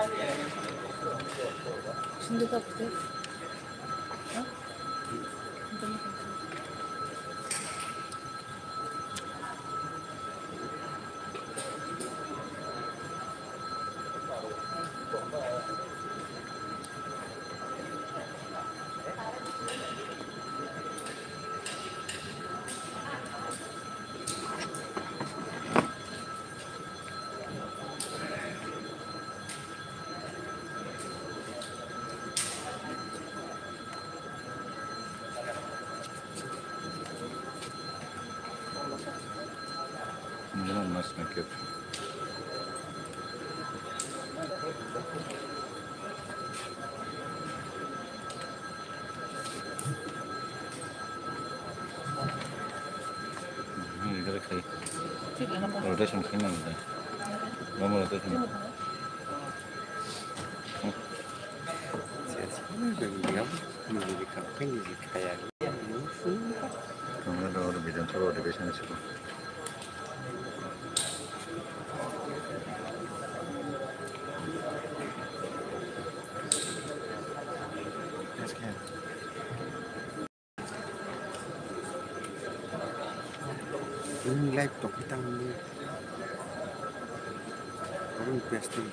순대가 없대. 어? 이런 맛이 있겠다. 이렇게 로테이션 생겼는데 너무 로테이션. 그러면 비전 서로 리베이션 치고. Live talk kita ini, orang biasa tu,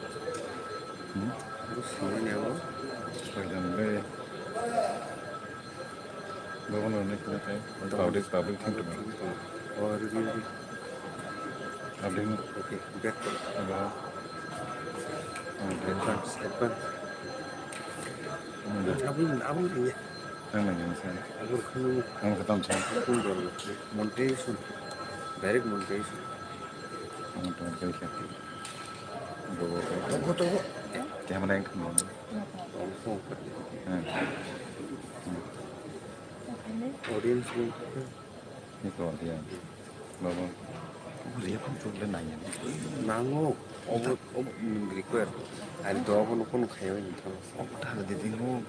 terus ini apa? Sekarang ni, governor ni kena kaya, public thing tu. Oh, review. Public ni. Okay, get. Apa? Advance. Abang ni. Mana jenis ni? Kamu ketam saya. Montation, direct montation. Kamu tu macam siapa? Aku tahu. Dia mana yang kamu? Audience ni. Ni kau dia. Bawa. Dia pun cuba nanya. Nango. Om require. Ada dua pun kaya ni. Oh, dah ada tengok.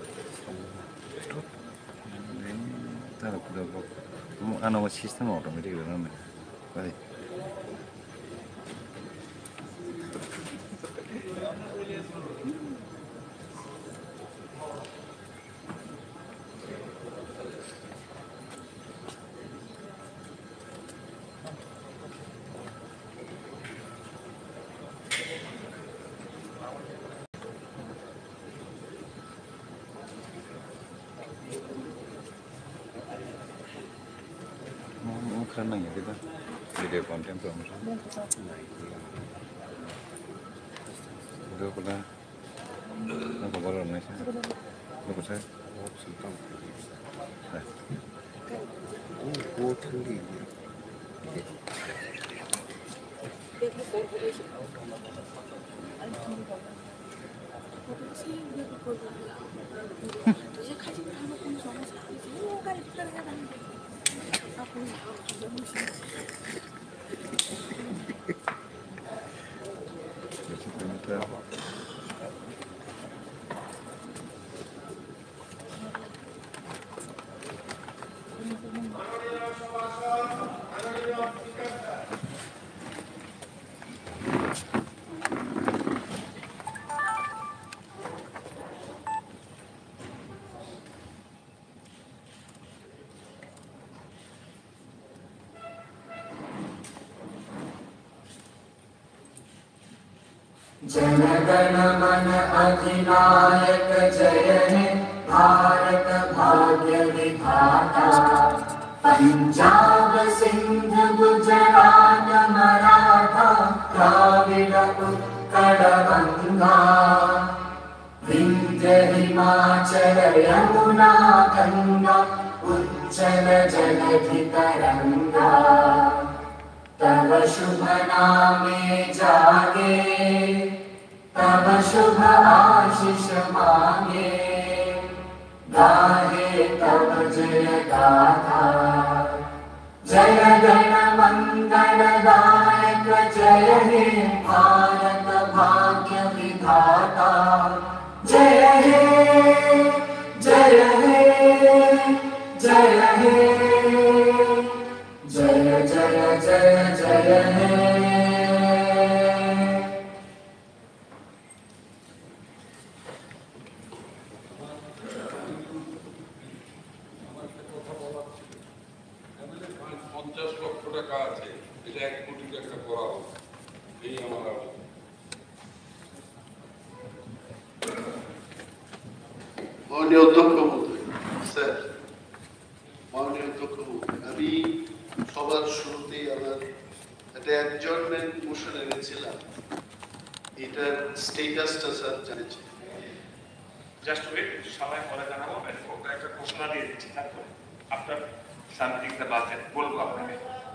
Tak ada apa. Anak sistem automatik dalam ni. Baik. Karena ya kita video konten promosi. Udah pernah nak bawa orang ni sih. Bagus saya. Oh, tinggi. जनगण मन अधिनायक जय हे भारत भाग्य विधाता पंजाब सिंध गुजरात मराठा द्राविड उत्कल गंगा विंध्य हिमाचल यमुना गंगा उच्चल जलधि तरंगा तब शुभ नामे जागे तब शुभ आशीष मांगे गाहे तब जय गाथा जय गण मंगलदायक जय हे भारत भाग्य विधाता जय हे जय हे जय हे जय जय जय जय हे টাকা আছে এটা 1 কোটি টাকা করা হোক, এই আমার আবেদন। মাননীয় অধ্যক্ষ মহোদয়, স্যার, মাননীয় অধ্যক্ষ মহোদয়, আমি সবার শুরুতেই আমার একটা অ্যাডজর্নমেন্ট মোশন এনেছিলাম, এটার স্টেটাসটা স্যার জানেছি। জাস্ট ওয়েট, সবাই পরে জানাবো। একটা ঘোষণা দিয়ে দিচ্ছি, তারপর আপনার সামথিংটা বাজেট বলবো আপনাকে।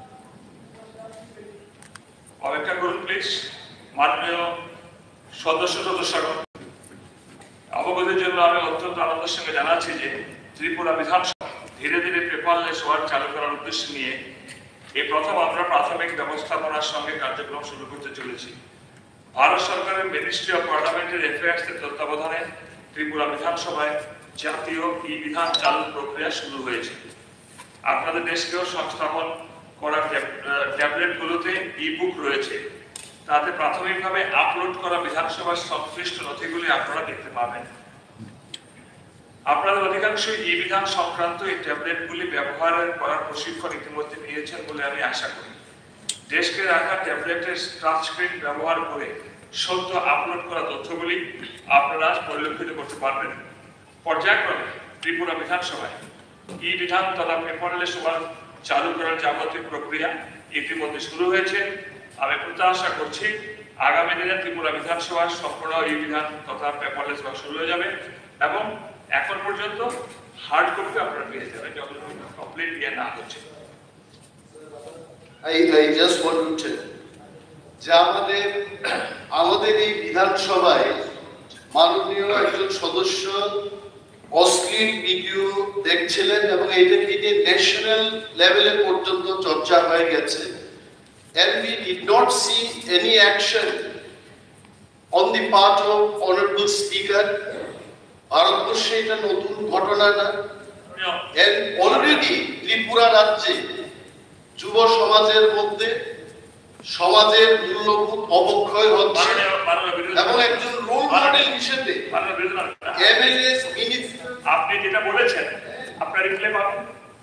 অপেক্ষা করুন প্লিজ। মাননীয় সদস্যগণ, অবগতির জন্য আমি অত্যন্ত আনন্দের সঙ্গে জানাচ্ছি যে ত্রিপুরা বিধানসভা ধীরে ধীরে পেপারলেস ওয়ার্ক চালু করার উদ্দেশ্য নিয়ে এই প্রথম আমরা প্রাথমিক ব্যবস্থাপনার সঙ্গে কার্যক্রম শুরু করতে চলেছি। ভারত সরকারের মিনিস্ট্রি অফ পার্লামেন্টারি অ্যাফেয়ার্সের তত্ত্বাবধানে ত্রিপুরা বিধানসভায় জাতীয় ই বিধান চালুর প্রক্রিয়া শুরু হয়েছে। আপনাদের দেশকেও সংস্থাপন করা ট্যাবলেটগুলোতে ই বুক রয়েছে, তাতে প্রাথমিকভাবে আপলোড করা বিধানসভার সংশ্লিষ্ট নথিগুলি আপনারা দেখতে পাবেন। আপনাদের অধিকাংশই ই বিধান সংক্রান্ত এই ট্যাবলেটগুলি ব্যবহার করার প্রশিক্ষণ ইতিমধ্যে নিয়েছেন বলে আমি আশা করি। ডেস্কে রাখা ট্যাবলেটের টাচ স্ক্রিন ব্যবহার করে সদ্য আপলোড করা তথ্যগুলি আপনারা পরিলক্ষিত করতে পারবেন। পর্যায়ক্রমে ত্রিপুরা বিধানসভায় ই বিধান তথা পেপারলেস ওয়ার্ক চালু করার যাবতীয় প্রক্রিয়া ইতিমধ্যে শুরু হয়েছে। আমি প্রত্যাশা করছি আগামী দিনে ত্রিপুরা বিধানসভার সম্পূর্ণ ই বিধান তথা পেপারলেস ওয়ার্ক শুরু হয়ে যাবে এবং এখন পর্যন্ত হার্ড কপি আপনারা পেয়ে যাবেন যখন কমপ্লিট ইয়ে না হচ্ছে। I just want to tell যে আমাদের এই বিধানসভায় মাননীয় একজন সদস্য অশ্লীল ভিডিও দেখছিলেন এবং এইটাকে নিয়ে ন্যাশনাল লেভেলে পর্যন্ত চর্চা হয়ে গেছে। And we did not see any action on the part of honorable speaker. ভারতবর্ষে এটা নতুন ঘটনা না। And already ত্রিপুরা রাজ্যে যুব সমাজের মধ্যে সমাজের মূল্যবোধ অবক্ষয় হচ্ছে এবং একজন রোল মডেল হিসেবে এমএলএস আপনি যেটা বলেছেন আপনার রিপ্লাই পাবেন।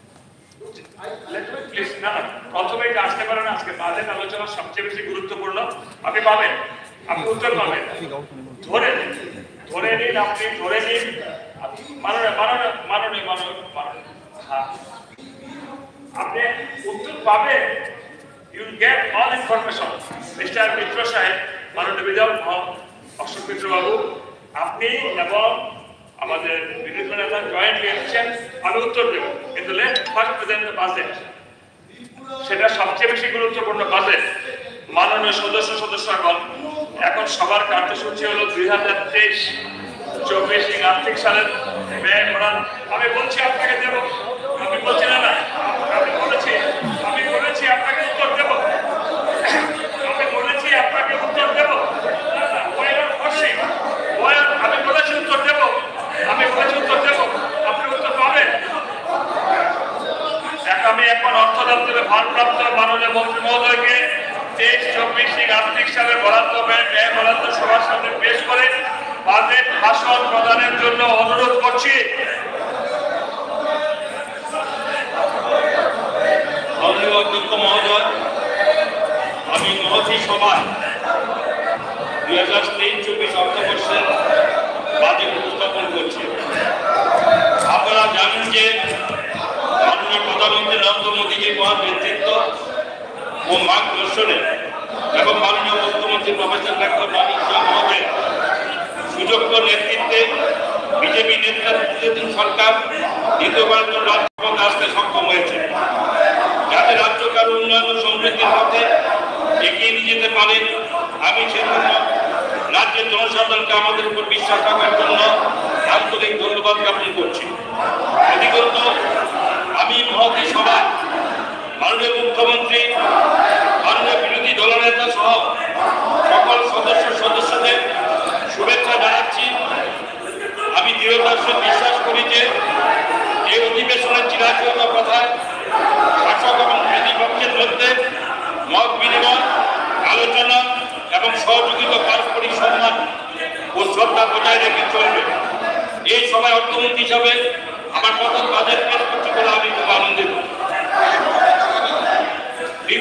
প্লিজ না, প্রথমে এটা আসতে পারেন, আজকে বাজেট আলোচনা সবচেয়ে বেশি গুরুত্বপূর্ণ। আপনি পাবেন, আপনি উত্তর পাবেন। ধরে নিন, আপনি ধরে নিন। মাননীয় হ্যাঁ, আপনি উত্তর পাবেন। You get all information. Mister Mitra সাহেব, মাননীয় বিধায়ক অশোক মিত্র বাবু, আপনি এবং আমাদের বিরোধী নেতা জয়েন্টলি এসেছেন, আমি উত্তর দেব। কিন্তু let first present the budget, সেটা সবচেয়ে বেশি গুরুত্বপূর্ণ বাজেট। মাননীয় সদস্যগণ, এখন সবার কার্যসূচি হলো 2023-24 আর্থিক সালের ব্যয় করার। আমি বলছি আপনাকে দেব, আমি বলছি না আমি বলেছি আপনাকে উত্তর দেব, আমি বলেছি আপনাকে উত্তর দেব। আমি বলেছি উত্তর দেব, আপনি উত্তর পাবেন। আমি এখন অর্থ দপ্তরের ভারপ্রাপ্ত মাননীয় মন্ত্রী মহোদয়কে 23-24 আর্থিক সালের বরাদ্দ ব্যয় বরাদ্দ সবার সামনে পেশ করে বাজেট ভাষণ প্রদানের জন্য অনুরোধ করছি। মাননীয় অধ্যক্ষ মহোদয়, আমি মহতী সভায় 2023-24 অর্থবর্ষের বাজেট উপস্থাপন করছি। আপনারা জানেন যে মাননীয় প্রধানমন্ত্রী নরেন্দ্র মোদীজির মহান নেতৃত্ব ও মার্গদর্শনে এবং মাননীয় মুখ্যমন্ত্রী প্রফেসর ডক্টর মানিক মহোদয় সুযোগ্য নেতৃত্বে বিজেপি নেতৃত্বাধীন সরকার দ্বিতীয়বারের জন্য রাজপথে আসতে সক্ষম হয়েছে, যাতে রাজ্যকে আরো উন্নয়ন ও সমৃদ্ধির পথে এগিয়ে নিয়ে যেতে পারে। আমি সেজন্য রাজ্যের জনসাধারণকে আমাদের উপর বিশ্বাস রাখার জন্য আন্তরিক ধন্যবাদ জ্ঞাপন করছি। অধিকন্তু আমি মহতী সভায় মাননীয় মুখ্যমন্ত্রী, মাননীয় বিরোধী দলনেতা সহ সকল সদস্যদের শুভেচ্ছা জানাচ্ছি। আমি দৃঢ়তার সঙ্গে বিশ্বাস করি যে এই অধিবেশনের চিরাচরিত কথায় শাসক এবং বিরোধী পক্ষের মধ্যে মত বিনিময়, আলোচনা এবং সহযোগিতা, পারস্পরিক সম্মান ও শ্রদ্ধা বজায় রেখে চলবে। এই সভায় অর্থমন্ত্রী হিসাবে আমার প্রথম বাজেট পেশ করছি বলে আমি খুব আনন্দিত।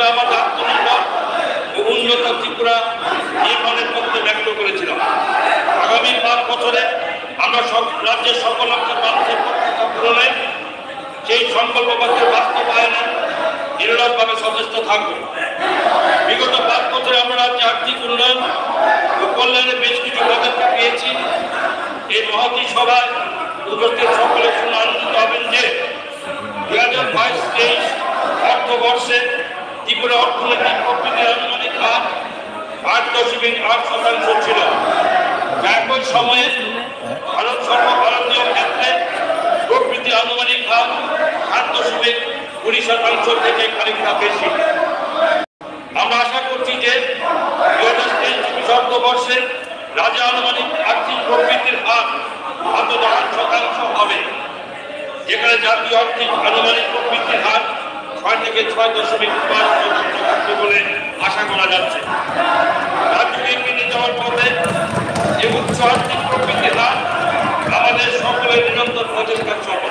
আমাদের আত্মনির্ভর ও উন্নত ত্রিপুরা নির্মাণের পক্ষে ব্যক্ত করেছিলাম। আগামী 5 বছরে আমরা সব রাজ্যের সকল অংশের মানুষের প্রত্যাশা পূরণে সেই সংকল্পপত্রের বাস্তবায়নে নিরলসভাবে সচেষ্ট থাকব। বিগত 5 বছরে আমরা রাজ্যে আর্থিক উন্নয়ন ও কল্যাণে বেশ কিছু পদক্ষেপ পেয়েছি। এই মহতী সভায় উপস্থিত সকলের শুনে আনন্দিত হবেন যে 2022-23 অর্থবর্ষে ত্রিপুরা অর্থনৈতিক প্রবৃদ্ধির আনুমানিক হার 8.8% ছিল। একই সময়ে সর্বভারতীয় ক্ষেত্রে প্রবৃদ্ধি আনুমানিক হার 7.20% থেকে খানিকটা বেশি। আমরা আশা করছি যে 2023-24 অর্থবর্ষে রাজ্যে আনুমানিক আর্থিক প্রবৃদ্ধির হার অন্তত 8% হবে, যেখানে জাতীয় আর্থিক আনুমানিক প্রবৃদ্ধির হার 6 থেকে 6.5% থাকবে বলে আশা করা যাচ্ছে। রাজ্যকে এগিয়ে যাওয়ার পথে এই উচ্চ আর্থিক প্রবৃদ্ধির হার আমাদের সকলের নিরন্তর প্রচেষ্টার সফল।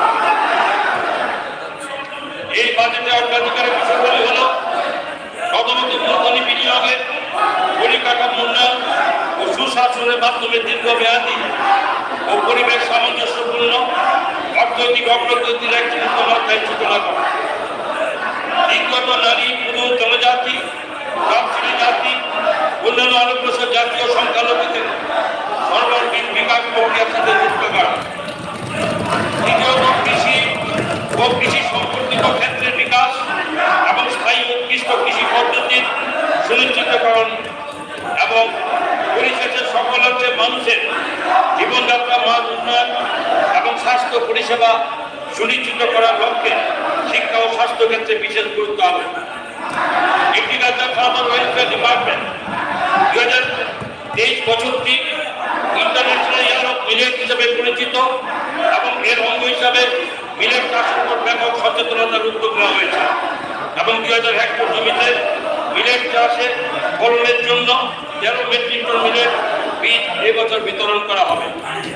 এই বাজেটে অগ্রাধিকারের বিষয়গুলি হল প্রথমত মূলধনী বিনিয়োগে পরিকাঠামো উন্নয়ন ও সুশাসনের মাধ্যমে দীর্ঘমেয়াদী ও পরিবেশ সামঞ্জস্যপূর্ণ অর্থনৈতিক অগ্রগতির একটি নতুন অধ্যায় সূচনা করা। দ্বিতীয়ত নারী, পুরুষ, জনজাতি, তফসিলি জাতি, অন্যান্য অনগ্রসর জাতীয় সংখ্যালঘুদের সর্বাঙ্গীন বিকাশ প্রক্রিয়ার সাথে যুক্ত করা। তৃতীয়ত কৃষি ও কৃষি সম্পর্কিত ক্ষেত্রের বিকাশ এবং স্থায়ী উৎকৃষ্ট কৃষি পদ্ধতির সুনিশ্চিতকরণ এবং পরিশেষে সকল অংশের মানুষের জীবনযাত্রা মান উন্নয়ন এবং স্বাস্থ্য পরিষেবা সুনিশ্চিত করার লক্ষ্যে শিক্ষা ও স্বাস্থ্য ক্ষেত্রে বিশেষ গুরুত্ব হবে। এগ্রিকালচার ফার্মার ওয়েলফেয়ার ডিপার্টমেন্ট 2023 বছরটি ইন্টারন্যাশনাল ইয়ার অফ মিলেট হিসেবে পরিচিত এবং এর অঙ্গ হিসাবে মিলেট চাষের উপর ব্যাপক সচেতনতার উদ্যোগ নেওয়া হয়েছে এবং 2000 হেক্টর জমিতে মিলেট চাষে ফলনের জন্য 13 মেট্রিক টন মিলেট বীজ এবছর বিতরণ করা হবে।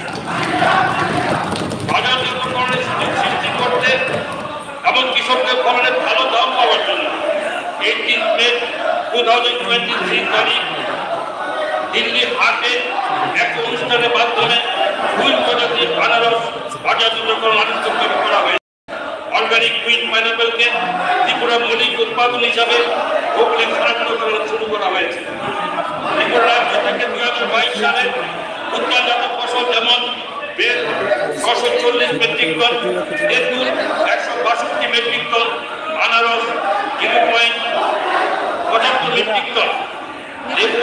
বাজারজাতকরণের সুযোগ সৃষ্টি করতে এবং কৃষকদের ফলনের ভালো দাম পাওয়ার জন্য 18 মে 2023 তারিখ দিল্লি হাটে এক অনুষ্ঠানের মাধ্যমে 2 প্রজাতির আনারস বাজারজাতকরণ আনুষ্ঠানিক করা হয়েছে। অর্গানিক কুইন পাইনাপেলকে ত্রিপুরা মৌলিক উৎপাদন হিসাবে হুগলি শনাক্তকরণ শুরু করা হয়েছে। ত্রিপুরা রাজ্য থেকে 2022 সালে উৎপাদনজাত ফসল যেমন বেল 640 মেট্রিক টন, তেঁতুল 162 মেট্রিক টন, আনারস 75 মেট্রিক টন, লেবু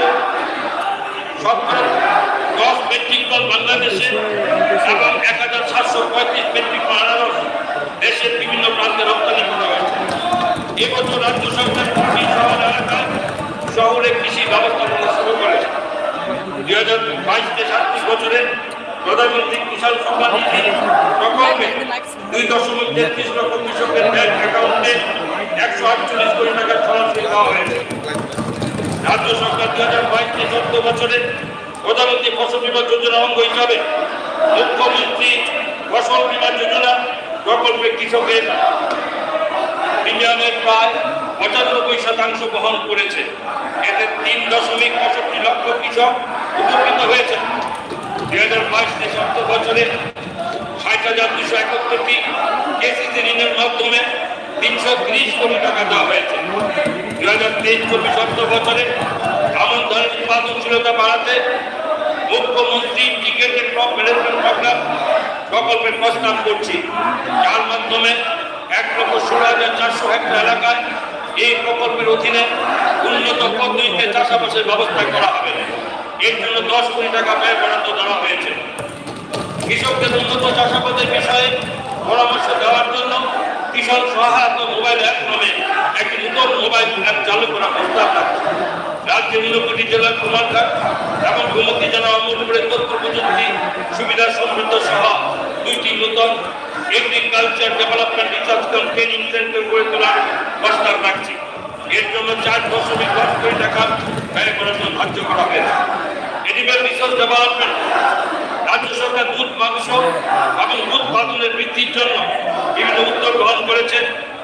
10 মেট্রিক টন বাংলাদেশে এবং 1735 মেট্রিক টন আনারস দেশের বিভিন্ন প্রান্তে রপ্তানি করা হয়েছে। এবছর রাজ্য সরকার কৃষি শহর এলাকায় শহরে কৃষি ব্যবস্থাপনা শুরু করেছে। 2022-23 বছরে প্রধানমন্ত্রী কিষাণ সম্মান নিধি প্রকল্পে 2.33 লক্ষ কৃষকের ব্যাংক অ্যাকাউন্টে 148 কোটি টাকা সরাসরি দেওয়া হয়েছে। রাজ্য সরকার 2022-23 বছরে প্রধানমন্ত্রী ফসল বীমা যোজনা অঙ্গ হিসাবে মুখ্যমন্ত্রী ফসল বীমা যোজনা প্রকল্পে কৃষকের প্রিমিয়ামের প্রায় 95% বহন করেছে। এতে 3.65 লক্ষ কৃষক উপকৃত হয়েছে। 2022-23 বছরে 60,271টি কেসিসি ঋণের মাধ্যমে 330 কোটি টাকা দেওয়া হয়েছে। 2023-24 বছরে আমন ধানের উৎপাদনশীলতা বাড়াতে মুখ্যমন্ত্রী টিকেটেড ক্রপ ম্যানেজমেন্ট প্রোগ্রাম প্রকল্পের প্রস্তাব করছি, যার মাধ্যমে 1,16,400 হেক্টর এলাকায় এই প্রকল্পের অধীনে উন্নত পদ্ধতিতে চাষাবাসের ব্যবস্থা করা হবে। এর জন্য 10 কোটি টাকা ব্যয় বরাদ্দ দেওয়া হয়েছে। কৃষকদের উন্নত চাষাবাদের বিষয়ে পরামর্শ দেওয়ার জন্য কিষাণ সহায়তা মোবাইল অ্যাপ নামে একটি নতুন মোবাইল অ্যাপ চালু করা প্রস্তাব আছে। রাজ্যের 9টি জেলার কুমারঘাট এবং গোমতী জেলা অমরপুরের তথ্য প্রযুক্তি সুবিধা সমৃদ্ধ সহ 2টি নতুন agriculture development research cum training centre গড়ে তোলার প্রস্তাব রাখছি। এর জন্য 4.5 কোটি টাকা ব্যয় বরাদ্দ ধার্য করা হয়েছে। এনিম্যাল রিসার্চ ডেভেলপমেন্ট রাজ্য সরকার দুধ, মাংস এবং দুধ উৎপাদনের বৃদ্ধির জন্য বিভিন্ন উদ্যোগ গ্রহণ করেছে।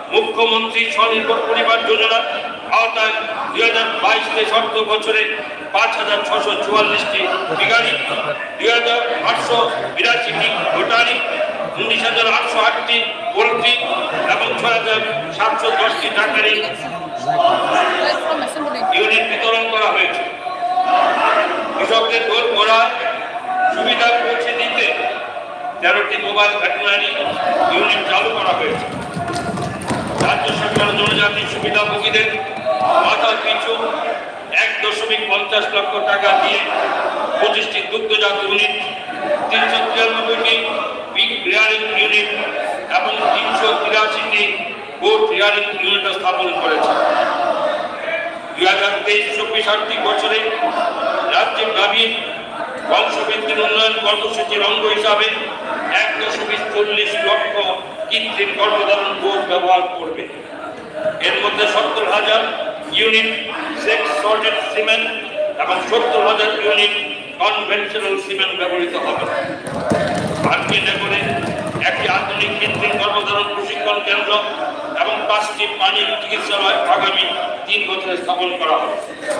মুখ্যমন্ত্রী স্বনির্ভর পরিবার যোজনা আওতায় 2022-23 অর্থ বছরে 5,644টি বিঘারি, 2,882টি গোটারি, 19,808টি পোল্ট্রি এবং 6,710টি ডাকারি ইউনিট বিতরণ করা হয়েছে। কৃষকদের দোর গোড়া সুবিধা পৌঁছে দিতে 13টি মোবাইল ভেটেরিনারি ইউনিট চালু করা হয়েছে। রাজ্য সরকার জনজাতি সুবিধাভোগীদের মাথা পিছু 1.50 লক্ষ টাকা দিয়ে 25টি দুগ্ধজাত ইউনিট, 393টি পিগ রিয়ারিং ইউনিট এবং 383টি গোট রিয়ারিং ইউনিট স্থাপন করেছে। 2023-24 আর্থিক বছরে রাজ্যে গাভীর বংশবৃদ্ধির উন্নয়ন কর্মসূচির অঙ্গ হিসাবে 1.40 লক্ষ কৃত্রিম গর্ভধারণ গোট ব্যবহার করবে। এর মধ্যে 70,000 ইউনিট সেক্স সর্টেড সিমেন্ট এবং 70,000 ইউনিট কনভেনশনাল সিমেন্ট ব্যবহৃত হবে। করে একটি আধুনিক কৃত্রিম গর্ভধারণ প্রশিক্ষণ কেন্দ্র এবং 5টি পানি চিকিৎসালয় আগামী 3 বছরে স্থাপন করা হবে।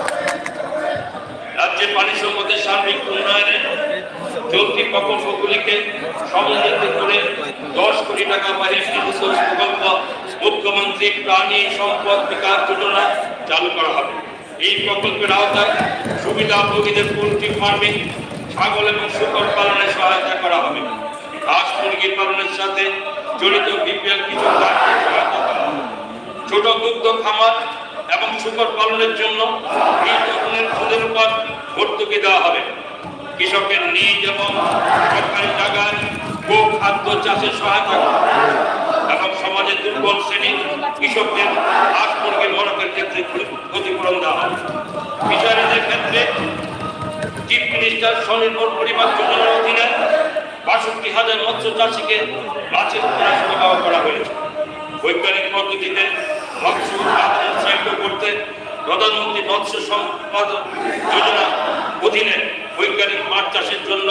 রাজ্যের পানি সম্পদের সার্বিক উন্নয়নে চলতি প্রকল্পগুলিকে সমন্বিত করে 10 কোটি টাকা ব্যয়ে প্রকল্প মুখ্যমন্ত্রী প্রাণী সম্পদ বিকাশ যোজনা চালু করা হবে। এই প্রকল্পের আওতায় সুবিধাভোগীদের পোল্ট্রি ফার্মিং, ছাগল এবং শূকর পালনে সহায়তা করা হবে। হাঁস মুরগি পালনের সাথে জড়িত বিপিএল কৃষকদেরকে সহায়তা করা হবে। ছোট দুগ্ধ খামার এবং শূকর পালনের জন্য এই ধরনের সুদের উপর ভর্তুকি দেওয়া হবে। কৃষকের নিজ এবং সরকারি জায়গায় গো খাদ্য চাষের সহায়তা করা এবং সমাজের দুর্বল শ্রেণীর কৃষকদের হাঁস মুরগির মরকের ক্ষেত্রে ক্ষতিপূরণ দেওয়া হবে। ফিশারিজের ক্ষেত্রে চিফ মিনিস্টার স্বনির্ভর পরিবার যোজনার অধীনে ৬২,০০০ মৎস্য চাষীকে মাছের পোনা সরবরাহ করা হয়েছে। বৈজ্ঞানিক পদ্ধতিতে মৎস্য উৎপাদন উৎসাহিত করতে প্রধানমন্ত্রী মৎস্য সম্পদ যোজনা অধীনে বৈজ্ঞানিক মাছ চাষের জন্য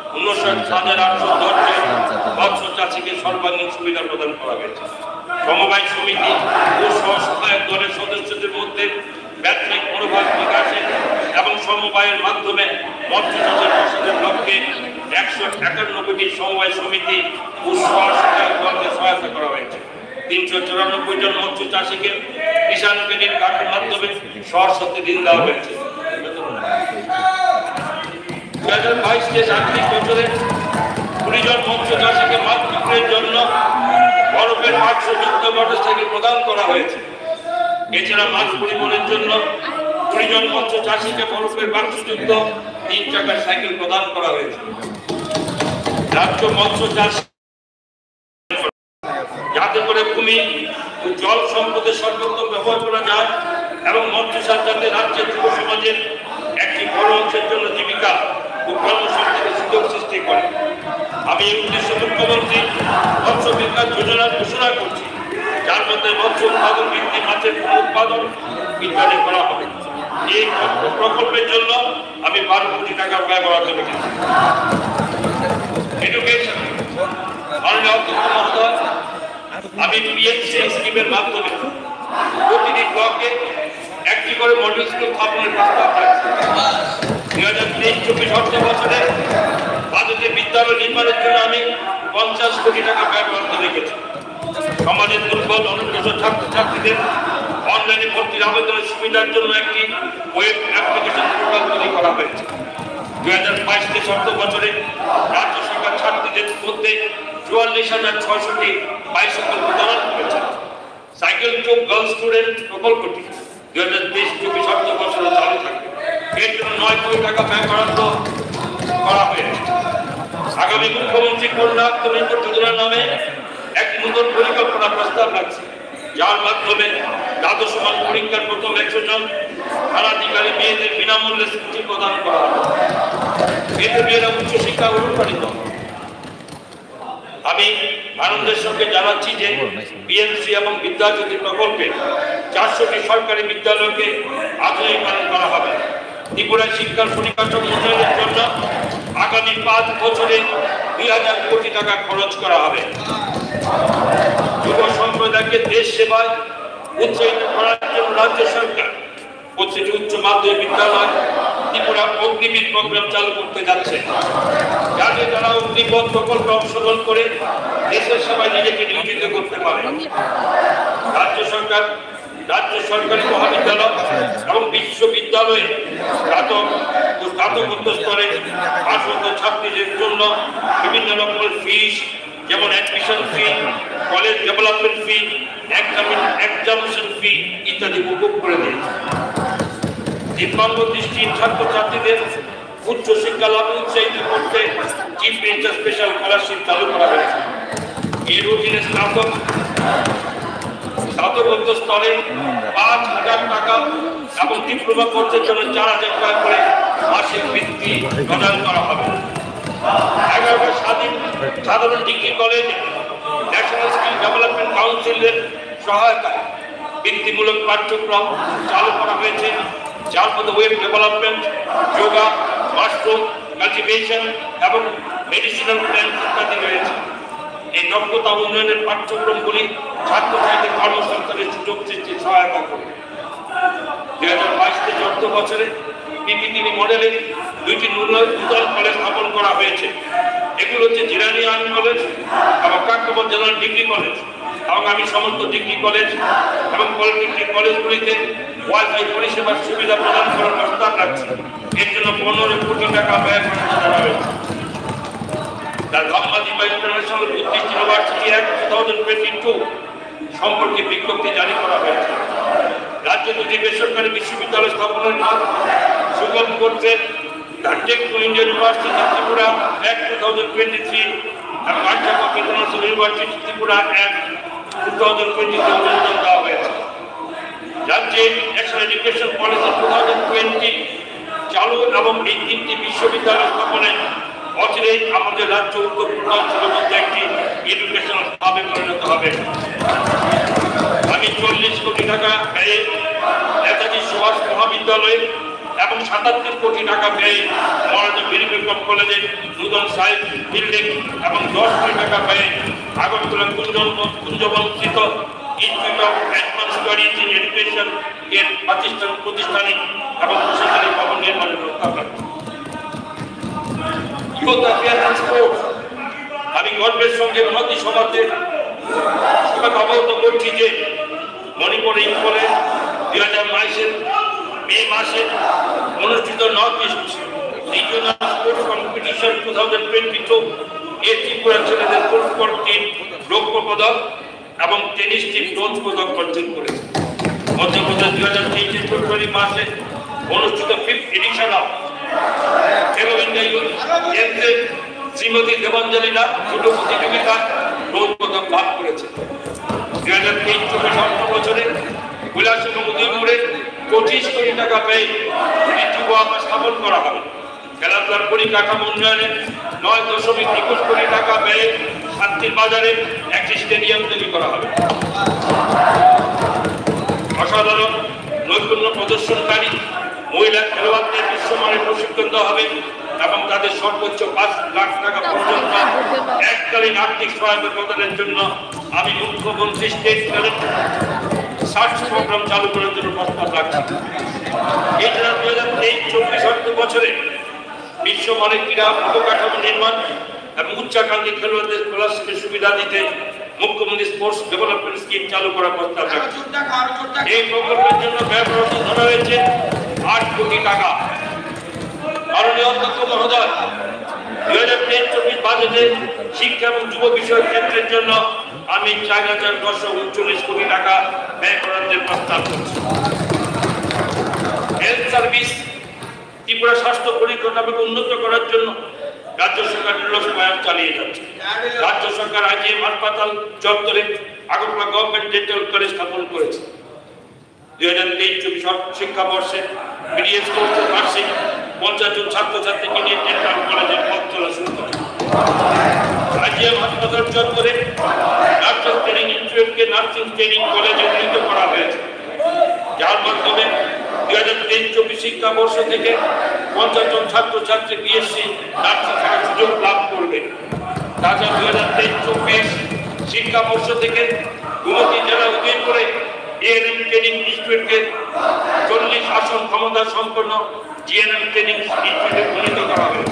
৫৯,৮১০ জন মৎস্য চাষীকে সর্বাঙ্গীন সুবিধা প্রদান করা হয়েছে। সমবায় সমিতি ও স্ব-সহায়ক দলের সদস্যদের মধ্যে ব্যবসায়িক মনোভাব বিকাশে এবং সমবায়ের মাধ্যমে মৎস্য চাষের ফসলের লক্ষ্যে ১৯১টি সমবায় সমিতি ও স্ব-সহায়ক দলকে সহায়তা করা হয়েছে। ৩৯৪ জন মৎস্য চাষীকে কিষাণ ক্রেডিট কার্ডের মাধ্যমে সহজশর্তে ঋণ দেওয়া হয়েছে। ২০২২-২৩ আর্থিক বছরে ২০ জন মৎস্য চাষীকে মাছ বিক্রির জন্য বরফের বাক্সযুক্ত মোটরসাইকেল প্রদান করা হয়েছে। এছাড়া মাছ পরিবহনের জন্য ২০ জন মৎস্য চাষীকে বরফের বাক্সযুক্ত ৩ চাকার সাইকেল প্রদান করা হয়েছে। রাজ্য মৎস্য চাষ যাতে করে ভূমি ও জল সম্পদের সর্বোত্তম ব্যবহার করা যায় এবং মৎস্য চাষ যাতে রাজ্যের যুব সমাজের একটি বড় অংশের জন্য জীবিকা ও কর্মসংস্থানের সুযোগ সৃষ্টি করে। আমি এই উদ্দেশ্যে মুখ্যমন্ত্রী মৎস্য বিকাশ যোজনার ঘোষণা করছি, যার মধ্যে মৎস্য উৎপাদন বৃদ্ধি, মাছের পুনরুৎপাদন ইত্যাদি করা হবে। এই প্রকল্পের জন্য আমি 12 কোটি টাকা ব্যয় বরাদ্দ রেখেছি। এডুকেশন মাননীয় অধ্যক্ষ মহোদয়, আমি পিএমসি স্কিমের মাধ্যমে প্রতিটি ব্লকে একটি করে মডেল স্কুল স্থাপনের প্রস্তাব রাখছি। ২০২৩-২৪ অর্থ বছরে বাজেটে বিদ্যালয় নির্মাণের জন্য আমি 50 কোটি টাকা ব্যয় বরাদ্দ রেখেছি। সমাজের দুর্বল অনগ্রসর ছাত্রছাত্রীদের অনলাইনে ভর্তির আবেদনের সুবিধার জন্য একটি ওয়েব অ্যাপ্লিকেশন পোর্টাল তৈরি করা হয়েছে। ২০২২-২৩ অর্থ বছরে রাজ্য সরকার ছাত্রীদের মধ্যে ৪৪,৬০০টি বাইসাইকেল প্রদান করেছে। সাইকেল টু গার্লস স্টুডেন্ট প্রকল্পটি ২০২৩-২৪ অর্থ বছরে চালু থাকবে। এর জন্য ৯ কোটি টাকা ব্যয় বরাদ্দ করা হয়েছে। আগামী মুখ্যমন্ত্রী কন্যা আত্মনির্ভর যোজনার নামে একটি নতুন পরিকল্পনা প্রস্তাব রাখছে, যার মাধ্যমে দ্বাদশ সমান পরীক্ষার প্রথম ১০০ জন স্থানাধিকারী মেয়েদের বিনামূল্যে স্কুটি প্রদান করা হবে। এতে মেয়েরা উচ্চশিক্ষা অনুপ্রাণিত হবে। আমি আনন্দের সঙ্গে জানাচ্ছি যে বিএমসি এবং বিদ্যাজ্যোতি প্রকল্পে ৪০০টি সরকারি বিদ্যালয়কে আধুনিকীকরণ করা হবে। ত্রিপুরায় শিক্ষার পরিকাঠামো উন্নয়নের জন্য আগামী ৫ বছরে ২,০০০ কোটি টাকা খরচ করা হবে। যুব সম্প্রদায় সম্প্রদায়কে দেশ সেবায় উৎসাহিত করার জন্য রাজ্য সরকার প্রতিটি উচ্চ মাধ্যমিক বিদ্যালয় ত্রিপুরা অগ্নিবীর প্রোগ্রাম চালু করতে যাচ্ছে, যাতে তারা অগ্নিপথ প্রকল্পে অংশগ্রহণ করে দেশের সেবায় নিজেকে নিয়োজিত করতে পারে। রাজ্য সরকারি মহাবিদ্যালয় এবং বিশ্ববিদ্যালয়ে স্নাতকোত্তর স্তরে পাঠরত ছাত্রীদের জন্য বিভিন্ন রকমের ফিস, যেমন admission fee, college development fee, examination fee ইত্যাদি মকুব করে দিয়েছে। দিব্যাঙ্গ দৃষ্টির ছাত্রছাত্রীদের উচ্চশিক্ষা লাভে উৎসাহিত করতে চিফ মিনিস্টার স্পেশাল স্কলারশিপ চালু করা হয়েছে। এর অধীনে স্নাতকোত্তর স্তরে 5,000 টাকা এবং ডিপ্লোমা কোর্সের জন্য 4,000 টাকা করে মাসিক বৃত্তি প্রদান করা হবে। 11টা সাধারণ degree college national skill development কাউন্সিলের সহায়তায় বৃত্তিমূলক পাঠ্যক্রম চালু করা হয়েছে, যার মধ্যে web development, yoga, mushroom cultivation এবং মেডিসিনাল প্ল্যান্ট ইত্যাদি রয়েছে। এই দক্ষতা উন্নয়নের পাঠ্যক্রমগুলি ছাত্রছাত্রীদের কর্মসংস্থানের সুযোগ সৃষ্টির সহায়তা করবে। 2022 অর্থ বছরে পিপিটিভি মডেলে 2টি নূতন কলেজ স্থাপন করা হয়েছে। এগুলো হচ্ছে জিরানি আর্ট কলেজ এবং কাকরাবর জেনারেল ডিগ্রি কলেজ, এবং আমি সমস্ত ডিগ্রি কলেজ এবং পলিটেকনিক কলেজগুলিতে ওয়াইফাই পরিষেবার সুবিধা প্রদান করার প্রস্তাব রাখছি। এর জন্য 15 কোটি টাকা ব্যয় করা হয়েছে। Dhammadipa international Buddhist university act 2022 সম্পর্কে বিজ্ঞপ্তি জারি করা হয়েছে। রাজ্যে 2টি বেসরকারি বিশ্ববিদ্যালয় স্থাপনের কাজ সুগম করতে techno Indian university Tripura act 2023 এবং আর্চাকপ ইন্টারন্যাশনাল ইউনিভার্সিটি ত্রিপুরা অ্যাক্ট 2020 অনুমোদন দেওয়া হয়েছে। রাজ্যে ন্যাশনাল এডুকেশন পলিসি 2020 চালু এবং এই 3টি বিশ্ববিদ্যালয় স্থাপনে অচিরেই আমাদের রাজ্য উত্তর পূর্বাঞ্চলের মধ্যে একটি এডুকেশনাল হাবে পরিণত হবে। আমি 40 কোটি টাকা ব্যয়ে নেতাজি সুভাষ মহাবিদ্যালয়ে এবং 77 কোটি টাকা ব্যয়ে মহারাজা বীরবিক্রম কলেজে নূতন সাইন্স বিল্ডিং এবং 10 কোটি টাকা ব্যয়ে আগরতলা কুঞ্জবনস্থিত institute of advance studies in education এর প্রতিষ্ঠানিক এবং প্রশাসনিক ভবন নির্মাণের প্রস্তাব রাখছি। ইউথ অ্যাফেয়ার্স এন্ড স্পোর্টস, আমি গর্বের সঙ্গে মহাতি সভাতে অবগত করছি যে মণিপুর ইম্ফলে 2022 মে মাসে অনুষ্ঠিত north east regional sports competition 2022 এ ত্রিপুরা ছেলেদের ফুটবল টিম রৌপ্য পদক এবং টেনিস টিম ব্রোঞ্জ পদক অর্জন করেছে। মধ্যপ্রদেশ 2023 ফেব্রুয়ারি মাসে অনুষ্ঠিত 5th edition of Khelo India youth গেমসে শ্রীমতী দেবাঞ্জলি নাথ জুডো প্রতিযোগিতা ব্রোঞ্জ পদক লাভ করেছে। 2023 অর্থ বছরে কৈলাস এবং উদয়পুরে 25 কোটি টাকা ব্যয়ে স্থাপন করা হবে। খেলাধুলার পরিকাঠামো উন্নয়নে 9.21 কোটি টাকা ব্যয়ে শান্তির বাজারে একটি স্টেডিয়াম তৈরি করা হবে। অসাধারণ নৈপুণ্য প্রদর্শনকারী মহিলা খেলোয়াড়দের বিশ্বমানের প্রশিক্ষণ দেওয়া হবে এবং তাদের সর্বোচ্চ 5 লাখ টাকা পর্যন্ত এককালীন আর্থিক সহায়তা প্রদানের জন্য আমি মুখ্যমন্ত্রী স্টেট ট্যালেন্ট সার্চ প্রোগ্রাম চালু করার জন্য প্রস্তাব রাখছি। এছাড়া 2023-24 অর্থ বছরে বিশ্বমানের ক্রীড়া অবকাঠামো নির্মাণ এবং উচ্চাকাঙ্ক্ষী খেলোয়াড়দের স্কলারশিপের সুবিধা দিতে মুখ্যমন্ত্রী স্পোর্টস ডেভেলপমেন্ট স্কিম চালু করার প্রস্তাব রাখছি। এই প্রকল্পের জন্য ব্যয় বরাদ্দ ধরা হয়েছে 8 কোটি টাকা। মাননীয় অধ্যক্ষ মহোদয়, 2023-24 বাজেটে শিক্ষা এবং যুব বিষয়ক ক্ষেত্রের জন্য আমি 4,939 কোটি টাকা ব্যয় বরাদ্দের প্রস্তাব করছি। হেলথ সার্ভিস ত্রিপুরা স্বাস্থ্য পরিকাঠামোকে উন্নত করার জন্য রাজ্য সরকার নিরলস প্রয়াস চালিয়ে যাচ্ছে। রাজ্য সরকার আইজিএম হাসপাতাল চত্বরে আগরতলা গভর্নমেন্ট ডেন্টাল কলেজ স্থাপন করেছে। 2023-24 শিক্ষাবর্ষে বিডিএস কোর্সের বার্ষিক 50 জন ছাত্রছাত্রীকে নিয়ে ডেন্টাল কলেজের পথ চলা শুরু করে। আইজিএম হাসপাতাল চত্বরে নার্সিং ট্রেনিং ইনস্টিটিউটকে নার্সিং ট্রেনিং কলেজে উন্নীত করা হয়েছে, যার মাধ্যমে 2023-24 শিক্ষাবর্ষ থেকে 50 জন ছাত্রছাত্রী বিএসসি নার্সিং করার সুযোগ লাভ করবে। তাছাড়া 2023-24 শিক্ষাবর্ষ থেকে গোমতী জেলা উদয়পুরে এএনএম ট্রেনিং ইনস্টিটিউটকে 40 আসন ক্ষমতা সম্পন্ন জিএনএম ট্রেনিং ইনস্টিটিউটে উন্নীত করা হয়েছে।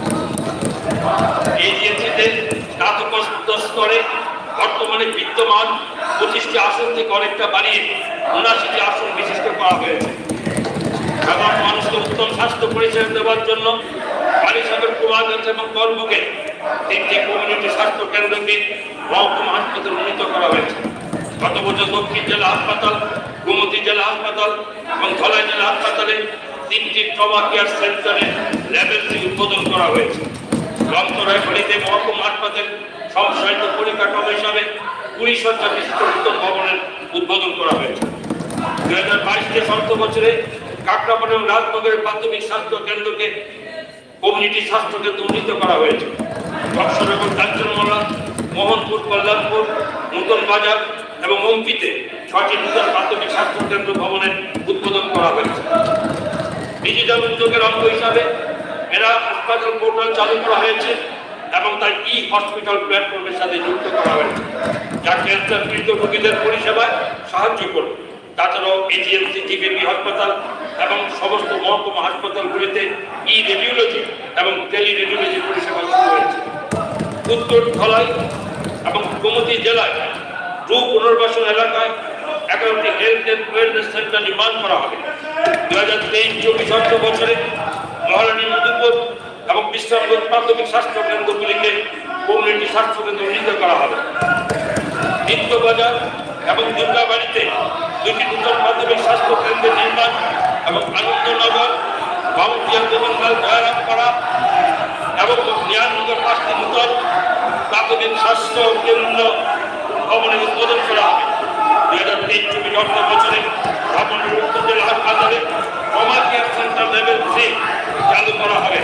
এই জিএনসিতে স্নাতকোত্তর স্তরে বর্তমানে বিদ্যমান 25টি আসন থেকে অনেকটা বাড়িয়ে 79টি আসন বিশিষ্ট করা হয়েছে। সাধারণ মানুষকে উত্তম স্বাস্থ্য পরিষেবা দেওয়ার জন্য বারিসাগর, কুমারগঞ্জ এবং করবুকে 3টি কমিউনিটি স্বাস্থ্য কেন্দ্রকে মহকুমা হাসপাতাল উন্নীত করা হয়েছে। গত বছর দক্ষিণ জেলা হাসপাতাল, গোমতী জেলা হাসপাতাল এবং ধলাই জেলা হাসপাতালে 3টি ট্রমা কেয়ার সেন্টারে লেভেল 3 উদ্বোধন করা হয়েছে। রংতরাইবাড়িতে মহকুমা হাসপাতাল সম্প্রসারিত পরিকাঠামো হিসাবে 20 শয্যা বিশিষ্ট নতুন ভবনের উদ্বোধন করা হয়েছে। 2022 অর্থ বছরে কাকরাপাড়া এবং রাজনগরের প্রাথমিক স্বাস্থ্য কেন্দ্রকে কমিউনিটি স্বাস্থ্য কেন্দ্র উন্নীত করা হয়েছে। বক্সর এবং কাঞ্চনমালা, মোহনপুর, কল্যাণপুর, নতুন বাজার এবং মম্পিতে 6টি নতুন প্রাথমিক স্বাস্থ্য কেন্দ্র ভবনের উদ্বোধন করা হয়েছে। ডিজিটাল উদ্যোগের অঙ্গ হিসাবে এরা হাসপাতাল পোর্টাল চালু করা হয়েছে এবং তাই হসপিটাল প্ল্যাটফর্মের সাথে যুক্ত করা হয়েছে, যা ক্যান্সার পীড়িত রোগীদের পরিষেবায় সাহায্য করবে। তাছাড়াও এজিএমসি, টিবিপি হাসপাতাল এবং সমস্ত মহকুমা হাসপাতালগুলিতে রেডিওলজি এবং টেলি রেডিওলজি পরিষেবা শুরু হয়েছে। উত্তর ধলাই এবং গোমতী জেলায় পুনর্বাসন এলাকায় 11টি হেলথ এন্ড ওয়েলনেস সেন্টার নির্মাণ করা হবে। 2023-24 অর্থ বছরে মহারানী, মধুপুর এবং বিশ্রামগঞ্জ প্রাথমিক স্বাস্থ্য কেন্দ্রগুলিকে কমিউনিটি স্বাস্থ্য কেন্দ্র উন্নীত করা হবে। নিত্যবাজার এবং দুর্গাবাড়িতে 2টি নতুন প্রাথমিক স্বাস্থ্য কেন্দ্রের নির্মাণ এবং আনন্দনগর, বামুটিয়া, দেবনগাল, দয়ারামপাড়া এবং নিয়ানগর 5টি নতুন প্রাথমিক স্বাস্থ্য কেন্দ্র ভবনের উদ্বোধন করা হবে। 2023-24 অর্থ বছরে ধামরাই উত্তর জেলা হাসপাতালে ট্রমা কেয়ার সেন্টার লেভেল 3 চালু করা হবে।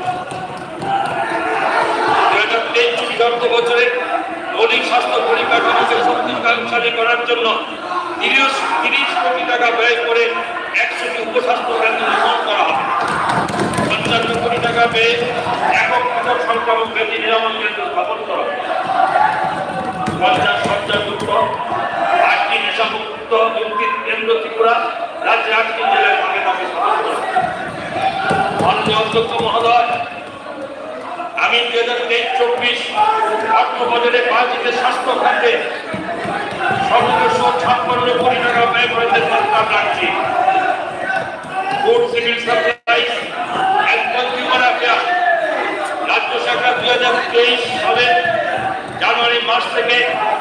2023-24 অর্থ বছরে মৌলিক স্বাস্থ্য পরিকাঠামোকে শক্তিশালী করার জন্য 30 কোটি টাকা ব্যয় করে 100টি উপস্বাস্থ্য কেন্দ্র নির্মাণ করা হবে। 55 কোটি টাকা ব্যয়ে একক পৃথক সংক্রামক ব্যাধি নিরাময় কেন্দ্র স্থাপন করা হবে। 50 শয্যাযুক্ত 8টি নেশামুক্ত কেন্দ্র ত্রিপুরা রাজ্যে 8টি জেলায় ভাগে ভাগে স্থাপন করা হবে। মাননীয় অধ্যক্ষ মহোদয়, আমি 2023-24 অর্থ বছরে বাজেটে স্বাস্থ্য খাতে 1756 কোটি টাকা ব্যয় করে প্রস্তাব রাখছি। Food civil supplies and consumer affairs রাজ্য শাখা 2023 সালে জানুয়ারি মাস থেকে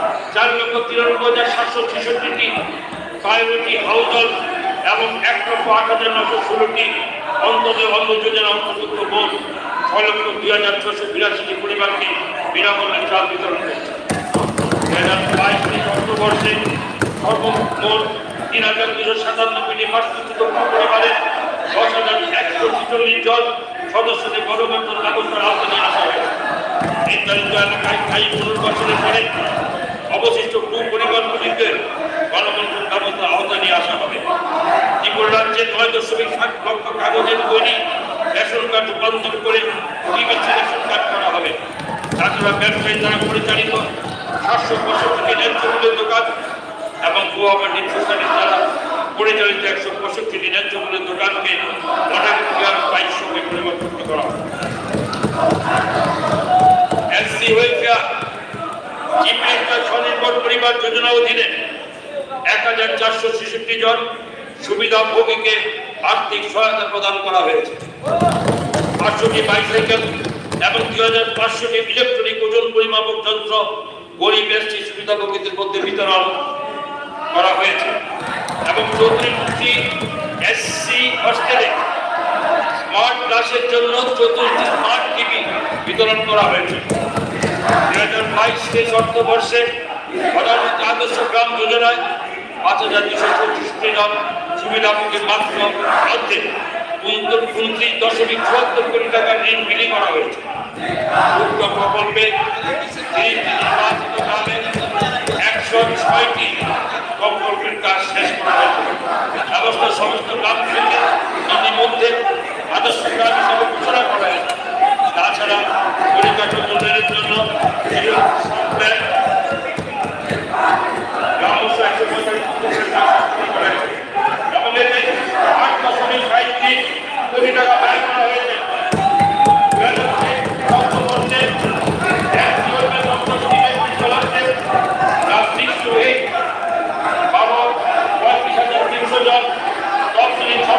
4,93,766টি প্রায়োরিটি হাউসহোল্ড এবং 1,08,916টি অন্তর্জল অন্ন যোজনা অন্তর্ভুক্ত মোট 6,02,682টি পরিবারকে বিনামূল্যে চাল বিতরণ করেছে। 2022 অর্থবর্ষে সর্বমোট 3,297টি বাস্তুচ্যুত পরিবারের 10,146 জন সদস্যদের গণবেতন ব্যবস্থার আওতায় নিয়ে আসা হয়েছে। নির্ধারিত এলাকায় স্থায়ী পুনর্বাসনের পরে অবশিষ্ট পরিবারগুলিকে গণবেতন ব্যবস্থার আওতায় নিয়ে আসা হবে। ত্রিপুরা রাজ্যে 9.7 লক্ষ কাগজের তৈরি রেশন কার্ড রূপান্তর করে ডিবিসি রেশন কার্ড করা হবে। তাছাড়া ব্যবসায়ী দ্বারা পরিচালিত 765টি ন্যায্য মূল্যের দোকান এবং কোঅপারেটিভ সোসাইটির দ্বারা পরিচালিত 165টি ন্যায্য মূল্যের দোকানকে মডেল কেয়ার প্রাইস সঙ্গে পরিবর্তন করা হবে। এসসি ওয়েলফেয়ার জীবন স্বনির্ভর পরিবার যোজনা অধীনে 1,466 জন সুবিধাভোগীকে আর্থিক সহায়তা প্রদান করা হয়েছে। 500টি বাইসাইকেল এবং 2,500টি ইলেকট্রনিক ওজন পরিমাপক যন্ত্র গরিব এসটি সুবিধাভোগীদের মধ্যে বিতরণ করা হয়েছে এবং 34টি এসসি হস্টেলে স্মার্ট ক্লাসের জন্য 34টি স্মার্ট টিভি বিতরণ করা হয়েছে। 2022 অর্থবর্ষে প্রধানমন্ত্রী আদর্শ গ্রাম যোজনায় 5,225 জন সুবিধাভোগীর মাত্র মধ্যে 29.74 কোটি টাকা ঋণ বিলি করা হয়েছে। উক্ত প্রকল্পে 30টি নির্বাচিত গ্রামে 106টি প্রকল্পের কাজ শেষ করা হয়েছে। ব্যবস্থা সমস্ত গ্রামগুলিকে ইতিমধ্যে আদর্শ গ্রাম হিসাবে ঘোষণা করা হয়েছে। তাছাড়া পরিকাঠামো উন্নয়নের জন্য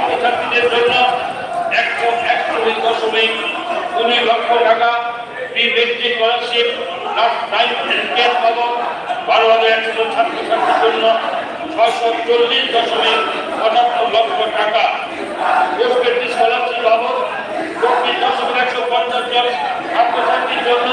ছাত্রছাত্রীদের জন্য 141.2 লক্ষ টাকা প্রি মেট্রিক স্কলারশিপ ক্লাস 9 10 পাবো 12,100 ছাত্রছাত্রীর জন্য 640.75 লক্ষ টাকা পোস্ট মেট্রিক স্কলারশিপ পাবো 24,150 জন ছাত্রছাত্রীর জন্য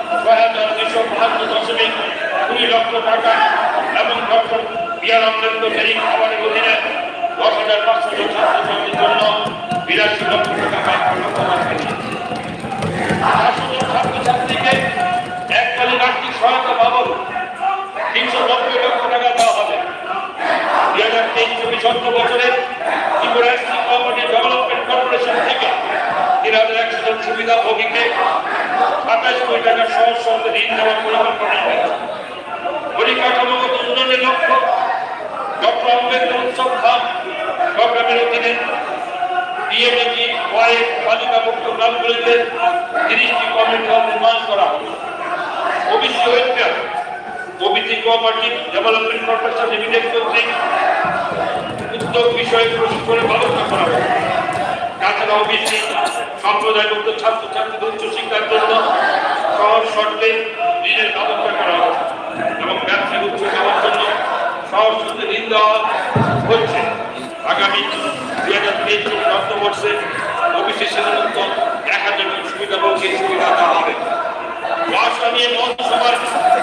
6,252.2 লক্ষ টাকা এবং ডক্টর বি.আর. আম্বেদকর মেরিট খাবারের অধীনে 10,500 জন ছাত্রছাত্রীর জন্য 82 লক্ষ টাকা ব্যয় করা হয়েছে। 400 জন ছাত্রছাত্রীকে এককালীন আর্থিক সহায়তা বাবদ 390 লক্ষ টাকা দেওয়া হবে। 2023-24 অর্থ বছরে Tripura state community development corporation থেকে 3,100 জন সুবিধাভোগীকে 27 কোটি টাকা সহজ শর্তে ঋণ দেওয়ার পরিকল্পনা হয়েছে। পরিকাঠামোগত উন্নয়নের লক্ষ্য ডক্টর আম্বেদকর উৎসব ধাম প্রোগ্রামের অধীনে ডিএমএজি ওয়াইড বালিকা মুক্ত গ্রামগুলিতে 30টি কমিউনিটি হল নির্মাণ করা হবে। OBC welfare OBC cooperative development corporation limited কর্তৃক উদ্যোগ বিষয়ে প্রশিক্ষণের ব্যবস্থা করা হবে। তাছাড়া ওবিসি সম্প্রদায়ভুক্ত ছাত্রছাত্রীদের উচ্চশিক্ষার জন্য সহজ শর্তে ঋণের ব্যবস্থা করা হবে এবং ব্যবসায়িক উচ্চশিক্ষার জন্য সহজ শর্তে ঋণ দেওয়া হচ্ছে। আগামী 2023 অর্থবর্ষে ওবিসি শ্রেণীভুক্ত 1,000 জন সুবিধাভোগীর সুবিধা দেওয়া হবে। ভাষা নিয়ে মহাসভার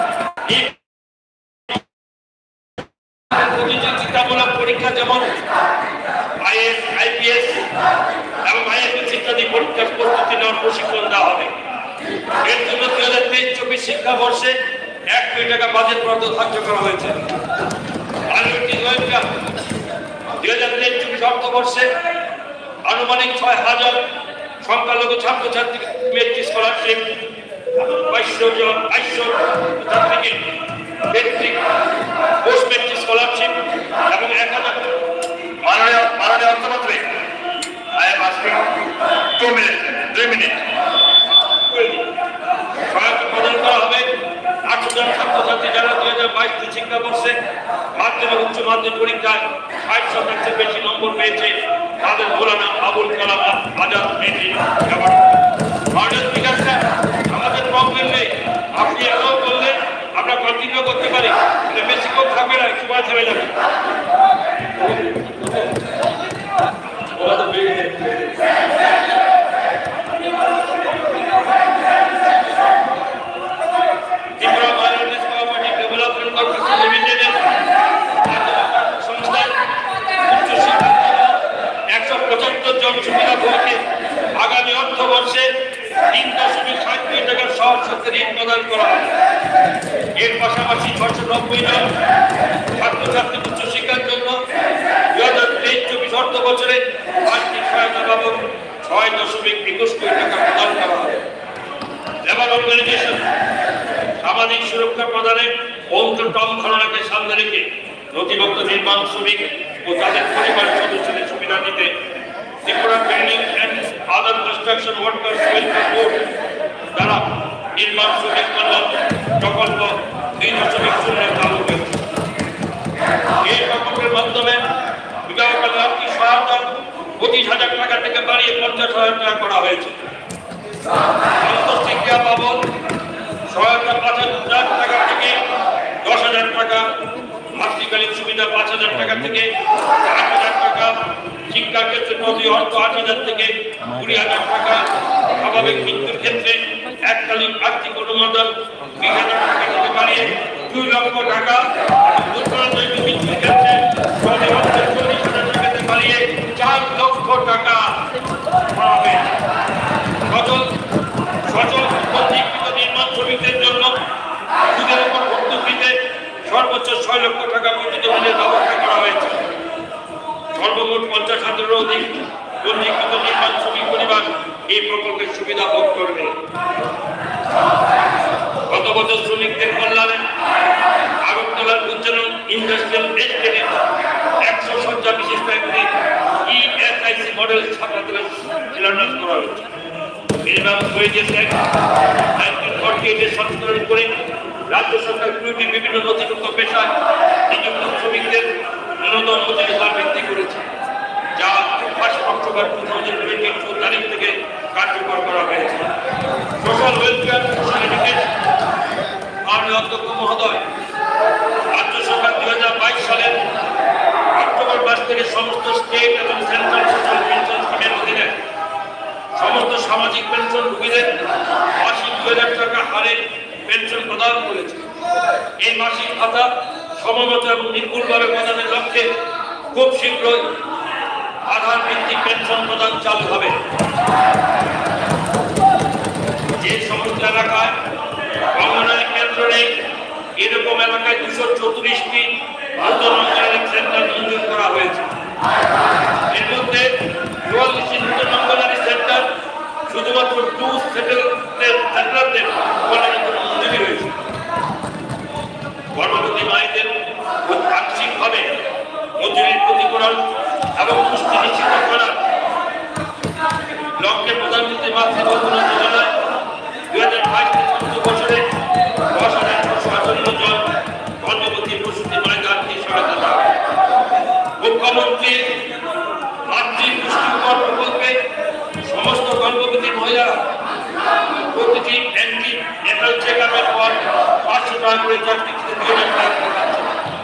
প্রতিযোগিতামূলক পরীক্ষা যেমন আইএস, আইপিএস এবং আইএফএস ইত্যাদি পরীক্ষার প্রস্তুতি নেওয়ার প্রশিক্ষণ দেওয়া হবে। এর জন্য 2023-24 শিক্ষাবর্ষে 1 কোটি টাকা বাজেট বরাদ্দ ধার্য করা হয়েছে। আনুমানিক 2023-24 অর্থবর্ষে আনুমানিক 6,000 সংখ্যালঘু ছাত্রছাত্রী মেট্রিক স্কলারশিপ 2200 ছাত্রীকে মেট্রিক পোস্ট মেট্রিক স্কলারশিপ এবং 1,000 মাননীয় অর্থমন্ত্রী I am asking 2 minutes সহায়তা প্রদান করা হবে। 800 জন ছাত্রছাত্রী যারা 2022 শিক্ষাবর্ষে মাধ্যমিক উচ্চ মাধ্যমিক পরীক্ষায় 60% বেশি নম্বর পেয়েছে তাদের মৌলানা আবুল কালাম আজাদ মেট্রিক অ্যাওয়ার্ড। মাননীয় স্পিকার স্যার, আমাদের প্রবলেম নেই, আপনি এলাও করলে আমরা কন্টিনিউ করতে পারি, বেশি কেউ থাকবে না, সময় থেমে যাবে। Tripura minorities cooperative development corporation লিমিটেডের সংস্থায় উচ্চশিক্ষার জন্য 175 জন সুবিধাভোগীকে আগামী অর্থবর্ষে 3.7 কোটি টাকার সহজ শর্তে ঋণ প্রদান করা হবে। এর পাশাপাশি 690 জন ছাত্রছাত্রী উচ্চশিক্ষার জন্য 2023-24 অর্থ বছরে আর্থিক সহায়তা বাবদ 6.21 কোটি টাকা প্রদান করা হবে। লেবার অর্গানাইজেশন সামাজিক সুরক্ষা প্রদানে অন্তর্টম ধারণাকে সামনে রেখে নথিভুক্ত নির্মাণ শ্রমিক ও তাদের পরিবার সদস্যদের সুবিধা দিতে Tripura building and other construction workers welfare board দ্বারা নির্মাণ শ্রমিক কল্যাণ প্রকল্প 2.0 চালু হয়েছে। এই প্রকল্পের মাধ্যমে বিবাহকালীন আর্থিক সহায়তা 25,000 টাকা থেকে বাড়িয়ে 50,000 টাকা করা হয়েছে। অন্তঃশিক্ষা বাবদ সহায়তা 5,000 টাকা থেকে 10,000 টাকা, মাতৃকালীন সুবিধা 5,000 টাকা থেকে 8,000 টাকা, শিক্ষার ক্ষেত্রে প্রতি অর্থ 8,000 থেকে 20,000 টাকা, স্বাভাবিক মৃত্যুর ক্ষেত্রে এককালীন আর্থিক অনুমোদন 20,000 টাকা থেকে বাড়িয়ে 2 লক্ষ টাকা, উত্তরাঞ্চলীয় মৃত্যুর ক্ষেত্রে প্রতি অর্থ 40,000 টাকা থেকে বাড়িয়ে 4 লক্ষ টাকা হবে। সচল পঞ্জীকৃত নির্মাণ শ্রমিকদের জন্য সুদের উপর ভর্তুকিতে সর্বোচ্চ 6 লক্ষ টাকা পর্যন্ত ঋণের ব্যবস্থা করা হয়েছে। সর্বমোট 50,000-এরও অধিক পঞ্জীকৃত নির্মাণ শ্রমিক পরিবার এই প্রকল্পের সুবিধা ভোগ করবে। গত বছর শ্রমিকদের কল্যাণে আগরতলার উজ্জ্বলন ইন্ডাস্ট্রিয়াল এস্টেটে 100 শয্যা বিশিষ্ট একটি ইএসআইসি মডেল ছাত্রাবাসের শিলান্যাস করা হয়েছে। মিনিমাম ওয়েজেস অ্যাক্ট 1948 সংশোধন করে রাজ্য সরকার বিভিন্ন নথিভুক্ত পেশায় নিযুক্ত শ্রমিকদের ন্যূনতম মজুরি হার বৃদ্ধি করেছে, যা অক্টোবর 2022 তারিখ থেকে কার্যকর করা হয়েছে। সোশ্যাল ওয়েলফেয়ার সার্টিফিকেট মাননীয় অধ্যক্ষ মহোদয়, রাজ্য সরকার 2022 সালের অক্টোবর মাস থেকে সমস্ত স্টেট এবং সেন্ট্রাল সোশ্যাল পেনশন স্কিমের অধীনে সমস্ত সামাজিক পেনশনভোগীদের মাসিক 2000 টাকা হারে পেনশন প্রদান করেছে। এই মাসিক ভাতা সমবেত এবং নির্ভুলভাবে প্রদানের লক্ষ্যে খুব শীঘ্রই আধার ভিত্তিক পেনশন প্রদান চালু হবে। যে সমস্ত এলাকায় অঙ্গনওয়াড়ি কেন্দ্র নেই, এরকম এলাকায় 234টি নতুন অঙ্গনওয়াড়ি সেন্টার মঞ্জুর করা হয়েছে। এর মধ্যে 44টি নতুন অঙ্গনওয়াড়ি সেন্টার শুধুমাত্র সেন্টারদের মঞ্জুরি হয়েছে। গর্ভবতী মায়েদের আংশিকভাবে মজুরির ক্ষতিপূরণ এবং পুষ্টি নিশ্চিত করার লক্ষ্যে প্রধানমন্ত্রী মাতৃবন্দনা যোজনায় 2022 বছরে 10,658 জন গর্ভবতী প্রসূতি মায়েদের আর্থিক সহায়তা দেওয়া। মুখ্যমন্ত্রী মাতৃ পুষ্টি প্রকল্পে সমস্ত গর্ভবতী মহিলা প্রতিটি অ্যান্টিনেটাল চেকআপের পর 500 টাকা করে চাকরিতে 2,000 টাকা পাচ্ছে।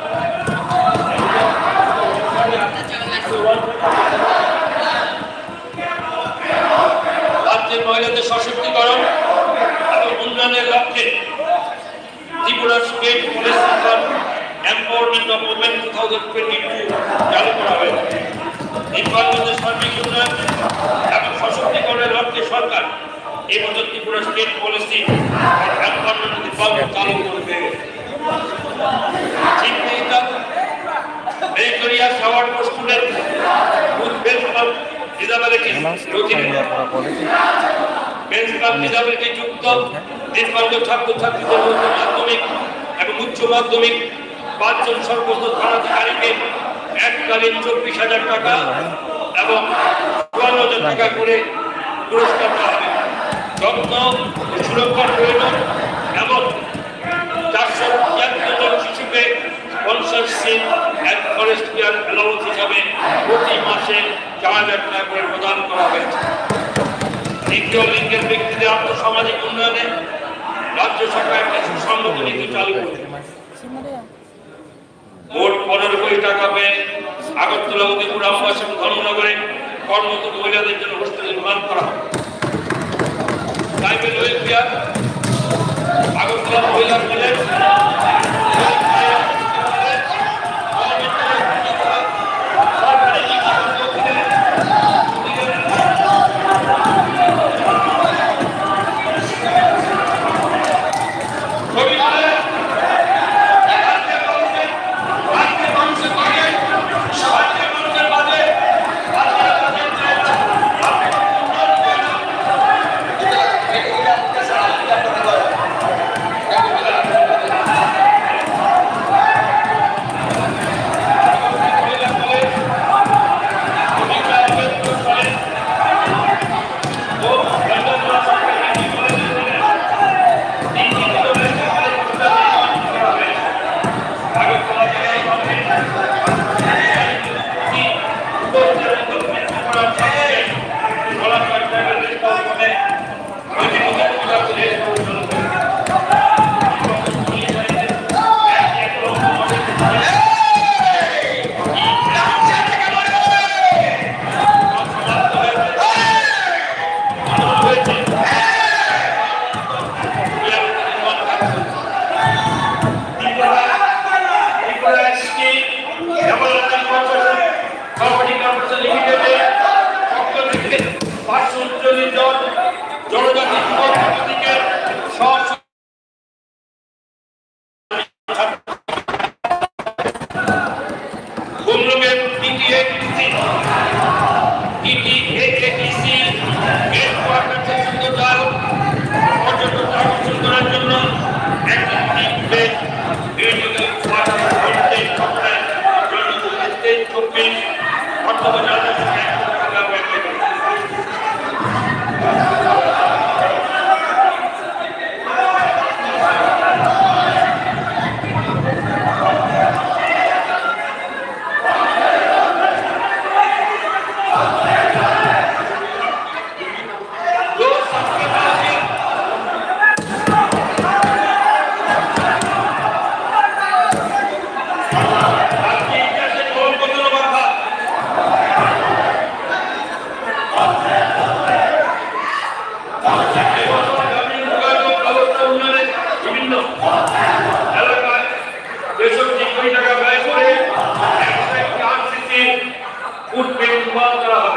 রাজ্যের মহিলাদের সশক্তিকরণ এবং উন্নয়নের লক্ষ্যে Tripura state policy for empowerment of women 2022 চালু করা হয়েছে। নির্বাচনের সার্বিক উন্নয়ন এবং সশক্তিকরণের লক্ষ্যে সরকার এই বছর Tripura state policy for empowerment চালু করবে। Meritorious award for student with best of disability যুক্ত দিব্যাঙ্গ ছাত্রছাত্রীদের মধ্যে মাধ্যমিক এবং উচ্চ মাধ্যমিক 5 জন সর্বোচ্চ স্থানাধিকারীকে এককালীন 24,000 টাকা এবং 54,000 টাকা করে পুরস্কার দেওয়া হবে। যত্ন ও সুরক্ষার প্রয়োজন এবং 473 জন শিশুকে sponsorship and foster care allowance হিসাবে প্রতি মাসে 4,000 টাকা করে প্রদান করা হয়েছে। তৃতীয় লিঙ্গের ব্যক্তিদের আর্থসামাজিক উন্নয়নে রাজ্য সরকার একটি সুসংগত নীতি চালু করেছে। মোট 15 কোটি টাকা ব্যয়ে আগরতলা, উদয়পুর, আমবাসা এবং ধর্মনগরে কর্মরত মহিলাদের জন্য হোস্টেল নির্মাণ করা হবে। ট্রাইবেল ওয়েলফেয়ার আগরতলা মহিলা কলেজ প্রদান করা হবে।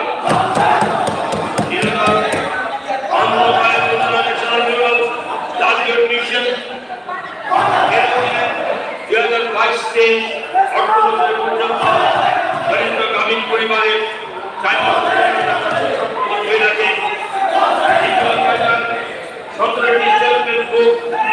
গ্রামীণ পরিবারের মহিলাকে 17টি সেলফ হেল্প গ্রুপ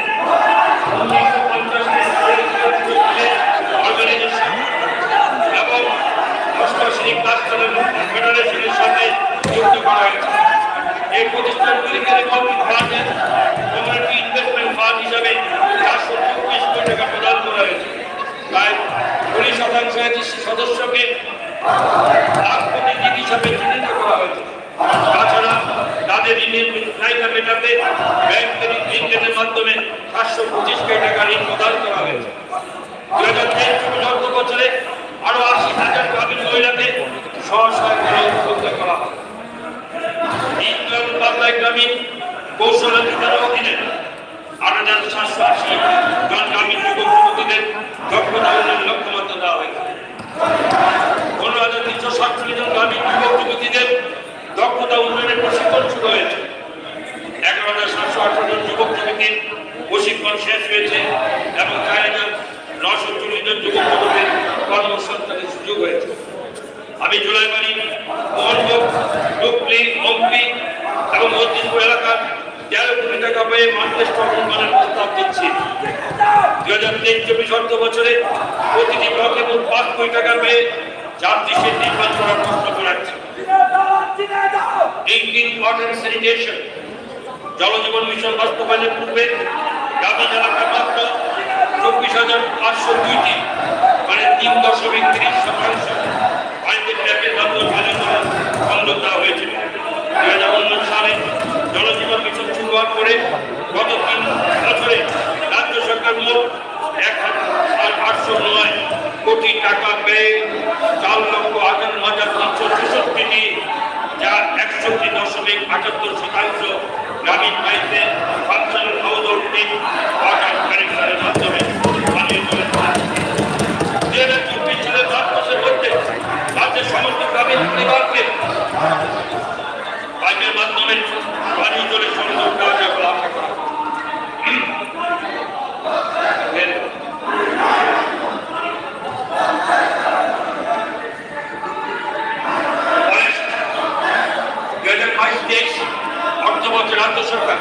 1950 এবং অষ্টআশি ক্লাস্টারের ফেডারেশনের সাথে যুক্ত করা হয়েছে। এই প্রতিষ্ঠানগুলিকে রিভলভিং ফান্ডের কমিউনিটি ইনভেস্টমেন্ট ফান্ড হিসাবে 424 কোটি টাকা প্রদান করা হয়েছে। প্রায় 20% সদস্যকে লাখপতি হিসাবে চিহ্নিত করা হয়েছে। তাছাড়া তাদের ঋণের চাহিদা মেটাতে ব্যাংকের ঋণের মাধ্যমে 725 কোটি টাকা ঋণ প্রদান করা হয়েছে। 2023 বছরে আরো 80,000 গ্রামীণ মহিলাকে স্ব-সহায়তা উদ্যোক্তা করা হবে। গ্রামীণ কৌশল অধীনে 8,780 জন গ্রামীণ যুবক যুবতীদের দক্ষতা উন্নয়নের লক্ষ্যমাত্রা দেওয়া হয়েছে। 15,347 জন গ্রামীণ যুবক যুবতীদের দক্ষতা উন্নয়নের প্রশিক্ষণ শুরু হয়েছে। 11,718 জন যুবক যুবতীর প্রশিক্ষণ শেষ হয়েছে এবং 4,940 জন যুবক যুবতীর কর্মসংস্থানের সুযোগ হয়েছে। আমি জুলাইবাড়ি, মোহনগঞ্জ, ডুবলি, মম্পি এবং মধ্যপুর এলাকার 13 কোটি টাকা ব্যয়ে মানটেস্ট নির্মাণের প্রস্তাব দিচ্ছি। 2023-24 অর্থ বছরে প্রতিটি ব্লকে মোট 5 কোটি টাকা ব্যয়ে 4 দৃশ্যের নির্মাণ করার প্রস্তাব রাখছি। Drinking water sanitation Jal Jeevan mission বাস্তবায়নের পূর্বে গ্রামীণ এলাকায় মাত্র 24,502টি মানে 3.30% পাইপের ট্যাপের মাধ্যমে পানি সংযোগ দেওয়া হয়েছিল। 2019 সালে জলজীবন মিশন শুরু হওয়ার পরে গত 3 বছরে রাজ্য সরকার মোট 1,809 কোটি টাকা ব্যয়ে 4,58,366টি যা 61.78% গ্রামীণ পাইপে ফাংশনাল আউটডোর ওয়াটার কানেকশনের মাধ্যমে পানীয় জলের 2024 সালের 10 মাসের মধ্যে রাজ্যের সমস্ত গ্রামীণ পরিবারকে পাইপের মাধ্যমে পানীয় জলের সংযোগ দেওয়া যাবে বলে আশা করা হচ্ছে। 2022-23 অর্থ বছর রাজ্য সরকার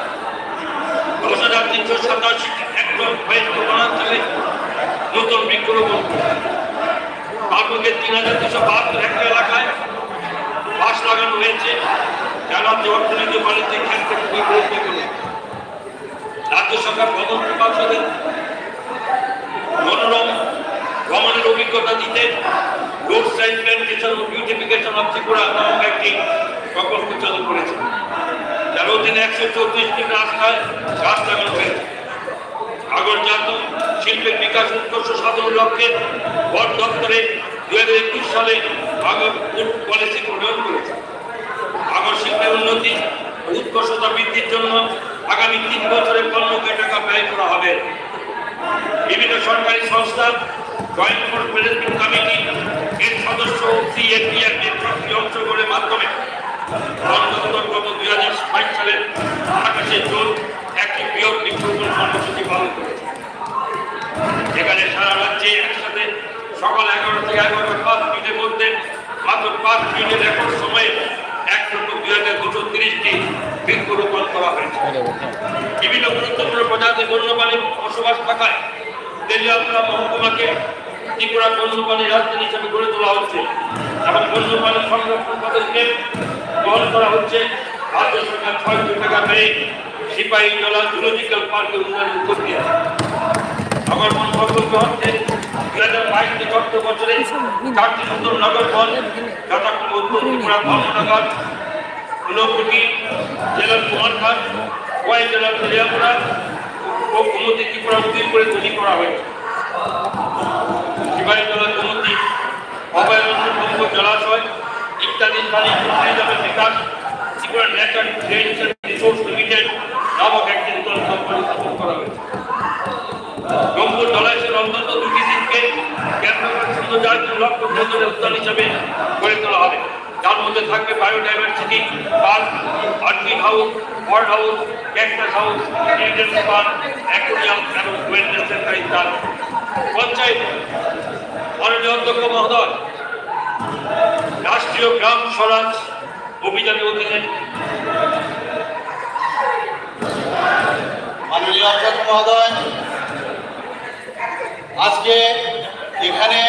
10,387 হেক্টর বহিষ্ঠ বনাঞ্চলে নতুন বৃক্ষরোপণ তার মধ্যে 3,272 হেক্টর এলাকায় বাঁশ লাগানো হয়েছে যা রাজ্য অর্থনীতি ও বাণিজ্যিক ক্ষেত্রে খুবই গুরুত্বপূর্ণ। রাজ্য সরকার ভবন প্রকৌশলের মনোরম ভ্রমণের অভিজ্ঞতা দিতে রোড সাইড প্ল্যান্টেশন ও বিউটিফিকেশন অফ ত্রিপুরা নামক একটি প্রকল্প চালু করেছে, যার অধীনে 134টি রাস্তায় গাছ লাগানো হয়েছে। আগরজাত শিল্পের বিকাশ উৎকর্ষ সাধনের লক্ষ্যে বন দপ্তরে 2021 সালে আগর ফুড পলিসি প্রণয়ন করেছে। আগর শিল্পের উন্নতি উৎকর্ষতা বৃদ্ধির জন্য আগামী 3 বছরে 15 কোটি টাকা ব্যয় করা হবে। বিভিন্ন সরকারি সংস্থা জয়েন্ট ফোর্স ম্যানেজমেন্ট কমিটি এর সদস্য সিএপিএর নেতৃত্বে অংশগ্রহণের মাধ্যমে বন দপ্তর গত 2022 সালের 28 জুন একটি বৃহৎ বৃক্ষরোপণ কর্মসূচি পালন করেছে। এখানে সারা রাজ্যে একসাথে সকাল 11 থেকে 5 মিনিটের মধ্যে মাত্র 5 মিনিটের রেকর্ড সময়ে 1,230টি বৃক্ষরোপণ করা হয়েছে। বিভিন্ন গুরুত্বপূর্ণ প্রজাতির বন্যপ্রাণীর বসবাস থাকায় তেলিয়াপাড়া মহকুমাকে ত্রিপুরা বন্যপ্রাণী রাজধানী হিসেবে গড়ে তোলা হচ্ছে এবং বন্যপ্রাণী সংরক্ষণ পদক্ষেপ গ্রহণ করা হচ্ছে। রাজ্য সরকার 6 কোটি টাকা ব্যয়ে সিপাহীজলা জুলজিক্যাল পার্কের উন্নয়নের উদ্যোগ নিয়েছে। নগর বন প্রকল্প হচ্ছে 2022 থেকে অর্থ বছরে 4টি নতুন নগর বন যথাক্রমে উত্তর ত্রিপুরা ধর্মনগর, ঊনকোটি জেলার কুমারঘাট, খোয়াই জেলার তেলিয়াপাড়া ও গোমতী ত্রিপুরা উদ্ভিদ করে তৈরি করা হয়েছে। সিপাহীজলা গোমতী অভয়ারণ্য প্রমুখ জলাশয় ইত্যাদি স্থানীয় ট্যুরিজমের বিকাশ ত্রিপুরা ন্যাচারাল রিসোর্স লিমিটেড নামক একটি নতুন কোম্পানি স্থাপন করা হয়েছে। রংপুর জলাশয়ের অন্তত 2টি দ্বীপকে কেন্দ্র করে সৌন্দর্যায়ন লক্ষ্য কেন্দ্রের উদ্যান হিসেবে গড়ে তোলা হবে। যার মধ্যে থাকবে বায়োডাইভার্সিটি পার্ক, আর্কিং house, bird house, cactus house, children's park, aquarium এবং ওয়েলনেস সেন্টার ইত্যাদি। পঞ্চায়েত মাননীয় অধ্যক্ষ মহোদয়, রাষ্ট্রীয় গ্রাম স্বরাজ অভিযানের অধীনে মাননীয় অধ্যক্ষ মহোদয়, আজকে এখানে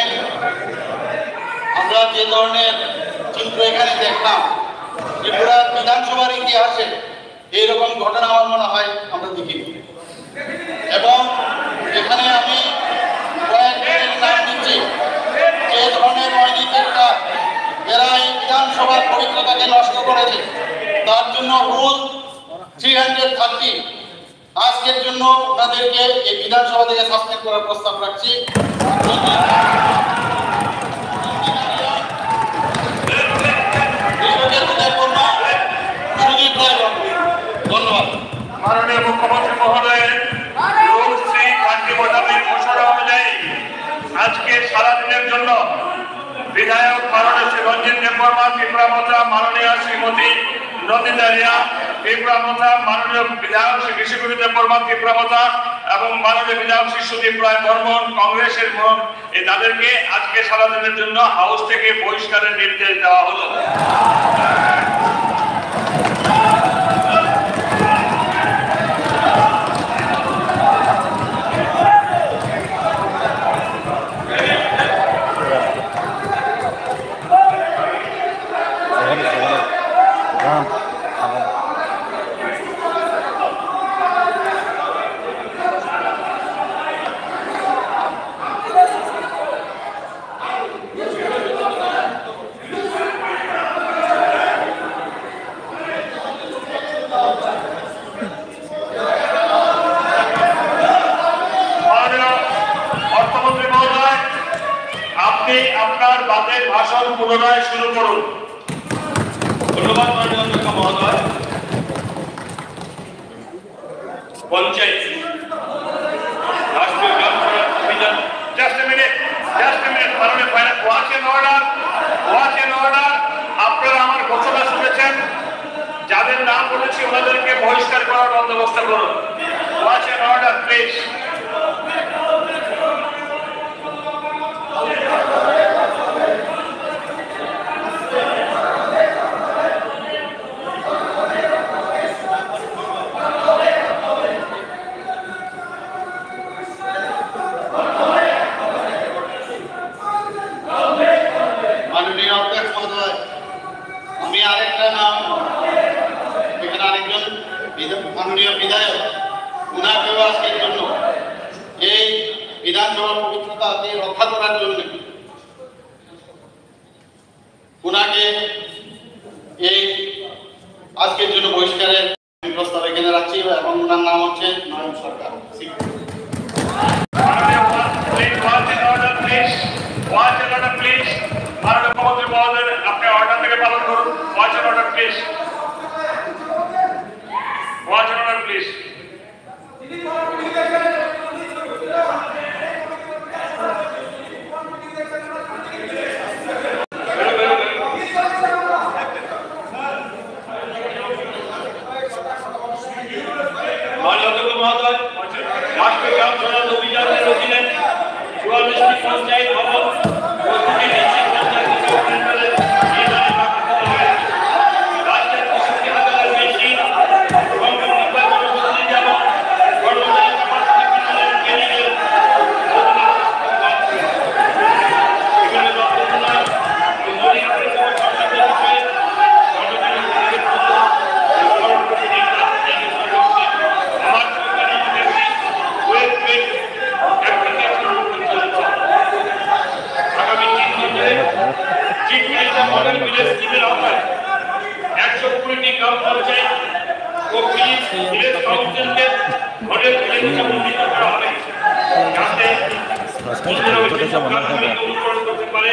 আমরা যে ধরনের চিত্র এখানে দেখলাম, ত্রিপুরার বিধানসভার ইতিহাসে এইরকম ঘটনা আমার মনে হয় আমরা দেখিনি। এবং এখানে আমি কয়েকজনের নাম দিচ্ছি যে ধরনের অনৈতিকতা এরা এই বিধানসভার পবিত্রতাকে নষ্ট করেছে, তার জন্য রুল 330 আজকের জন্য ওনাদেরকে এই বিধানসভা থেকে সাসপেন্ড করার প্রস্তাব রাখছি। ধন্যবাদ। মাননীয় মুখ্যমন্ত্রী মহোদয়ের রুল 330 মোতাবেক ঘোষণা অনুযায়ী আজকে সারাদিনের জন্য বিধায়ক মাননীয় শ্রী রঞ্জিত দেববর্মা ত্রিপুরামতা, মাননীয় শ্রীমতী নন্দিতা রিয়া ত্রিপুরামতা, মাননীয় বিধায়ক শ্রী ঋষিগুরু দেববর্মা ত্রিপুরামতা এবং মাননীয় বিধায়ক শ্রী সুদীপ রায় বর্মন কংগ্রেসের তাদেরকে আজকে সারাদিনের জন্য হাউস থেকে বহিষ্কারের নির্দেশ দেওয়া হলো। আপনার বাদের ভাষণ পুনরায় শুরু করুন। ধন্যবাদ মাননীয় অধ্যক্ষ মহোদয়। পঞ্চায়েত রাষ্ট্রীয় Gram Swaraj Abhiyan. Just a minute মাননীয় ওয়াচ এন্ড অর্ডার। আপনারা আমার ঘোষণা শুনেছেন, যাদের নাম বলেছি ওনাদেরকে বহিষ্কার করার বন্দোবস্ত করুন। Watch and order please. মাননীয় অধ্যক্ষ মহোদয়, আমি আরেকটা নাম, এখানে আরেকজন মাননীয় বিধায়ক, উনাকেও আজকের জন্য এই বিধানসভার পবিত্রতাকে রক্ষা করার জন্য উনাকে এই আজকের জন্য বহিষ্কারের প্রস্তাব এখানে রাখছি এবং ওনার নাম হচ্ছে নয়ন সরকার। আপনি অর্ডার থেকে পালন করুন। Watch and order please. Watch and order please. মাননীয় মহোদয়, রাষ্ট্রীয় গ্রাম স্বরাজ অভিযানের অধীনে 44টি পঞ্চায়েত ভবন ও 2টি ডিস্ট্রিক্ট পঞ্চায়েত সেক্রেটারিয়েট নির্মাণের কাজ শুরু হয়েছে। রাজ্যের 65,000-এর বেশি নির্বাচন প্রতিনিধি এবং কর্মচারী ক্যাপাসিটি বিল্ডিংয়ের ক্যারিয়ার বিভিন্ন দপ্তর উন্নয়ন ও মৌলিক সমস্যার বিষয়ে কর্মচারী মডেল ভিলেজ স্কিমের আওতায় 120টি গ্রাম পঞ্চায়েত ও ভিলেজ কাউন্সিলকে মডেল ভিলেজ হিসেবে উন্নীত করা হবে, যাতে অনুসরণ করতে পারে।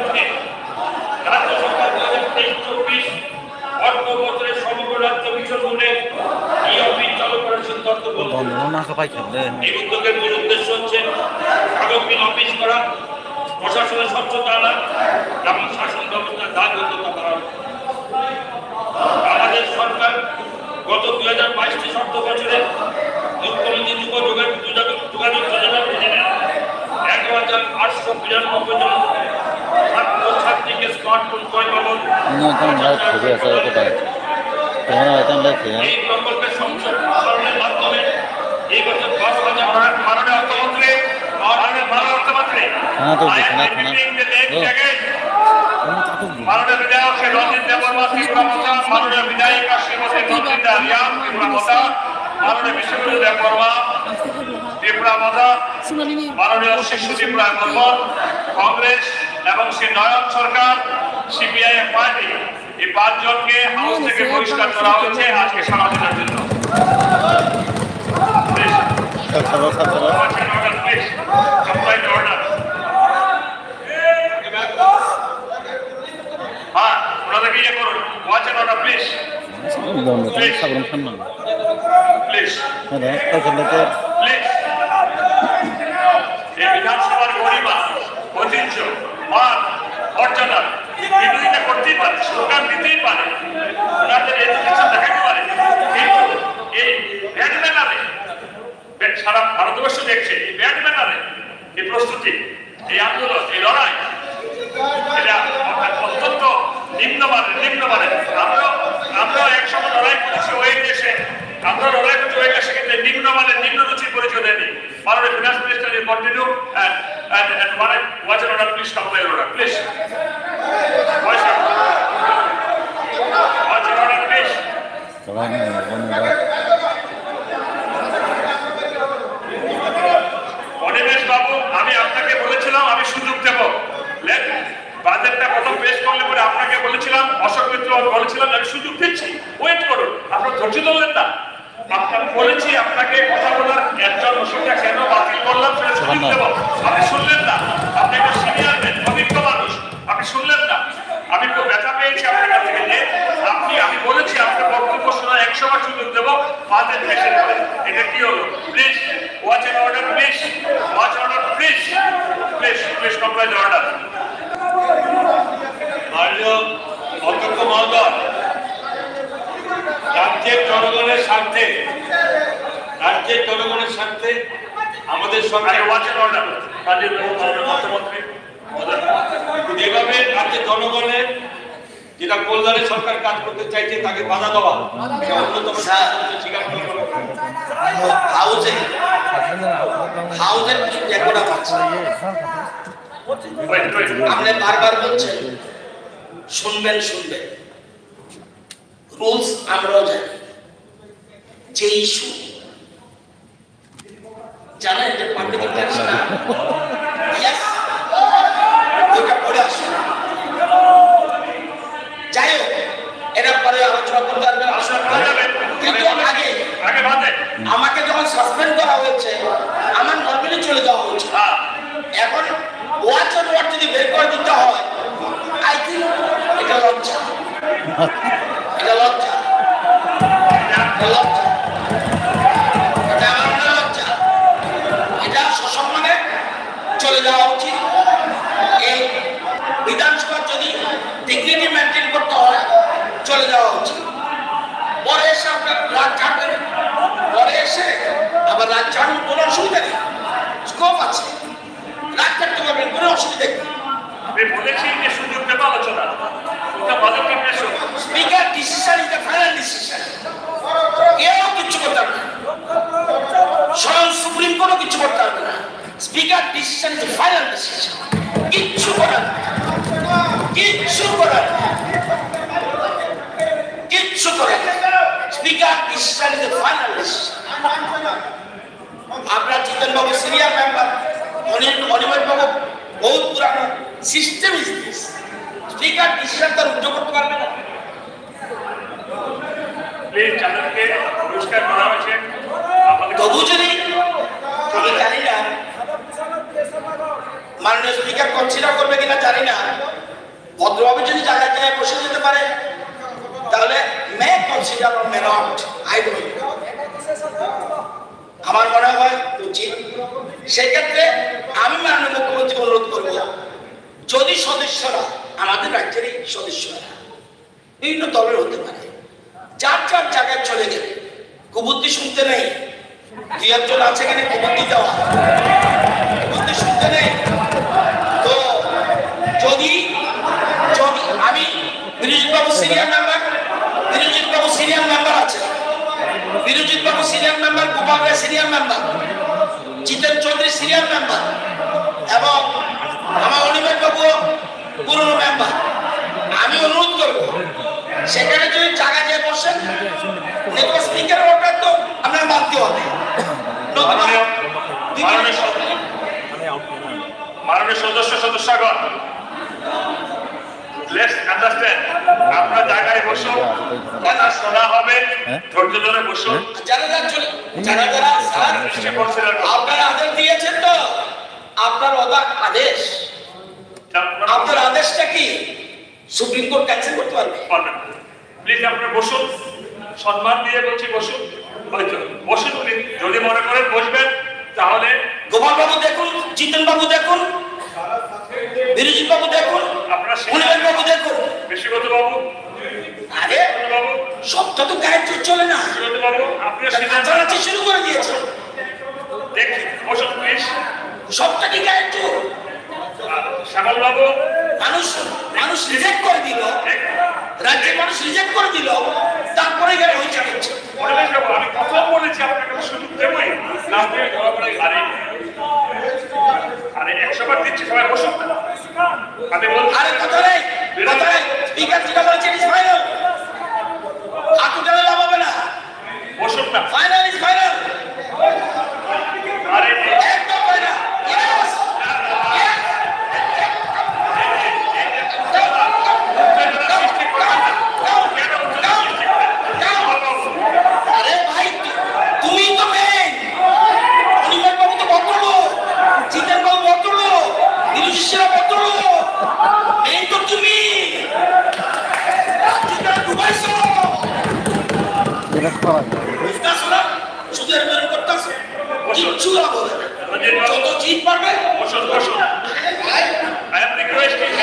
রাজ্য সরকার 2023-24 অর্থ বছরের সমগ্র রাজ্য মিশন ভবনে এই অফিস চালু করার সিদ্ধান্ত বলছেন। এই উদ্যোগের মূল উদ্দেশ্য হচ্ছে কাগজবিহীন অফিস করা, প্রশাসনের স্বচ্ছতা আনা এবং শাসন ব্যবস্থার দায়বদ্ধতা বাড়ানো। আমাদের সরকার গত 2022 অর্থ বছরে মুখ্যমন্ত্রী যুব যোগাযোগ যোজনার অধীনে 1895 জন ছাত্রছাত্রীকে স্মার্টফোন ক্রয় বাবদ এই প্রকল্পের সংশোধনের মাধ্যমে এই বছর 12,000 মাননীয় অর্থমন্ত্রী মাননীয় বিধায়ক শ্রী রঞ্জিত দেববর্মা ত্রিপুরা মহোদয়, মাননীয় বিধায়িকা শ্রীমতী নন্দিতা রিয়াং ত্রিপুরা মহোদয়, মাননীয় বিশ্বগুরু দেববর্মা ত্রিপুরা মহোদয়, মাননীয় শিশু ত্রিপুরা বর্মন, কংগ্রেস এবং শ্রী নয়ন সরকার সিপিআইএম পার্টি, এই 5 জনকে হাউস থেকে বহিষ্কার করা হয়েছে আজকে সারাদিনের জন্য। হ্যাঁ, ওনাদেরকে ইয়ে করুন, watch and order please. Please please এই বিধানসভার গরিমা, ঐতিহ্য, মান, মর্যাদা বিরোধিতা করতেই পারে, স্লোগান দিতেই পারে, ওনাদের এডুকেশন দেখাতে পারে, কিন্তু এই ব্যাড ম্যানারে সারা ভারতবর্ষ দেখছে, এই ব্যাড ম্যানারে এই প্রস্তুতি, এই আন্দোলন, এই লড়াই, এটা অত্যন্ত নিম্নমানের। আমরা একসময় লড়াই করেছি ওই দেশে, আমরা লড়াই করছি ওই দেশে, কিন্তু নিম্নমানের নিম্নরুচির পরিচয় দেয়নি। মাননীয় finance minister you continue and watch and order, please come by order, please. Watch and order, please. Animesh babu, আমি আপনাকে বলেছিলাম আমি সুযোগ দেব, বাজেটটা প্রথম পেশ করলে পরে আপনাকে বলেছিলাম, অশোক মিত্র বলেছিলাম আমি সুযোগ দিচ্ছি, ওয়েট করুন, আপনার ধৈর্য ধরলেন না। আপনাকে বলেছি আপনাকে কথা বলার একজন ওষুধটা কেন বাতিল করলাম সেটা সুযোগ দেব, আপনি শুনলেন না। আপনি একটা সিনিয়র ম্যান, অভিজ্ঞ মানুষ, আপনি শুনলেন না। আমি খুব ব্যথা পেয়েছি আপনার কাছ থেকে যে আমি বলেছি আপনার বক্তব্য শোনার 100 বার সুযোগ দেব, বাজেট পেশের পরে। এটা কি হলো? Please watch and order, please watch order, please please please comply the order. মাননীয় অধ্যক্ষ মহোদয়, রাজ্যের জনগণের স্বার্থে আমাদের সরকার ওয়াচ এন্ড অর্ডার, রাজ্যের অর্থমন্ত্রী যেভাবে রাজ্যের জনগণের যেটা কল্যাণে সরকার কাজ করতে চাইছে তাকে বাধা দেওয়া, অন্যতম স্বীকার করা। হাউজের একটা পাচ্ছে, আপনি বারবার বলছেন শুনবেন, রুলস আমরাও জানি, যে ইস্যু জানেন যে পাবলিক ইন্টারেস্ট না, ওইটা পড়ে আসুন। যাই হোক, এরা পরে আলোচনা করতে পারবেন, আলোচনা করা যাবে, কিন্তু আগে আমাকে যখন সাসপেন্ড করা হয়েছে আমার নর্মালি চলে যাওয়া হয়েছে। এখন ওয়াচ এন্ড ওয়াচ যদি বের করে দিতে হয়, আই থিঙ্ক এটা লজ্জা, এটা লজ্জা, এটা আমার লজ্জা, এটা সসম্মানে চলে যাওয়া উচিত। এই বিধানসভার যদি ডিগনিটি মেনটেন করতে হয় চলে যাওয়া উচিত। পরে এসে আপনার রাত ছাড়বেন, পরে এসে আবার রাত ছাড়ুন, কোনো অসুবিধা নেই, স্কোপ আছে, রাত ছাড়তে পারবেন, কোনো অসুবিধা নেই। আমি বলেছি যে সুযোগ দেব আলোচনা, speaker decision is the final decision, কেউ কিছু করতে পারবে না, স্বয়ং সুপ্রিম কোর্টও কিছু করতে পারবে না। Speaker decision is the final decision, কিচ্ছু করার, কিচ্ছু করার, কিচ্ছু করার। Speaker decision is the final decision. আপনার জিতেন বাবু সিনিয়র মেম্বার, অনিমেষ বাবু বহুত পুরানো, system is this. Speaker decision তার উদ্ধ করতে পারবে না। প্লিজ যাদেরকে পুরস্কার করা হয়েছে, তবু যদি আমি জানি না মাননীয় স্পিকার কনসিডার করবে কিনা জানি না, ভদ্রভাবে যদি জায়গায় বসে যেতে পারে তাহলে may consider or may not, I don't know. আমার মনে হয় উচিত সেক্ষেত্রে আমি মাননীয় মুখ্যমন্ত্রী অনুরোধ করব, যদি সদস্যরা আমাদের রাজ্যের সদস্যরা বিভিন্ন দলের হতে পারে, যার যার জায়গায় চলে গেলে কুবুদ্ধি শুনতে নেই, দুই একজন আছে এখানে কুবুদ্ধি দেওয়া, কুবুদ্ধি শুনতে নেই। তো যদি আমি বিরোজিৎ babu senior member, বিরোজিৎ babu senior member আছে, Birajit babu senior member, Gopal Roy senior member, Jiten Chowdhury senior member এবং আমার অনিমেষ বাবু পুরনো মেম্বার। আমি অনুরোধ করবো সেখানে যদি জায়গা দিয়ে বসেন, স্পিকারের অর্ডার তো আপনার মানতে হবে। মাননীয় সদস্যগণ, লেটস আন্ডারস্ট্যান্ড, আপনার জায়গায় বসুন, কথা শোনা হবে, ধৈর্য ধরে বসুন। যারা আপনারা আদেশ দিয়েছেন তো, আপনার আদেশ, আপনার আদেশটা কি সুপ্রিম কোর্ট ক্যান্সেল করতে পারবে? প্লিজ আপনারা বসুন, সম্মান দিয়ে বলছি বসুন, হয়তো বসুন। যদি মনে করেন বসবেন তাহলে গোপাল বাবু দেখুন, জিতেন বাবু দেখুন, বিরোজিৎ বাবু দেখুন, অনিমেষ বাবু দেখুন, বেশিগত বাবু, আরে সবটা তো গায়ের জোর চলে না, বাবু আপনি নাচানাচি শুরু করে দিয়েছে। দেখি বসুন প্লিজ। সবটা কি গায়ের জোর? শ্যামল বাবু, মানুষ রিজেক্ট করে দিল, রাজ্যের মানুষ রিজেক্ট করে দিল, তারপরে গেলে হয়েছে হচ্ছে। অনিমেষ বাবু, আমি প্রথম বলেছি আপনাকে সুযোগ দেবই না, আপনি আরে 100 বার দিচ্ছি, সবাই বসুন। আমি বলছি আরে কথা নেই, স্পিকার যেটা বলেছে ইজ ফাইনাল, হাত উঠালে লাভ হবে না, বসুন না, ফাইনাল ইজ ফাইনাল, আরে একদম ফাইনাল। ইয়েস আরে ভাই, তুমি তো মেন, অনিমেষ বাবু তো ভদ্রলোক, জিতেন বাবু ভদ্রলোক, বিরোধীরা ভদ্রলোক, মেন তো তুমি। শুধু এর করতেছে কিচ্ছু লাভ হবে না, যত জিত পারবে। বসুন বসুন, আই এম রিকোয়েস্টিং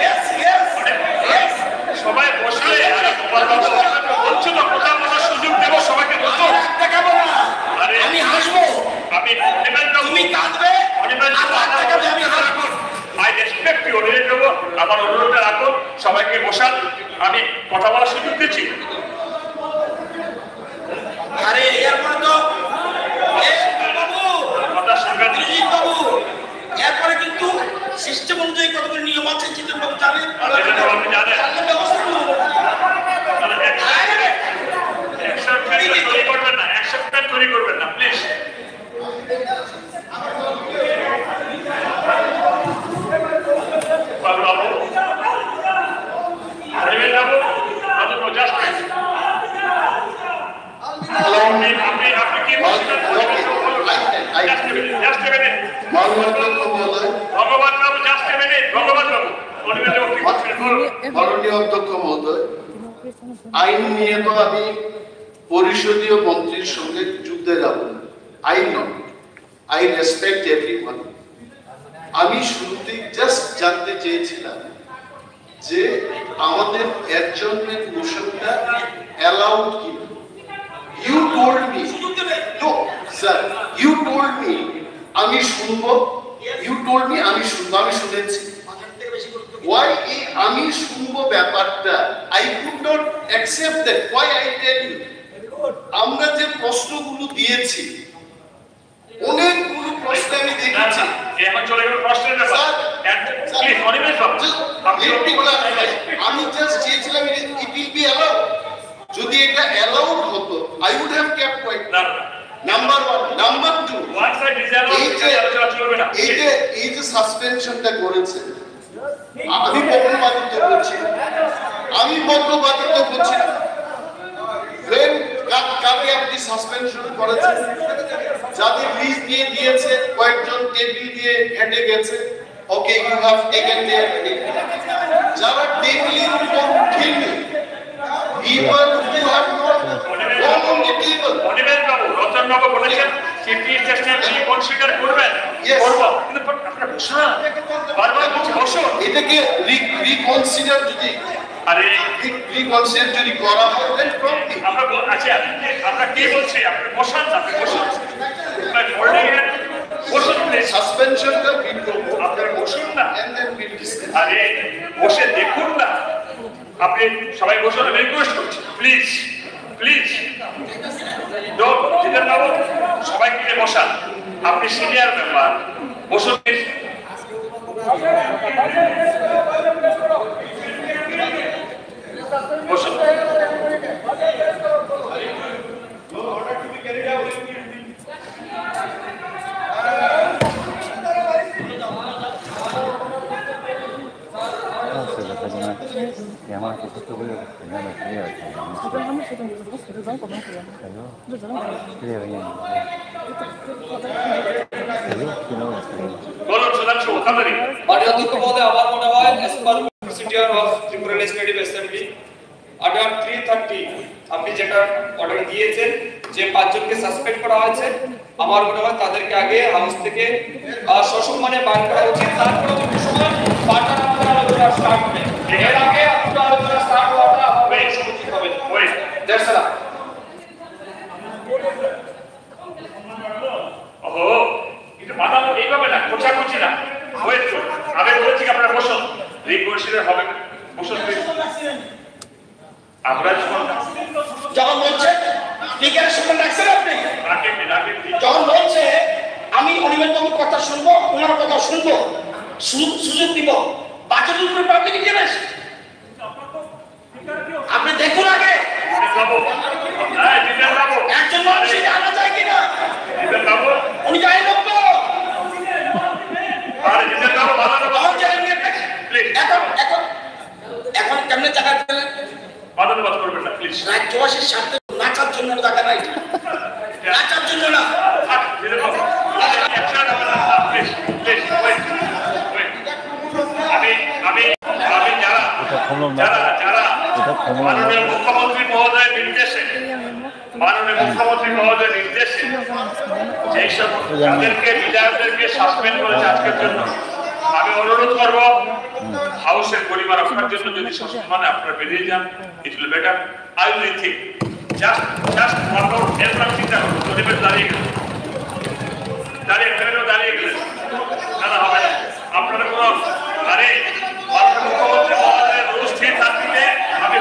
সবাই বসলে বলছো তো, কথা বলার সুযোগ দেব সবাইকে। বসুন, দেখাবো না, আমি হাসবো, আমি তুমি কাঁদবে, আমি হাসবো। আই রেসপেক্ট ইউ অনিমেষ বাবু, আমার অনুরোধটা রাখুন, সবাইকে বসান, আমি কথা বলার সুযোগ দিচ্ছি। আরে এরপরে তো বাবু, কথা শুনবেন বাবু, এরপরে কিন্তু সিস্টেম অনুযায়ী কতগুলো নিয়ম আছে, জিতেন বাবু জানেন, আপনি জানেন, ব্যবস্থা তৈরি করবেন না, অ্যাকসেপ্টেন্ট তৈরি করবেন না প্লিজ। আপনি কি ভগবান বাবু, জাস্ট এ মিনিট, ভগবান বাবু, মাননীয় অধ্যক্ষ মহোদয়, আইন নিয়ে তো আমি পরিষদীয় মন্ত্রীর সঙ্গে যুদ্ধে যাব, I know, I respect everyone. আমি শুরুতেই জাস্ট জানতে চেয়েছিলাম যে আমাদের অ্যাডজর্নমেন্ট মোশনটা অ্যালাউড কি। You told me, no sir, you told me আমি শুনবো, ইউ টোল্ড মি আমি শুনবো, আমি শুনেছি। Why আমি শুনবো ব্যাপারটা, I could not accept that. Why I tell you, আমরা যে প্রশ্নগুলো দিয়েছি, অনেকগুলো প্রশ্ন আমি দেখেছি। এখন চলে গেল প্রশ্নের ব্যাপার। প্লিজ অনিমেষ বাবু, আমি জাস্ট চেয়েছিলাম it will be allowed. যদি এটা allowed হতো, I would have kept quiet. Number 1, number 2, এই যে সাসপেনশনটা করেছে, আমি পক্ষপাতিত্ব করছি, আমি পক্ষপাতিত্ব করছি। কাকে আপনি সাসপেনশন করেছেন? যাদের লিস্ট দিয়ে দিয়েছে, কয়েকজন টেবিল দিয়ে হেঁটে গেছে, okay you have taken there. যারা টেবিলের উপর উঠেনি, people who on the table. Animesh বাবু, রতন বাবু বলেছেন সিটি স্টেশনে রিকনসিডার করবেন। Yes. করব, কিন্তু আপনারা বসুন না, বারবার বলছি বসুন। এটাকে রিকনসিডার যদি রিকনসিডার যদি করা হয় then promptly. আমরা আচ্ছা আমরা কি বলছি, আপনি বসান না, আপনি বসুন। বাট হোল্ডিং হ্যান্ড বসুন প্লিজ। সাসপেনশনটা বিল করবো আপনারা বসুন না, and then we'll discuss. আরে বসে দেখুন না, আপনি সবাই বসুন, আমি রিকোয়েস্ট করছি প্লিজ প্লিজ। জিতেন বাবু সবাই মিলে বসান, আপনি সিনিয়র মেম্বার, বসুন প্লিজ। বসুন। Llamar que justo voy a terminar la tarea de বলুন সুধাংশু, তাড়াতাড়ি। মাননীয় অধ্যক্ষ মহোদয়, আমার মনে হয় as per procedure of Tripura Legislative Assembly order 330 আপনি যেটা অর্ডার দিয়েছেন যে 5 জনকে সাসপেন্ড করা হয়েছে, আমার মনে হয় তাদেরকে আগে হাউস থেকে সসম্মানে বার করা উচিত। তারপরে যখন সময় পাঠানো আলোচনা স্টার্ট হবে, এর আগে আপনার আলোচনা স্টার্ট হওয়াটা হবে উচিত হবে। Wait that's all. ওহো, কিন্তু মাথা এইভাবে না, কোচাকুচি না। ওয়েট আমি বলেছি কি আপনারা বসুন, রিকনসিডার হবে, বসুন প্লিজ। আমরা যখন বলছে স্পিকারের সঙ্গে রাখছেন আপনি, যখন বলছে আমি অনিমেষ বাবুর কথা শুনবো, ওনার কথা শুনবো, সুযোগ দিব, বাচ্চাদের উপরে পাবলিক ইন্টারেস্ট আপনি দেখুন আগে একজন মানুষ জানা যায় কিনা, উনি যাই লোক তো এখন কেমনে টাকা দিলেন বাদানুবাদ করবেন না প্লিজ। রাজ্যবাসীর স্বার্থে নাচার জন্য টাকা নাই, নাচার জন্য না। মাননীয় মুখ্যমন্ত্রী মহোদয়ের নির্দেশে যেসব যাদেরকে বিধায়কদেরকে সাসপেন্ড করেছে আজকের জন্য, আমি অনুরোধ করবো হাউসের পরিবার রক্ষার জন্য যদি সসম্মানে আপনারা বেরিয়ে যান, it will better. I will think just work out এরকম চিন্তা করুন। প্রদীপের দাঁড়িয়ে গেলেন, দাঁড়িয়ে গেলেন, না হবে না। আপনারা কোনো আরে মাননীয় মুখ্যমন্ত্রী মহোদয়ের রুল স্থির থাকলে আমি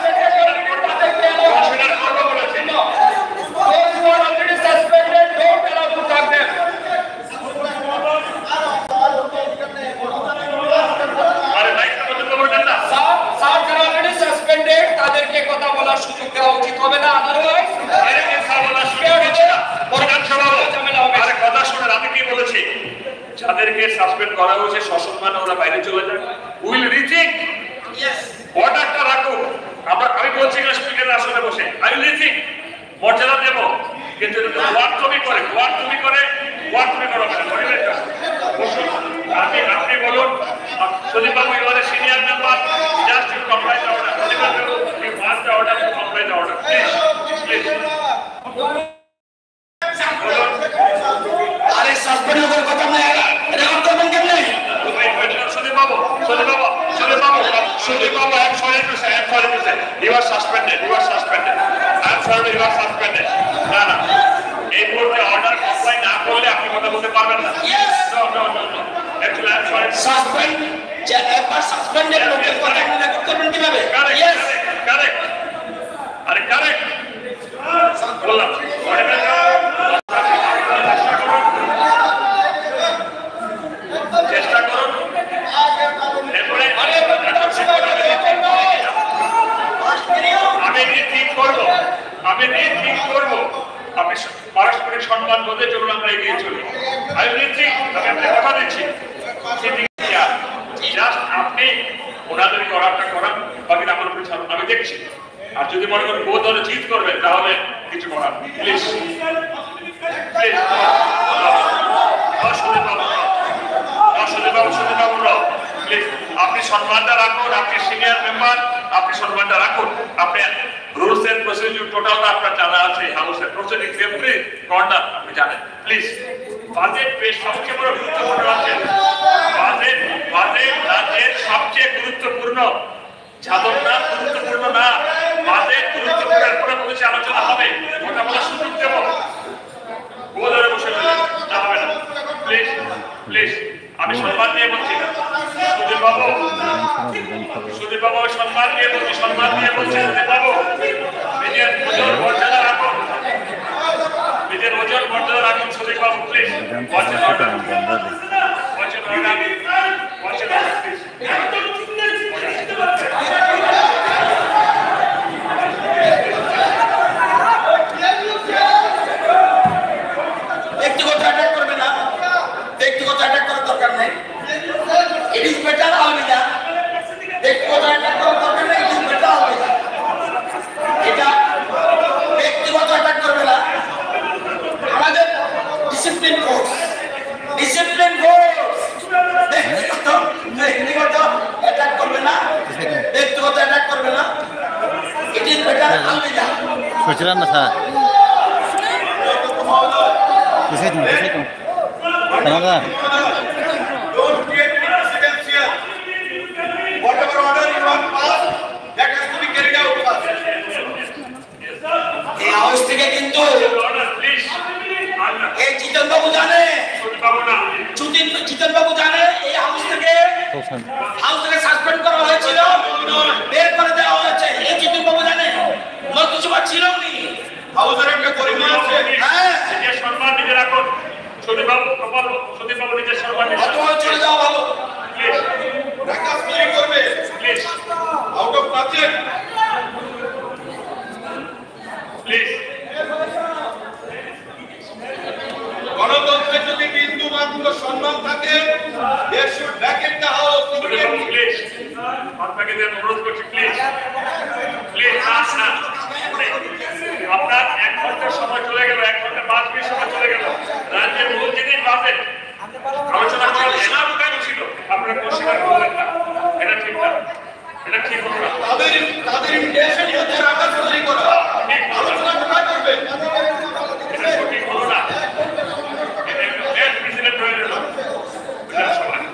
তাদেরকে কথা বলার সুযোগ দেওয়া উচিত হবে না, আদারওয়াইজ কথা শুনেন। আমি কি বলেছি, যাদেরকে সাসপেন্ড করা হয়েছে সসম্মানে ওরা বাইরে চলে যায়, উইল রিথিং অর্ডারটা রাখুন। আমি বলছি স্পিকারের আসনে বসে আই উইল রিথিং, মর্যাদা দেব, কিন্তু ওয়ার্ড তুমি করে আপনি বলুন Sudip babu, you are a senior member, just you comply the order. Sudip babu, you must the order, you comply the order please please. আরে সাসপেন্ড করার কথা না, রেকর্ড করবেন কেমনে? Sudeep Babu, I'm sorry to say, you are suspended. I'm sorry, you are suspended. না এই মুহূর্তে order comply না করলে আপনি কথা বলতে পারবেন না। No. Actually, I'm sorry. Suspend, যে একবার সাসপেন্ডেড লোকের কথা আপনি রেকর্ড করবেন কিভাবে? Correct. আরে কারেক্ট বললাম। চেষ্টা করুন। আমি ঠিক করবো। আপনি পারস্পরিক সম্মান বোধে চলুন, আমরা এগিয়ে চলি। আমি আপনাকে কথা দিচ্ছি, আপনি ওনাদেরকে অর্ডারটা করান, বাকি আমার উপরে ছাড়ুন, আমি দেখছি। আর যদি মনে করেন বোধ ধরে জিত করবেন, তাহলে কিছু করার প্লিজ সুদীপ বাবু প্লিজ, আপনি আপনি সম্মানটা রাখুন, আপনি সিনিয়র মেম্বার, আপনি সম্মানটা রাখুন। আপনি রুলস এন্ড প্রসিডিউর টোটালটা আপনার জানা আছে, হাউসের প্রসিডিং এভরি কর্নার আপনি জানেন। প্লিজ বাজেট পেশ সবচেয়ে বড় গুরুত্বপূর্ণ আছে, বাজেট রাজ্যের সবচেয়ে গুরুত্বপূর্ণ, যাদবনাথ গুরুত্বপূর্ণ না, বাজেট গুরুত্বপূর্ণ। এরপরে বলেছে আলোচনা হবে, ওটা বলা সুযোগ দেব, গোদরে বসে হবে না। প্লিজ প্লিজ আমি সম্মান দিয়ে বলছি, সুধীর বাবু সম্মান দিয়ে বলছি, সম্মান দিয়ে বলছি। সুধীর বাবু নিজের ওজন মর্যাদা রাখুন, নিজের ওজন মর্যাদা রাখুন। সুধীর বাবু প্লিজ ব্যক্তিগত অ্যাটাক করবে না, ব্যক্তিগত অ্যাটাক করার দরকার নেই। ইট ইজ বেটার আলবিদা। ব্যক্তিগত অ্যাটাক করার দরকার নেই, ইট ইজ বেটার আলবিদা। এটা ব্যক্তিগত অ্যাটাক করবে না, আমাদের ডিসিপ্লিন কোর্স, ডিসিপ্লিন কোর্স। ব্যক্তিগত অ্যাটাক করবে না, ব্যক্তিগত অ্যাটাক করবে না, ইট ইজ বেটার আলবিদা। सोचला ना था किसे तुम समझा Don't create precedence here. Whatever order you want passed, that has to be carried out first. এই হাউস থেকে কিন্তু এই জিতন বাবু জানে, জিতন বাবু জানে এই হাউস থেকে সাসপেন্ড করা হয়েছিল, বের করে দেওয়া হয়েছে। এই জিতন বাবু জানে, মন্ত্রিসভা ছিল নি, হাউসের একটা পরিমাণ আছে। হ্যাঁ নিজের সম্মান নিজে রাখুন। সুধীর বাবু নিজের সম্মান চলে যাওয়া ভালো। ঢাকা স্কুলে করবে please out of budget. Please গণতন্ত্রে যদি বিন্দু মাত্র সম্মান থাকে, there should back in the house. Please আপনাকে যে অনুরোধ করছি, প্লিজ প্লিজ আপনার 1 ঘন্টার সময় চলে গেল, 1 ঘন্টা 5 মিনিট সময় চলে গেল। রাজ্যের মূল জিনিস বাজেট আলোচনা করার এনার ছিল, আপনারা পরিষ্কার করলেন না। এটা ঠিক না, এটা ঠিক হলো না। তাদের ইন্টেনশন হচ্ছে রাখা চুরি করা। আলোচনা কোথায় করবে? এটা ঠিক হলো না। এটা একটা ব্যাড প্রেসিডেন্ট হয়ে গেল বিধানসভায়।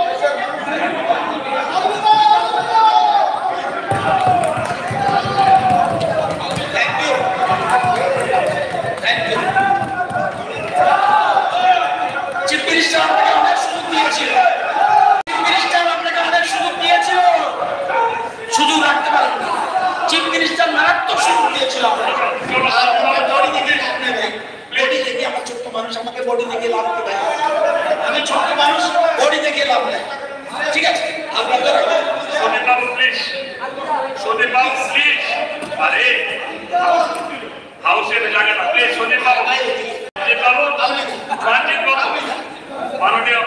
চিফ মিনিস্টার আপনাকে অনেক সুযোগ দিয়েছিল, চিফ মিনিস্টার আপনাকে অনেক সুযোগ দিয়েছিল, সুযোগ রাখতে পারেন না। চিফ মিনিস্টার মারাত্মক সুযোগ দিয়েছিল আপনাকে। বডি দেখে লাভ নেই ভাই, বডি দেখে আমার ছোট্ট মানুষ, আমাকে বডি দেখে লাভ নেই ভাই, আমি ছোট্ট মানুষ, বডি দেখে লাভ নেই। ঠিক আছে আপনাদের সুধীর বাবু প্লিজ, সুধীর বাবু প্লিজ, আরে হাউসের জায়গা না, প্লিজ সুধীর বাবু, সুধীর বাবু, রাজীব বাবু, মাননীয়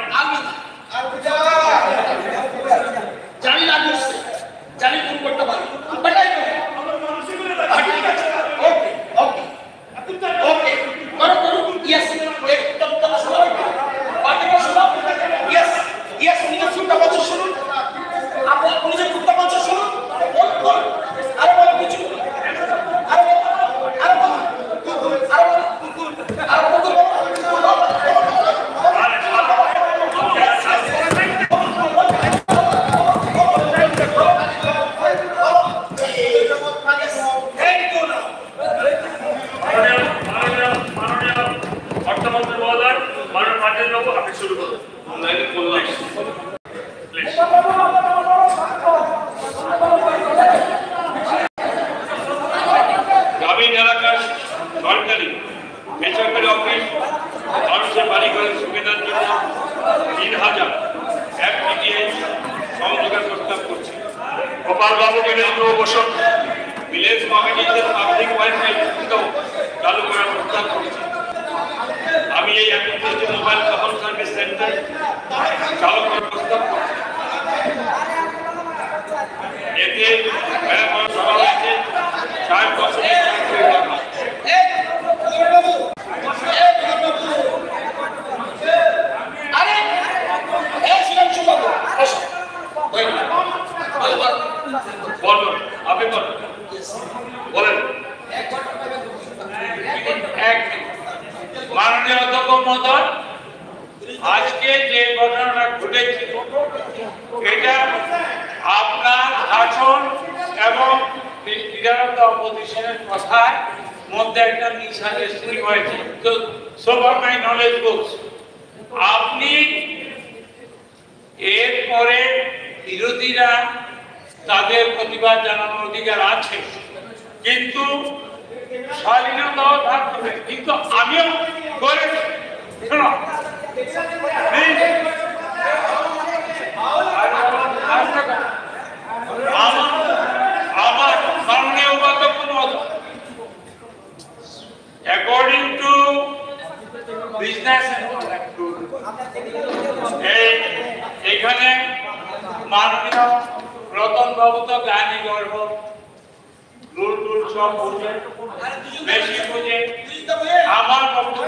জানি না বুঝছে, জানি ভুল করতে পারি, বাটাই ওকে ওকে ওকে করো করো, ইয়েস একদম কথা শোনো, বাকিটা শোনো, ইয়েস ইয়েস নিজের সুরটা বলছো শুনুন, আপনার নিজের সুরটা বলছো শুনুন, আরে বলো কিছু, আরে বলো, আরে বলো, আরে বলো, আরে বলো, অর্থমন্ত্রী মহোদয়, মাননীয় রাজেশ বাবু, আপনি শুরু করুন। গ্রামীণ এলাকার সরকারি বেসরকারি অফিস মানুষের বাড়ি ঘরের সুবিধার জন্য 3000 FTTH সংযোগের প্রস্তাব করছে। গোপাল বাবু বিরোধী বসুন। ভিলেজ কমিটিতে পাবলিক ওয়াইফাই চালু করার প্রস্তাব করছে। আমি এই application mobile common service centre চালু করার প্রস্তাব করছি। এতে ব্যয় খরচ করা হয়েছে 60 বছরের টাকা। আরে এই শুনুন বাবু, এক মাননীয় অধ্যক্ষ মহোদয়, আজকে যে ঘটনাটা ঘটেছে এটা আপনার শাসন এবং বিরোধী অপোজিশনের কথার মধ্যে একটা মিসআন্ডারস্ট্যান্ডিং হয়েছে। তো so far my knowledge books, আপনি এরপরে বিরোধীরা তাদের প্রতিবাদ জানানোর অধিকার আছে, কিন্তু স্বাধীনতাও থাকতে হবে। কিন্তু আমিও করেছি, শোনো আমার মাননীয় উপাধ্যক্ষ মহোদয়, অ্যাকর্ডিং টু বিজনেস এখানে মাননীয় রতন বাবু তো গানি গর্ব রুল টুল সব বুঝে, বেশি বুঝে। আমার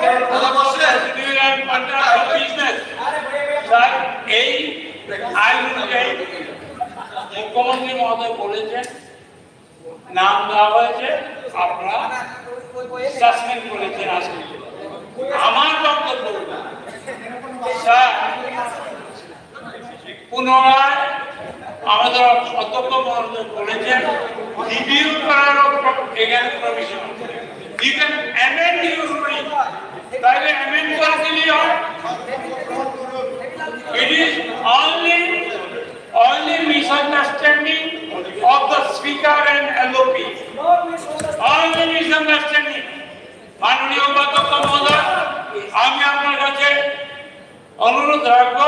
বিজনেস এই আইন অনুযায়ী মুখ্যমন্ত্রী মহোদয় বলেছেন, নাম দেওয়া হয়েছে, আপনারা সাসপেন্ড করেছেন। আসলে আমার বক্তব্য স্যার, পুনরায় আমাদের অধ্যক্ষ মহোদয় বলেছেন রিভিউ করার এখানে provision, you can amend your ruling, তাহলে অ্যামেন্ড করে দিলেই হয়। It is only misunderstanding of the speaker and LOP, only misunderstanding. মাননীয় অধ্যক্ষ মহোদয়, আমি আপনার কাছে অনুরোধ রাখবো,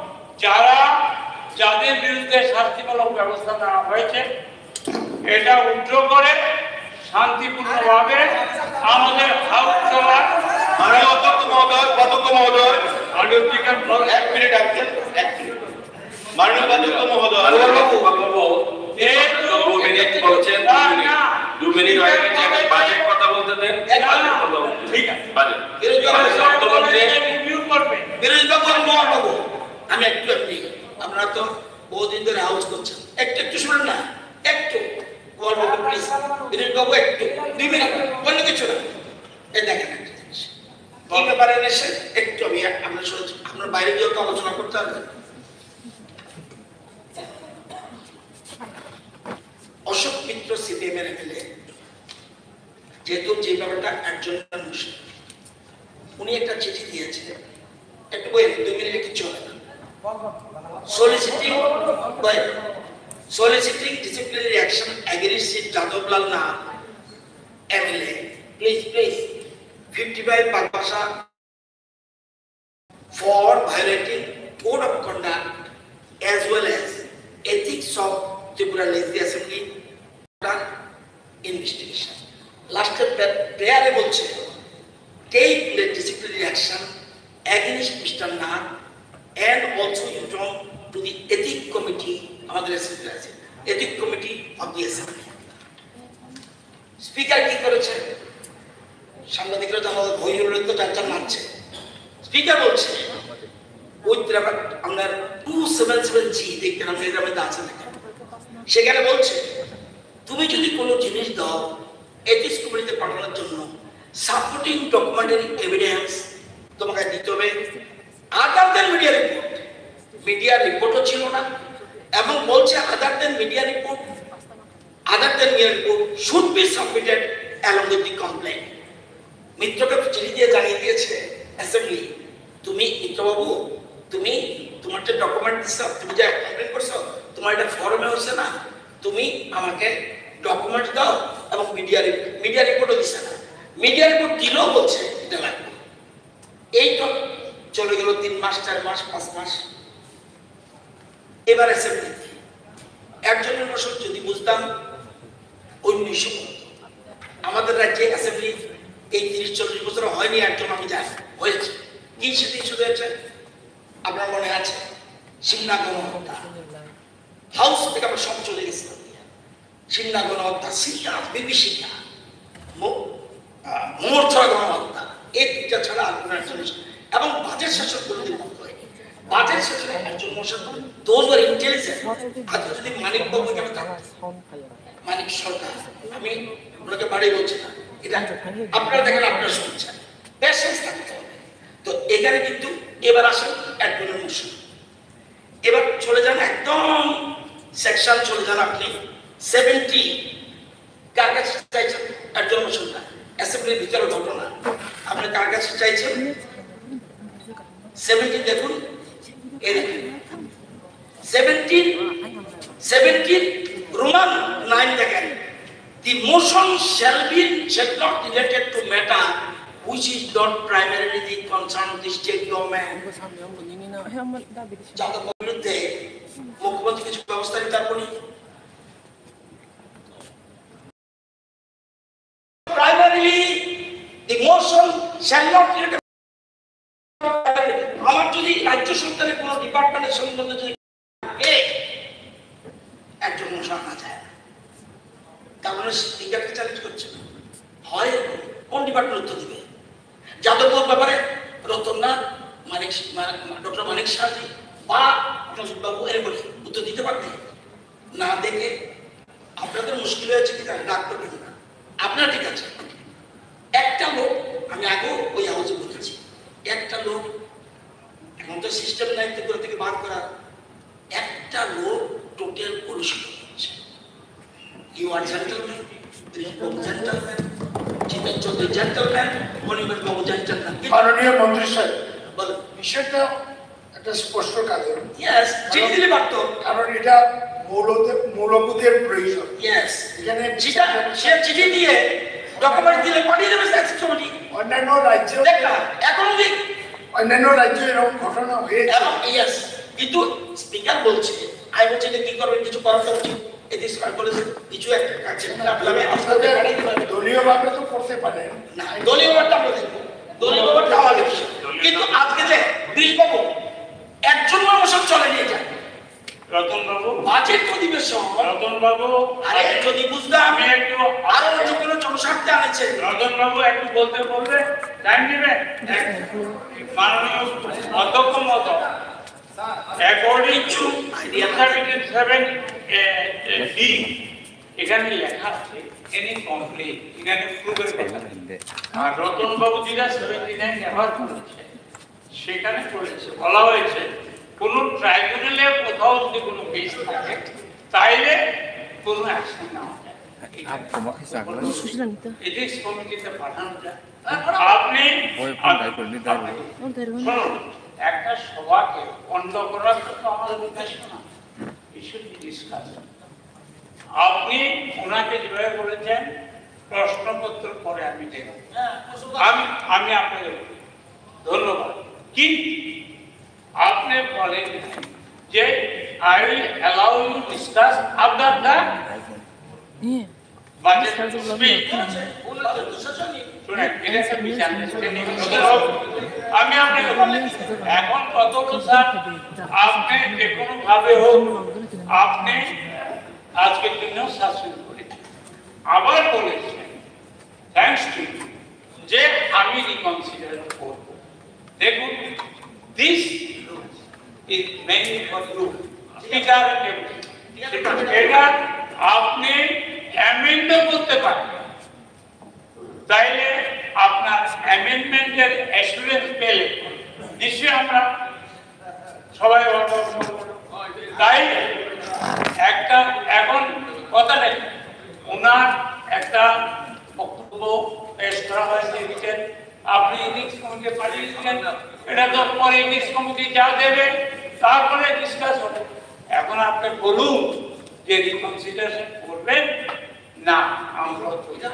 যাদের বিরুদ্ধে শাস্তিমূলক ব্যবস্থা নেওয়া হয়েছে এটা উদ্র করে শান্তিপূর্ণভাবে আমাদের হাউস চলার। মাননীয় অধ্যক্ষ মহোদয়, অধ্যক্ষ মহোদয়, মাননীয় স্পিকার, এক মিনিট আসছেন, এক মিনিট। মাননীয় অধ্যক্ষ মহোদয়, বলছেন 2 মিনিট হয়ে গেছে, বাজেট কথা বলতে দেন। ঠিক আছে, বাজেট আমি একটু আপনি আপনারা তো বহুদিন ধরে হাউস করছেন, একটু শুনেন না, একটু বলবো প্লিজ বিনীত বাবু, একটু 2 মিনিট, অন্য কিছু না। এই দেখেন একটা জিনিস কি ব্যাপারে এসে একটু আমি আপনার সাথে আপনার বাইরে গিয়ে তো আলোচনা করতে হবে। অশোক মিত্র সিপিএম এর এমএলএ, যেহেতু যে ব্যাপারটা একজন মানুষ, উনি একটা চিঠি দিয়েছিলেন, একটু বই 2 মিনিটে কিছু হবে না। soliciting disciplinary action against Jadavlal Nath, MLA, please 55 Parpasa for violating code of conduct as well as ethics of Tripura Legislative Assembly investigation. Last prayer বলছে take disciplinary action against Mr. Nath and also inform to the ethic committee আমাদের assembly আছে, ethic committee of the assembly. স্পিকার কি করেছে? সাংবাদিকরা তো আমাদের ভয় হলে তো চারচার মারছে। স্পিকার বলছে উইথ আপনার 277G দেখতেন আপনি, এর মধ্যে আছে নাকি, সেখানে বলছে তুমি যদি কোনো জিনিস দাও এথিক্স কমিটিতে পাঠানোর জন্য সাপোর্টিং ডকুমেন্টারি এভিডেন্স তোমাকে দিতে হবে। আদার দেন মিডিয়া রিপোর্টও ছিল না, এবং বলছে other then media report should be submitted along with the complaint. মিত্রকে চিঠি দিয়ে জানিয়ে দিয়েছে অ্যাসেম্বলি, তুমি মিত্রবাবু, তুমি তোমার যে ডকুমেন্ট দিচ্ছ, তুমি যে কমপ্লেন করছো, তোমার এটা ফর্মে হচ্ছে না, তুমি আমাকে ডকুমেন্ট দাও এবং মিডিয়া রিপোর্টও দিচ্ছে না। মিডিয়া রিপোর্ট দিলেও বলছে এটা লাগবে। এই তো চলে গেল 3 মাস 4 মাস 5 মাস। এবার অ্যাসেম্বলিতে একজনের বছর যদি বুঝতাম 1900 আমাদের রাজ্যে অ্যাসেম্বলি এই 30-40 বছর হয়নি, একজন আমি জানি হয়েছে। কি সেটি শুধু হয়েছে আপনার মনে আছে, সিমনা গণহত্যা, হাউস থেকে আমরা সব চলে গেছিলাম। সিমনা গণহত্যা, সিরিয়াস বিভীষিকা, মোর্চা গণহত্যা, এই 2টা ছাড়া আর কোনো জিনিস, এবং বাজেট শাসন কোনোদিন বন্ধ হয়নি। বাজেট শাসনে একজন মশান দোজ আর ইন্টেলিজেন্ট। আজকে যদি মানিক বাবু এখানে থাকতো, মানিক সরকার, আমি আপনাকে বাড়ি বলছি না, এটা আপনারা দেখেন, আপনারা শুনছেন, এখানে কিন্তু এবার আসেন অ্যাডমিনের মোশন। এবার চলে যান একদম সেকশন চলে যান আপনি 70 কার কাছে চাইছেন অ্যাডমিন মোশনটা অ্যাসেম্বলির ভিতরে ঘটনা আপনি কার কাছে চাইছেন 70 দেখুন এই দেখুন 17 Roman 9 দেখেন the motion shall not related to matter which is not primarily the concern of the state government. যাদের বিরুদ্ধে মুখ্যমন্ত্রী কিছু ব্যবস্থা নিতে পারবেন primarily the motion shall not related আমার যদি রাজ্য সরকারের কোন ডিপার্টমেন্টের সঙ্গে যদি একজন মোশন না যায় তার মানে স্পিকারকে চ্যালেঞ্জ করছে হয় কোন ডিপার্টমেন্ট উত্তর দিবে যাদবপুর ব্যাপারে রতননাথ ডক্টর মানিক সাহাজি বা নজরুলবাবু এরকম উত্তর দিতে পারবে না দেখে আপনাদের মুশকিল হয়েছে কিনা ডাক করবেন না আপনার ঠিক আছে একটা লোক আমি আগেও ওই আওয়াজে বলেছি একটা লোক এখন তো সিস্টেম নাই থেকে বাদ করা একটা লোক টোটাল কলুষিত হচ্ছে ইউ আর জেন্টলম্যান ত্রিশবাবু জেন্টলম্যান চিতন চৌধুরী জেন্টলম্যান মণিবেশ বাবু জেন্টলম্যান মাননীয় মন্ত্রী সাহেব বলেন বিষয়টা একটা স্পষ্ট কাজে ইয়েস চিঠি দিলে পারতো কারণ এটা মূলভূতের প্রয়োজন ইয়েস এখানে সে চিঠি দিয়ে ডকুমেন্ট দিলে পাঠিয়ে দেবে স্যাক্স কমিটি অন্যান্য রাজ্যে দেখলাম এখন অন্যান্য রাজ্যে এরকম ঘটনা হয়েছে এবং ইয়েস কিন্তু স্পিকার বলছে আমি বলছি যে কি করবেন কিছু করার উচিত এদিকে স্পিকার বলে কিছু একটা কাছে দলীয় ভাবে তো করতে পারেন না দলীয় ব্যাপারটা আমরা দেখবো দলীয় ব্যাপারটা আমাদের কিন্তু আজকে যে বীরবাবু একজন মানুষের চলে নিয়ে যায় রতন বাবু বাজেট অধিবেশন রতন বাবু আরে যদি বুঝতাম আমি একটু আরো কোনো জনস্বার্থে আনেছে রতন বাবু একটু বলতে বলবে টাইম দিবেন মাননীয় অধ্যক্ষ মহোদয় অ্যাকর্ডিং টু 7D এখানে লেখা আছে এনি কমপ্লেইন এখানে প্রুফের কথা আর রতন বাবু যেটা 79 ব্যবহার করেছে সেখানে বলেছে বলা হয়েছে কোন ট্রাইব্যুনালে কোথাও যদি কোনো কেস থাকে তাইলে কোনো অ্যাকশন নেওয়া যায় এডিক্স কমিটিতে পাঠানো যায় আপনি একটা সভাকে বন্ধ করার জন্য আমাদের উদ্দেশ্য না ডিসকাস আপনি ওনাকে যেভাবে বলেছেন প্রশ্নপত্র পরে আমি দেব আমি আপনাকে ধন্যবাদ কিন্তু আপনি বলেন যে I will allow you discuss after the budget speech আমি আপনাকে এখন কতগুলো স্যার আপনি যে কোনো ভাবে হোক আপনি আজকের জন্য সাসপেন্ড করেছেন আবার বলেছেন থ্যাঙ্কস টু যে আমি রিকনসিডার করব দেখুন this is mainly for you speaker এটা আপনি অ্যামেন্ড করতে পারেন তাইলে আপনার অ্যামেন্ডমেন্টের অ্যাসুরেন্স পেলে নিশ্চয়ই আমরা সবাই তাই একটা এখন কথা নেই ওনার একটা বক্তব্য পেশ করা হয়েছে লিখেন আপনি এডিক্স কমিটি পাঠিয়ে দিচ্ছেন এটা তো পরে এডিক্স কমিটি যা দেবে তারপরে ডিসকাস হবে এখন আপনি বলুন যে রিকনসিডারেশন করবেন না আমরা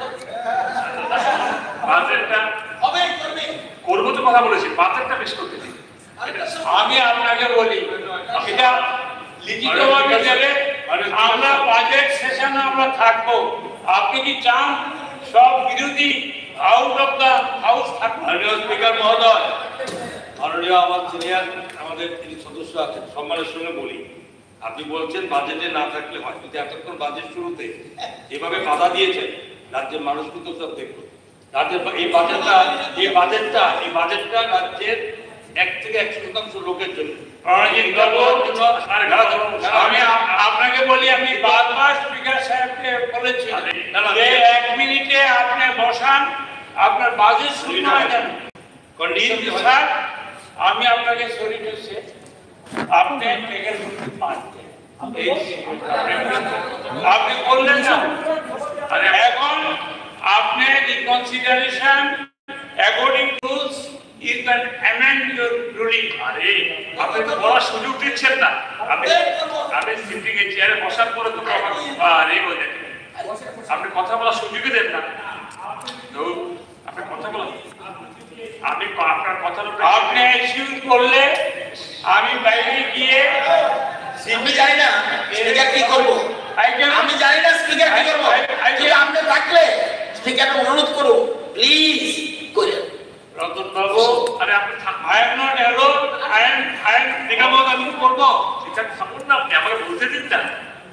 বাজেটটা হবে করবে করবো তো কথা বলেছি বাজেটটা পেশ করতে দিন আমি আপনাকে বলি এটা লিখিতভাবে দেবে আমরা বাজেট সেশনে আমরা থাকবো আপনি কি চান সব বিরোধী আউট অফ দা হাউস থাকবে মাননীয় স্পিকার মহোদয় মাননীয় আমার সিনিয়র আমাদের তিনি সদস্য আছেন সম্মানের সঙ্গে বলি আপনি বলছেন বাজেটে না থাকলে হয় কিন্তু এতক্ষণ বাজেট শুরুতে যেভাবে বাধা দিয়েছেন রাজ্যের মানুষ কিন্তু সব দেখলো রাজ্যের এই বাজেটটা রাজ্যের 1 থেকে 100% লোকের জন্য আমি আপনাকে বলি আমি বারবার স্পিকার সাহেবকে বলেছি যে 1 মিনিটে আপনি বসান আপনার বাজেট শুরু হয় কেন আমি আপনাকে সরি করছি, আপনি টেকের মানতেন, আপনি বললেন না। আর এখন আপনি reconsideration according to you can amend your ruling. আরে আপনি তো বলার সুযোগ দিচ্ছেন না। আপনি সিটিং এ চেয়ারে বসার পরে তো আরে বলে আপনি কথা বলার সুযোগই দেন না। তো আপনি কথা বলেন, আমি আপনার কথার উপরে আপনি ইস্যু করলে আমি বাইরে গিয়ে আমি জানি না স্পিকার কি করব, আমি জানি না স্পিকার কি করব। আপনি থাকলে স্পিকারকে অনুরোধ করুন প্লিজ করে। রতন বাবু, আরে আপনি I am not alone, I am দিগামত আমি করব। এটা থাকুন না, আপনি আমাকে বলতে দিন না।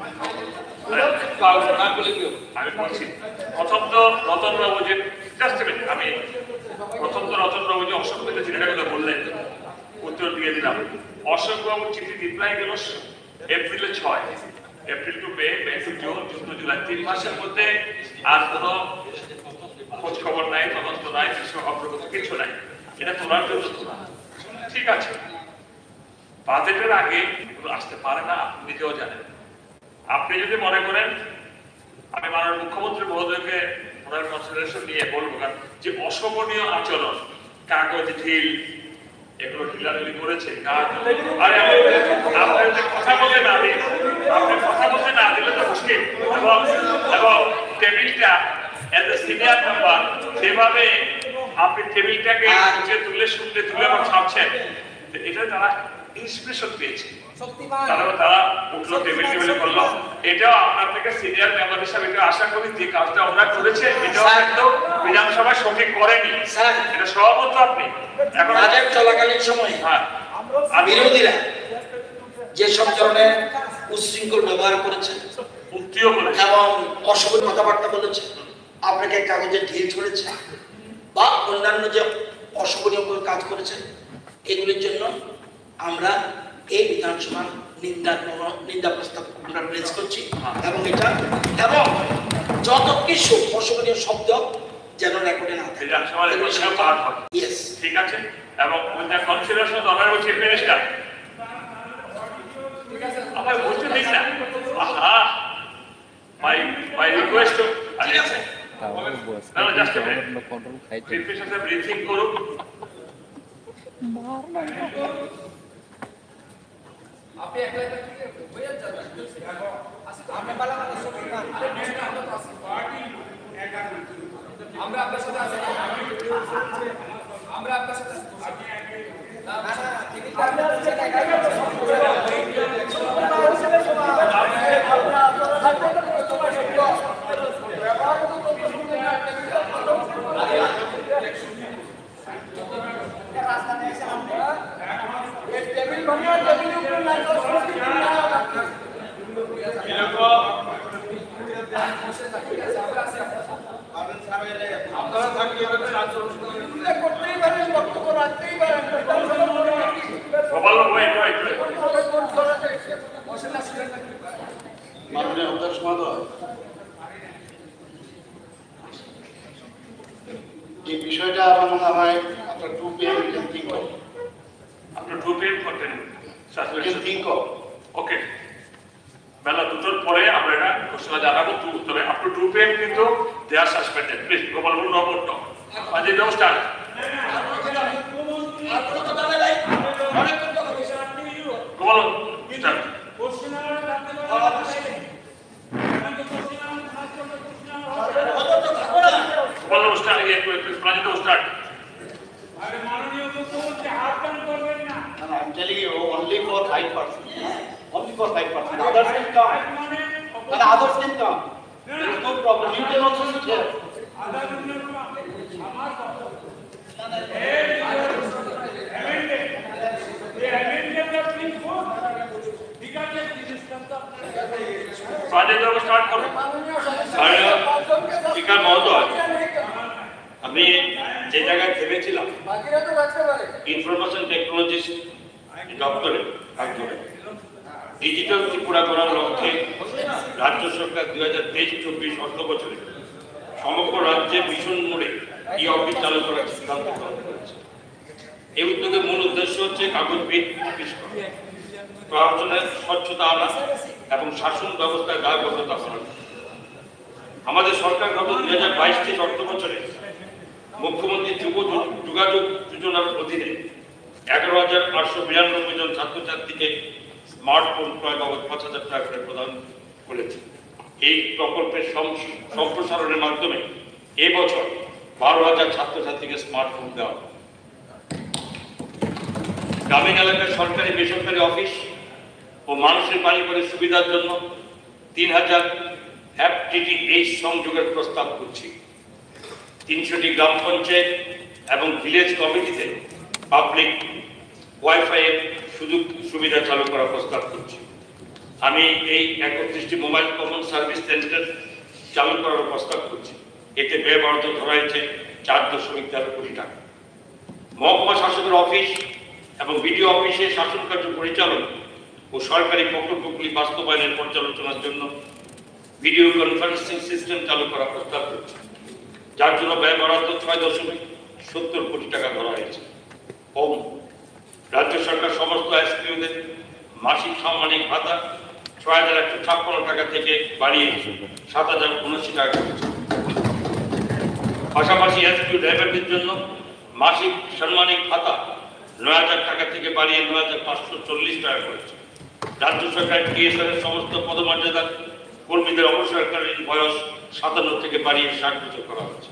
আমি বলছি প্রথম তো রতন বাবু যে আমি প্রথম তো রতন বাবু যে অশোক পেতে চিঠিটা বললেন উত্তর দিয়ে দিলাম। অশোক বাবু চিঠি রিপ্লাই গেল এপ্রিলে 6, April to May, May to June, June to July, 3 মাসের মধ্যে আর কোনো খোঁজ খবর নাই, তদন্ত নাই, কিছু অগ্রগতি কিছু নাই। এটা তোলার জন্য তোলা ঠিক আছে। বাজেটের আগে এগুলো আসতে পারে না, আপনি নিজেও জানেন। আপনি যদি মনে করেন আমি মাননীয় মুখ্যমন্ত্রী মহোদয়কে ওনার কনসিডারেশন নিয়ে বলবো, কারণ যে অশোভনীয় আচরণ, কাগজ ঢিল, এগুলো ঢিলাঢিলি করেছে আরে আপনি কথা বলতে না দিন, আপনি কথা বলতে না দিলে তো মুশকিল। এবং টেবিলটা এজ এ সিনিয়র মেম্বার যেভাবে আপনি টেবিলটাকে তুলে শুনতে তুলে আবার ছাপছেন, এটা তারা ইন্সপিরেশন পেয়েছে, তারা উঠলো টেবিল করলো। এটাও আপনার থেকে সিনিয়র মেম্বার হিসাবে এটা আশা করি যে কাজটা আমরা করেছে এটাও একদম বিধানসভা সঠিক করেনি। এটা সভাপতি আপনি এখন বাজেট চলাকালীন সময় বিরোধীরা যে সব ধরনের উচ্ছৃঙ্খল ব্যবহার করেছে এবং অশোভন কথাবার্তা বলেছে, আপনাকে কাগজে ঢিল ছড়েছে বা অন্যান্য যে অশোভনীয় কাজ করেছে, এগুলির জন্য আমরা এই বিধানসভা নিন্দা প্রস্তাব আমরা রেজ করছি এবং এটা এবং যত কিছু অশোভনীয় শব্দ যেন রেকর্ডে না থাকে। ঠিক আছে। এবং কনসিডারেশন অনারেবল চিফ মিনিস্টার আমার বলতে দিন না। My request to just briefing করুন। আপনি একলা হয়ে যাবেন, আপনি পালা আমরা আপনার সাথে আছি, আমরা আপনার সাথে মাননীয় অধ্যক্ষ মহোদয়, এই বিষয়টা আমার মনে হয় আপনার 2 PM থিঙ্ক করুন। আপনার 2 PM করতেন থিঙ্ক করুন। ওকে, বেলা 2টার পরে আমরা এটা ঘোষণা জানাবো। তবে আপ টু 2 PM কিন্তু they are suspended. Please Gopal বলুন নো ভোট নো বাজে দাও start. Gopal start. Gopal start বাজে দাও start. I'm telling you, only for 5%. Only for 5%. Others can come. And others can come. There is no problem. You can also sit here. Speaker মহোদয়, আমি যে জায়গায় থেমেছিলাম information technology দপ্তরে ডিজিটাল ত্রিপুরা করার লক্ষ্যে রাজ্য সরকার 2023-24 অর্থ বছরে সমগ্র রাজ্যে মিশন মোড়ে ই অফিস চালু করার সিদ্ধান্ত গ্রহণ করেছে। এই উদ্যোগের মূল উদ্দেশ্য হচ্ছে কাগজবিহীন অফিস করা, প্রশাসনের স্বচ্ছতা আনা এবং শাসন ব্যবস্থায় দায়বদ্ধতা করা। আমাদের সরকার গত 2022-23 অর্থ বছরে মুখ্যমন্ত্রী যুব যোগাযোগ যোজনার অধীনে 11,892 জন ছাত্রছাত্রীকে স্মার্টফোন ক্রয় বাবদ 5,000 টাকা করে প্রদান করেছে। এই প্রকল্পের সম্প্রসারণের মাধ্যমে এবছর 12,000 ছাত্রছাত্রীকে স্মার্টফোন দেওয়া। গ্রামীণ এলাকার সরকারি বেসরকারি অফিস ও মানুষের পারিবারিক সুবিধার জন্য 3,000 FTTH সংযোগের প্রস্তাব করছি। 300টি গ্রাম পঞ্চায়েত এবং ভিলেজ কমিটিতে পাবলিক ওয়াইফাই এর সুযোগ সুবিধা চালু করার প্রস্তাব করছি। আমি এই 31টি মোবাইল কমন সার্ভিস সেন্টার চালু করার প্রস্তাব করছি। এতে ব্যয় বরাদ্দ ধরা হয়েছে 4.13 কোটি টাকা। মহকুমা শাসকের অফিস এবং বিডিও অফিসে শাসন কার্য পরিচালনা ও সরকারি প্রকল্পগুলি বাস্তবায়নের পর্যালোচনার জন্য ভিডিও কনফারেন্সিং সিস্টেম চালু করার প্রস্তাব করছি, যার জন্য ব্যয় বরাদ্দ 6.70 কোটি টাকা ধরা হয়েছে। রাজ্য সরকার সমস্ত এসপিওদের মাসিক সাম্মানিক ভাতা 6,156 টাকা থেকে বাড়িয়ে 7,079 টাকা করেছে। পাশাপাশি এসপিও ড্রাইভারদের জন্য মাসিক সাম্মানিক ভাতা 9,000 টাকা থেকে বাড়িয়ে 9,540 টাকা করেছে। রাজ্য সরকার টিএসআর এর সমস্ত পদমর্যাদার কর্মীদের অবসরকালীন বয়স 57 থেকে বাড়িয়ে 60 বছর করা হয়েছে।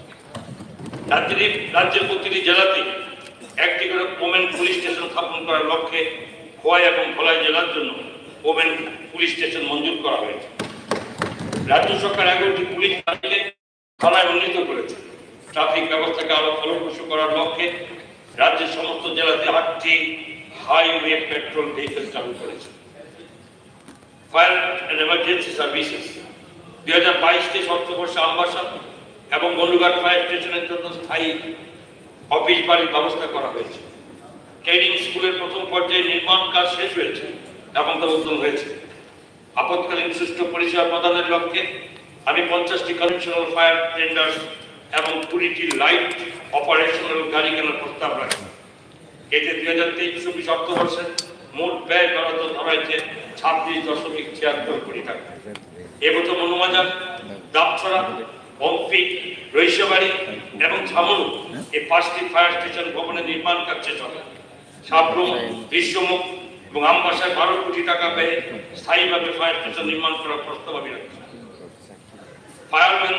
রাজ্যের প্রতিটি জেলাতে একটি করে ওমেন পুলিশ স্টেশন স্থাপন করার লক্ষ্যে খোয়াই এবং ধলাই জেলার জন্য ওমেন পুলিশ স্টেশন মঞ্জুর করা হয়েছে। রাজ্য সরকার 11টি পুলিশ বাহিনীকে থানায় উন্নীত করেছে। ট্রাফিক ব্যবস্থাকে আরো ফলপ্রসূ করার লক্ষ্যে রাজ্যের সমস্ত জেলাতে 8টি হাইওয়ে পেট্রোল ভেহিকল চালু করেছে। ফায়ার অ্যান্ড এমার্জেন্সি সার্ভিসেস 2022-23 অর্থবর্ষে আমবাসা এবং গন্ডুঘাট ফায়ার স্টেশনের জন্য স্থায়ী অফিস বাড়ির ব্যবস্থা করা হয়েছে। ট্রেনিং স্কুলের প্রথম পর্যায়ে নির্মাণ কাজ শেষ হয়েছে এবং তা উদ্বোধন হয়েছে। আপৎকালীন সুষ্ঠু পরিষেবা প্রদানের লক্ষ্যে আমি 50টি কনভেনশনাল ফায়ার টেন্ডার্স এবং 20টি লাইট অপারেশনাল গাড়ি কেনার প্রস্তাব রাখি। এতে 2023-24 অর্থবর্ষে মোট ব্যয় বরাদ্দ ধরা হয়েছে 26.76 কোটি টাকা। এবছর মনুমাজার, ডাবছড়া, বম্পি, রইসাবাড়ি এবং ছামনু এই 5টি ফায়ার স্টেশন ভবনের নির্মাণ কাজ শেষ হবে। সাবরুম, বিশ্বমুখ এবং আমবাসায় 12 কোটি টাকা ব্যয়ে স্থায়ীভাবে ফায়ার স্টেশন নির্মাণ করার প্রস্তাব আমি রাখছি। ফায়ারম্যান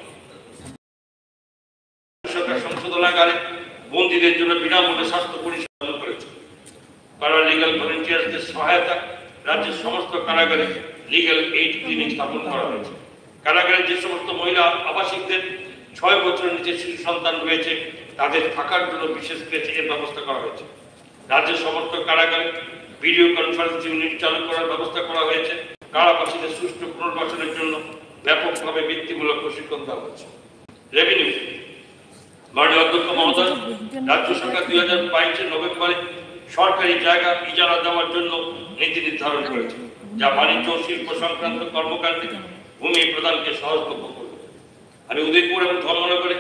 সরকার সংশোধনাগারে বন্দীদের জন্য বিনামূল্যে স্বাস্থ্য পরিষেবা চালু করেছে। প্যারালিগাল ভলেন্টিয়ারদের সহায়তা রাজ্যের সমস্ত কারাগারে লিগ্যাল এইড ক্লিনিক স্থাপন করা হয়েছে। কারাগারে যে সমস্ত মহিলা আবাসিকদের 6 বছরের নিচে শিশু সন্তান রয়েছে তাদের থাকার জন্য বিশেষ এর ব্যবস্থা করা হয়েছে। রাজ্যের সমস্ত কারাগারে ভিডিও কনফারেন্সিং ইউনিট চালু করার ব্যবস্থা করা হয়েছে। কারাবাসীদের সুষ্ঠু পুনর্বাসনের জন্য ব্যাপকভাবে বৃত্তিমূলক প্রশিক্ষণ দেওয়া হচ্ছে। রেভিনিউ মাননীয় অধ্যক্ষ মহোদয়, রাজ্য সরকার 2022 নভেম্বরে সরকারি জায়গা ইজারা দেওয়ার জন্য নীতি নির্ধারণ করেছে, যা বাণিজ্য ও শিল্প সংক্রান্ত কর্মকাণ্ডে ভূমি প্রদানকে সহজলভ্য করবে। আমি উদয়পুর এবং ধর্মনগরে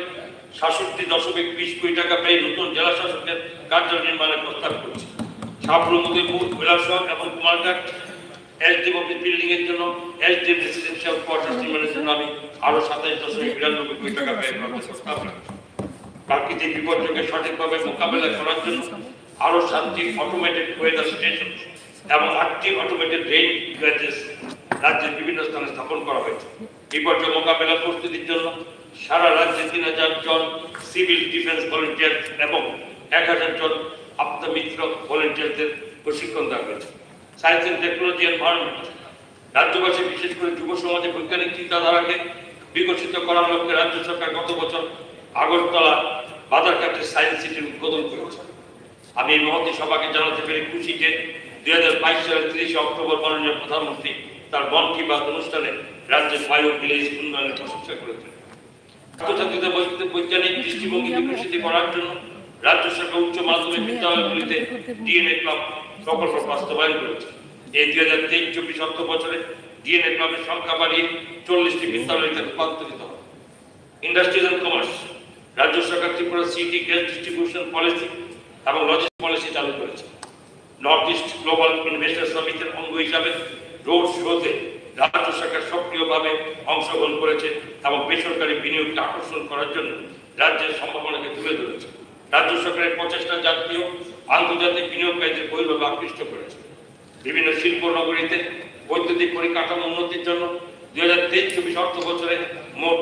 66.20 কোটি টাকা ব্যয়ে নতুন জেলা শাসকের কার্যালয় নির্মাণের প্রস্তাব করছি। সাবরুম, উদয়পুর, কৈলাসহর এবং কুমারঘাট এসডিএম অফিস বিল্ডিং এর জন্য এসডিএম রেসিডেন্সিয়াল কোয়ার্টার্স নির্মাণের জন্য আমি আরো 27.92 কোটি টাকা ব্যয় করার প্রস্তাব রাখছি। প্রাকৃতিক বিপর্যয়কে সঠিকভাবে মোকাবেলা করার জন্য আরো 7টি অটোমেটেড ওয়েদার স্টেশন এবং 8টি অটোমেটেড রেইন গ্যাজেস রাজ্যের বিভিন্ন স্থানে স্থাপন করা হয়েছে। বিপর্যয় মোকাবেলা প্রস্তুতির জন্য সারা রাজ্যে 3,000 জন সিভিল ডিফেন্স ভলেন্টিয়ার এবং 1,000 জন আপনার মিত্র ভলেন্টিয়ারদের প্রশিক্ষণ দেওয়া হয়েছে। সায়েন্স এন্ড টেকনোলজি এনভায়রনমেন্ট রাজ্যবাসী বিশেষ করে যুব সমাজে বৈজ্ঞানিক চিন্তাধারাকে বিকশিত করার লক্ষ্যে রাজ্য সরকার গত বছর আগরতলা বাজারঘাটে সায়েন্স সিটির উদ্বোধন করেছে। আমি এই মহতী সভাকে জানাতে পেরে খুশি যে 2022 সালের 30 অক্টোবর মাননীয় প্রধানমন্ত্রী তার মন কি বাত অনুষ্ঠানে রাজ্যের বায়ু ভিলেজ উন্নয়নের প্রশংসা করেছেন। ছাত্রছাত্রীদের বৈজ্ঞানিক দৃষ্টিভঙ্গি বিকশিত করার জন্য রাজ্য সরকার উচ্চ মাধ্যমিক বিদ্যালয়গুলিতে ডিএনএ ক্লাব প্রকল্প বাস্তবায়ন করেছে। এই 2023-24 অর্থ বছরে ডিএনএ ক্লাবের সংখ্যা বাড়িয়ে 40টি বিদ্যালয়তে রূপান্তরিত হবে। ইন্ডাস্ট্রিজ এন্ড কমার্স রাজ্য সরকার Tripura city gas distribution policy এবং লজিস্টিক পলিসি চালু করেছে। নর্থ ইস্ট গ্লোবাল ইনভেস্টর সামিটের অঙ্গ হিসাবে রোড শোতে রাজ্য সরকার সক্রিয়ভাবে অংশগ্রহণ করেছে এবং বেসরকারি বিনিয়োগকে আকর্ষণ করার জন্য রাজ্যের সম্ভাবনাকে তুলে ধরেছে। রাজ্য সরকারের প্রচেষ্টা জাতীয় আন্তর্জাতিক বিনিয়োগকারীদের বহির্ভাবে আকৃষ্ট করেছে। বিভিন্ন শিল্প নগরীতে বৈদ্যুতিক পরিকাঠামো উন্নতির জন্য 2023-24 অর্থ বছরে মোট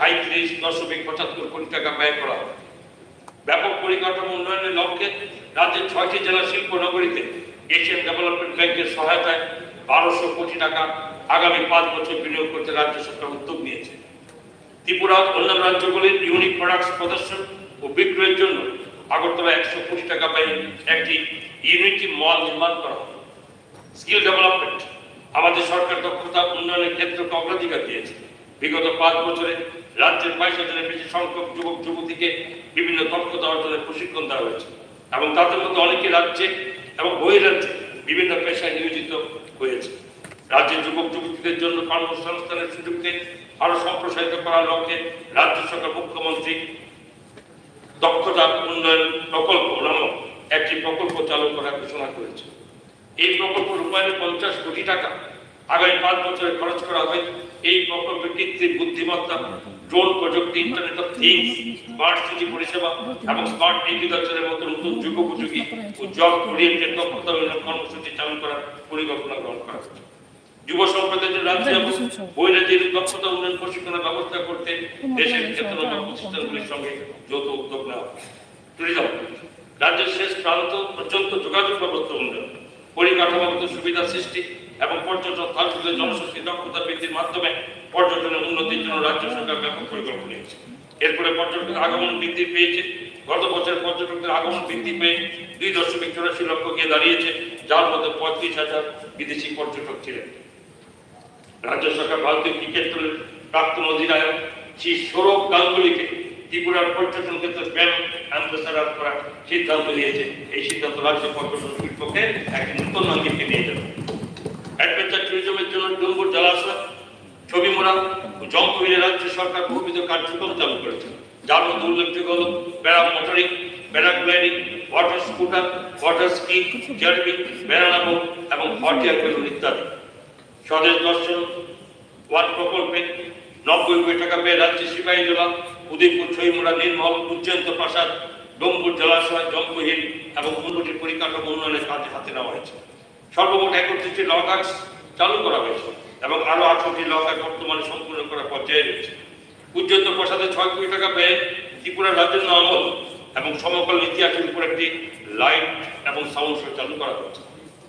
37.75 কোটি টাকা ব্যয় করা হবে। ব্যাপক পরিকাঠামো উন্নয়নের লক্ষ্যে রাজ্যের 6টি জেলা শিল্প নগরীতে এশিয়ান ডেভেলপমেন্ট ব্যাংকের সহায়তায় 1200 কোটি টাকা আগামী 5 বছর বিনিয়োগ করতে রাজ্য সরকার উদ্যোগ নিয়েছে। ত্রিপুরা অন্যান্য রাজ্যগুলির ইউনিক প্রোডাক্টস প্রদর্শন ও বিক্রয়ের জন্য আগরতলা 100 কোটি টাকা ব্যয়ে একটি ইউনিটি মল নির্মাণ করা হবে। স্কিল ডেভেলপমেন্ট, আমাদের সরকার দক্ষতা উন্নয়নের ক্ষেত্রকে অগ্রাধিকার দিয়েছে। বিগত 5 বছরে রাজ্যের 22,000-এর বেশি সংখ্যক যুবক যুবতীকে বিভিন্ন দক্ষতা অর্জনের প্রশিক্ষণ দেওয়া হয়েছে এবং তাদের মধ্যে অনেকে রাজ্যে এবং বহিরাজ্যে বিভিন্ন পেশায় নিয়োজিত হয়েছে। রাজ্যের যুবক যুবতীদের জন্য কর্মসংস্থানের সুযোগকে আরো সম্প্রসারিত করার লক্ষ্যে রাজ্য সরকার মুখ্যমন্ত্রী দক্ষতা উন্নয়ন প্রকল্প নামক একটি প্রকল্প চালু করার ঘোষণা করেছে। এই প্রকল্প রূপায়ণে 50 কোটি টাকা আগামী 5 বছরে খরচ করা হয়। এই প্রকল্পে কৃত্রিম বুদ্ধিমত্তা, ড্রোন প্রযুক্তি, internet of things, smart city পরিষেবা এবং স্মার্ট এগ্রিকালচারের মতো নতুন যুগোপযোগী ও জব ওরিয়েন্টেড দক্ষতা উন্নয়ন কর্মসূচি চালু করার পরিকল্পনা গ্রহণ করা হয়েছে। যুব সম্প্রদায়ের রাজ্যে এবং বহিরাজ্যের দক্ষতা উন্নয়ন প্রশিক্ষণের ব্যবস্থা করতে দেশের খ্যাতনামা প্রতিষ্ঠানগুলির সঙ্গে যৌথ উদ্যোগ নেওয়া হয়। ট্যুরিজম, রাজ্যের শেষ প্রান্ত পর্যন্ত যোগাযোগ ব্যবস্থা উন্নয়ন, পরিকাঠামোগত সুবিধা সৃষ্টি এবং পর্যটন স্থানগুলির জনশক্তি দক্ষতা বৃদ্ধির মাধ্যমে পর্যটনের উন্নতির জন্য রাজ্য সরকার ব্যাপক পরিকল্পনা নিয়েছে। এরপরে পর্যটকের আগমন বৃদ্ধি পেয়েছে। গত বছর পর্যটকদের আগমন বৃদ্ধি পেয়ে 2.84 লক্ষ গিয়ে দাঁড়িয়েছে, যার মধ্যে 35,000 বিদেশি পর্যটক ছিলেন। রাজ্য সরকার ভারতীয় ক্রিকেট দলের প্রাক্তন অধিনায়ক শ্রী সৌরভ গাঙ্গুলিকে ত্রিপুরার পর্যটন ক্ষেত্রে ব্র্যান্ড অ্যাম্বাসাডর করার সিদ্ধান্ত নিয়েছে। এই সিদ্ধান্ত রাজ্য পর্যটন শিল্পকে একটি নতুন অঙ্গিকে নিয়ে যাবে। অ্যাডভেঞ্চার ট্যুরিজমের জন্য ডুম্বুর জলাশয়, ছবিমোড়া ও জম্পুইলে রাজ্য সরকার বহুবিধ কার্যক্রম চালু করেছে, যার মধ্যে উল্লেখযোগ্য হল para motoring, paragliding, water scooter, water ski, zorbing, banana boat এবং হট এয়ার বেলুন ইত্যাদি। স্বদেশ দর্শন 1 প্রকল্পে 90 কোটি টাকা ব্যয়ে রাজ্যের সিপাহীজলা, উদয়পুর, ছইমুড়া, নির্মল, উজ্জয়ন্ত প্রাসাদ, ডম্বুর জলাশয়, জম্পুহিল এবং উন্নতির পরিকাঠামো উন্নয়নের কাজে হাতে নেওয়া হয়েছে। সর্বমোট 31টি লক আর্টস চালু করা হয়েছে এবং আরো 18টি লক আর্ট বর্তমানে সম্পূর্ণ করার পর্যায়ে রয়েছে। উজ্জয়ন্ত প্রাসাদে 6 কোটি টাকা ব্যয়ে ত্রিপুরার রাজন্য আমল এবং সমকালীন ইতিহাসের উপর একটি লাইট এবং সাউন্ড শো চালু করা হয়েছে।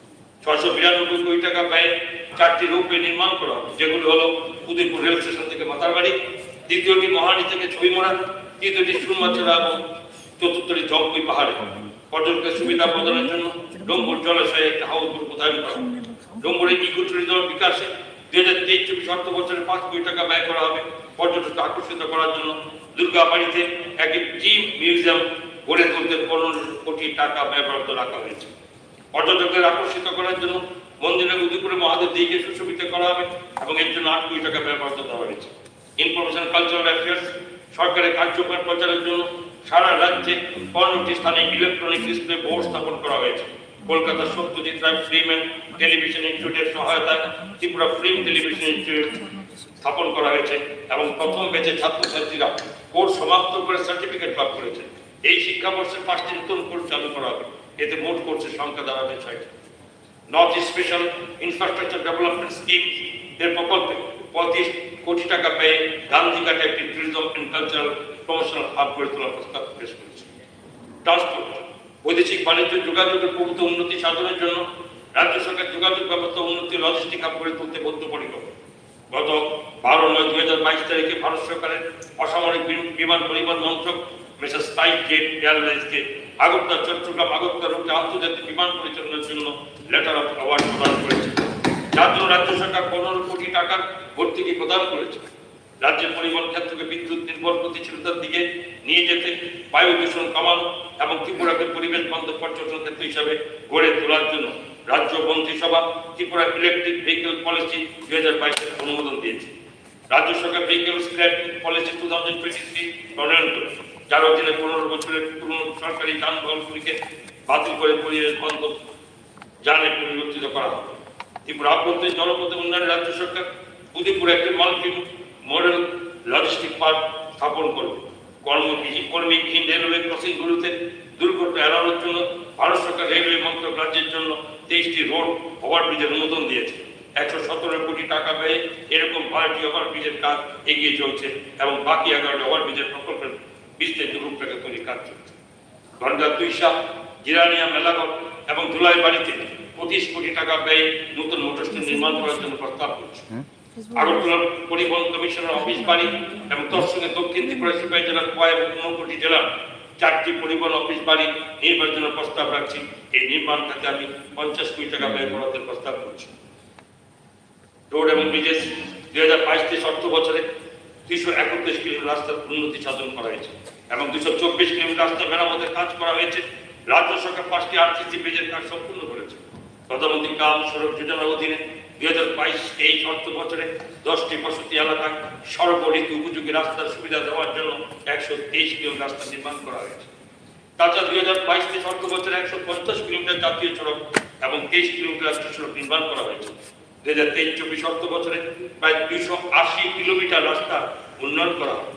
692 কোটি টাকা ব্যয়ে 4টি রোপওয়ে নির্মাণ করা হবে, যেগুলো হলো উদয়পুর রেল স্টেশন থেকে মাতারবাড়ি, দ্বিতীয়টি মহানি থেকে ছবিমোড়া, তৃতীয়টি সুরমাছড়া এবং চতুর্থটি জম্পুই পাহাড়ে। পর্যটকের সুবিধা প্রদানের জন্য ডম্বুর জলাশয়ে একটি হাউসবোট প্রদান করা হবে। ডম্বুরের ইকো ট্যুরিজম বিকাশে 2023-24 অর্থ বছরে 5 কোটি টাকা ব্যয় করা হবে। পর্যটককে আকর্ষিত করার জন্য দুর্গাবাড়িতে একটি টি মিউজিয়াম গড়ে তুলতে 15 কোটি টাকা ব্যয় বরাদ্দ রাখা হয়েছে। পর্যটকদের আকর্ষিত করার জন্য মন্দিরের উদয়পুরে মহাদেব দিকে সুশোভিত করা হবে এবং এর জন্য 8 কোটি টাকা ব্যয় বরাদ্দ দেওয়া হয়েছে। ইনফরমেশন কালচারাল অ্যাফেয়ার্স, সরকারের কার্যক্রম প্রচারের জন্য সারা রাজ্যে 15টি স্থানে ইলেকট্রনিক ডিসপ্লে বোর্ড স্থাপন করা হয়েছে। Kolkata Satyajit Ray film and television ইনস্টিটিউটের সহায়তায় ত্রিপুরা ফিল্ম টেলিভিশন ইনস্টিটিউট স্থাপন করা হয়েছে এবং প্রথম ব্যাচের ছাত্রছাত্রীরা কোর্স সমাপ্ত করে সার্টিফিকেট লাভ করেছে। এই শিক্ষাবর্ষে 5টি নতুন কোর্স চালু করা হবে, এতে মোট কোর্সের সংখ্যা দাঁড়াবে 6টি। North east special infrastructure development scheme এর প্রকল্পে 35 কোটি টাকা ব্যয়ে গান্ধীঘাটে একটি tourism and cultural promotional hub গড়ে তোলার প্রস্তাব পেশ করেছে। ট্রান্সপোর্ট, বৈদেশিক বাণিজ্য যোগাযোগের প্রভূত উন্নতি সাধনের জন্য রাজ্য সরকার যোগাযোগ ব্যবস্থা উন্নতি লজিস্টিক হাব গড়ে তুলতে বদ্ধপরিকর। গত 12/9/2022 তারিখে ভারত সরকারের অসামরিক বিমান পরিবহন মন্ত্রক মেসার্স স্পাইসজেট এয়ারলাইন্সকে আগরতলা চট্টগ্রাম আগরতলা রুটে আন্তর্জাতিক বিমান পরিচালনার জন্য লেটার অফ অ্যাওয়ার্ড প্রদান করেছে, যার জন্য রাজ্য সরকার 15 কোটি টাকার ভর্তুকি প্রদান করেছে। রাজ্যের পরিবহন ক্ষেত্রকে বিদ্যুৎ নির্ভর গতিশীলতার দিকে নিয়ে যেতে, বায়ু দূষণ কমানো এবং ত্রিপুরাকে পরিবেশ বান্ধব পর্যটন ক্ষেত্র হিসাবে গড়ে তোলার জন্য রাজ্য মন্ত্রিসভা ত্রিপুরা ইলেকট্রিক ভেহিকেল পলিসি 2022 অনুমোদন দিয়েছে। রাজ্য সরকার ভেহিকেল স্ক্র্যাপ পলিসি 2023 প্রণয়ন করে যার অধীনে 15 বছরের পুরনো সরকারি যানবাহনগুলিকে বাতিল করে পরিবেশ বান্ধব যানে পরিবর্তিত করা হবে। ত্রিপুরা আভ্যন্তরীণ জনপথ উন্নয়ন রাজ্য সরকার উদয়পুরে একটি মাল্টি মডেল লজিস্টিক পার্ক স্থাপন করবে। কর্মীবিহীন রেলওয়ে ক্রসিংগুলিতে দুর্ঘটনা এড়ানোর জন্য ভারত সরকার রেলওয়ে মন্ত্রক রাজ্যের জন্য 23টি রোড ওভারব্রিজের অনুমোদন দিয়েছে। 117 কোটি টাকা ব্যয়ে এরকম 12টি ওভারব্রিজের কাজ এগিয়ে চলছে এবং বাকি 11টি ওভারব্রিজের প্রকল্পের বিস্তারিত রূপরেখা তৈরির কাজ চলছে। গন্ডার 2 শাহ, জিরানিয়া মেলাঘর এবং জুলাই বাড়িতে 25 কোটি টাকা ব্যয়ে নতুন মোটর স্ট্যান্ড নির্মাণ করার জন্য প্রস্তাব করছে। আগরতলার পরিবহন কমিশনার অফিস বাড়ি এবং তার সঙ্গে দক্ষিণ ত্রিপুরা সিপাহী জেলার কয় এবং ঊনকোটি জেলার 4টি পরিবহন অফিস বাড়ি নির্মাণের জন্য প্রস্তাব রাখছি। এই নির্মাণ খাতে আমি 50 কোটি টাকা ব্যয় করার প্রস্তাব করছি। রোড এবং ব্রিজেস 2022-23 অর্থ বছরে 331 কিলোমিটার রাস্তার উন্নতি সাধন করা হয়েছে এবং 224 কিলোমিটার রাস্তা মেরামতের কাজ করা হয়েছে। রাজ্য সরকার 5টি আরসিসি ব্রিজের কাজ সম্পূর্ণ করেছে। প্রধানমন্ত্রী গ্রাম সড়ক যোজনার অধীনে 2022-23 অর্থ বছরে 10টি বসতি এলাকায় সর্বঋতু উপযোগী রাস্তার সুবিধা দেওয়ার জন্য 123 কিলোমিটার রাস্তা নির্মাণ করা হয়েছে। তাছাড়া 2022-23 অর্থ বছরে 150 কিলোমিটার জাতীয় সড়ক এবং 23 কিলোমিটার রাষ্ট্রীয় সড়ক নির্মাণ করা হয়েছে। 2023-24 অর্থ বছরে প্রায় 280 কিলোমিটার রাস্তা উন্নয়ন করা হবে।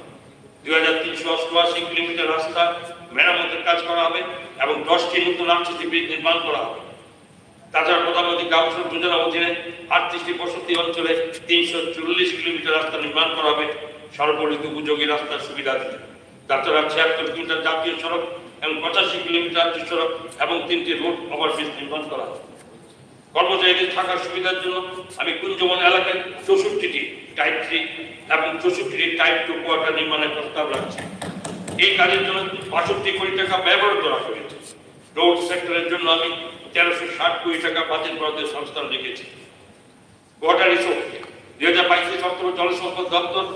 2388 কিলোমিটার রাস্তা মেরামতের কাজ করা হবে এবং 10টি নতুন আরসিসি ব্রিজ নির্মাণ করা হবে। তাছাড়া প্রধানমন্ত্রী গ্রাম সড়ক যোজনার অধীনে 38টি বসতি অঞ্চলে 340 কিলোমিটার রাস্তা নির্মাণ করা হবে সর্বঋতু উপযোগী রাস্তার সুবিধা দিতে। তাছাড়া 76 কিলোমিটার জাতীয় সড়ক এবং 85 কিলোমিটার রাজ্য সড়ক এবং 3টি রোড ওভারব্রিজ নির্মাণ করা হবে। কর্মচারীদের থাকার সুবিধার জন্য আমি কুঞ্জবন এলাকায় 64টি টাইপ 3 এবং 64টি টাইপ 2 কোয়ার্টার নির্মাণের প্রস্তাব রাখছি। এই কাজের জন্য 62 কোটি টাকা ব্যয় বরাদ্দ রাখা হয়েছে। রোড সেক্টরের জন্য আমি 1360 কোটি টাকা বাজেট বরাদ্দের সংস্থান রেখেছি। ওয়াটার রিসোর্স 2022 জল সম্পদ দপ্তর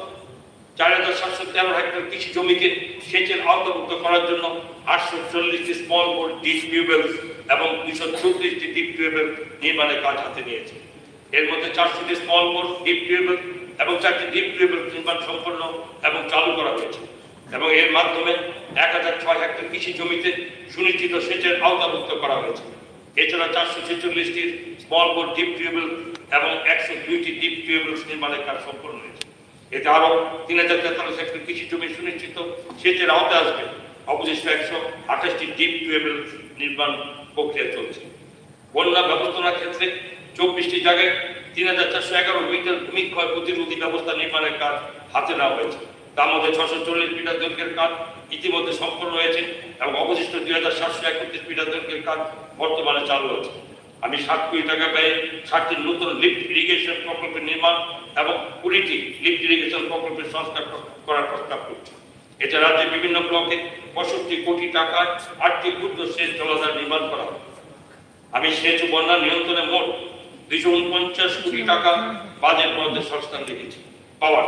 4713 হেক্টর কৃষি জমিকে সেচের আওতাভুক্ত করার জন্য 840টি স্মল বোর ডিপ টিউবওয়েল এবং 234টি ডিপ টিউবওয়েল নির্মাণের কাজ হাতে নিয়েছে। এর মধ্যে 400টি স্মল বোর ডিপ টিউবওয়েল এবং 4টি ডিপ টিউবওয়েল নির্মাণ সম্পন্ন এবং চালু করা হয়েছে এবং এর মাধ্যমে 1006 হেক্টর কৃষি জমিতে সুনিশ্চিত সেচের আওতাভুক্ত করা হয়েছে। এছাড়া 446টি স্মল বোর ডিপ টিউবওয়েল এবং 102টি ডিপ টিউবওয়েল নির্মাণের কাজ সম্পন্ন হয়েছে। এতে আরো 3043 হেক্টর কৃষি জমি সুনিশ্চিত সেচের আওতায় আসবে। অবশিষ্ট 128টি ডিপ টিউবওয়েল নির্মাণ প্রক্রিয়া চলছে। বন্যা ব্যবস্থাপনার ক্ষেত্রে 24টি জায়গায় 3411 মিটার ভূমিক্ষয় প্রতিরোধী ব্যবস্থা নির্মাণের কাজ হাতে নেওয়া হয়েছে। তার মধ্যে 640 মিটার দৈর্ঘ্যের কাজ ইতিমধ্যে সম্পন্ন হয়েছে এবং অবশিষ্ট 2731 মিটার দৈর্ঘ্যের কাজ বর্তমানে চালু আছে। আমি 7 কোটি টাকা ব্যয়ে 7টি নতুন লিফট ইরিগেশন প্রকল্পের নির্মাণ এবং 20টি লিফট ইরিগেশন প্রকল্পের সংস্কার করার প্রস্তাব করছি। এছাড়া রাজ্যের বিভিন্ন ব্লকে 65 কোটি টাকায় 8টি ক্ষুদ্র সেচ জলাধার নির্মাণ করা হবে। আমি সেচ ও বন্যা নিয়ন্ত্রণে মোট 249 কোটি টাকা বাজেট বরাদ্দের সংস্থান রেখেছি। পাওয়ার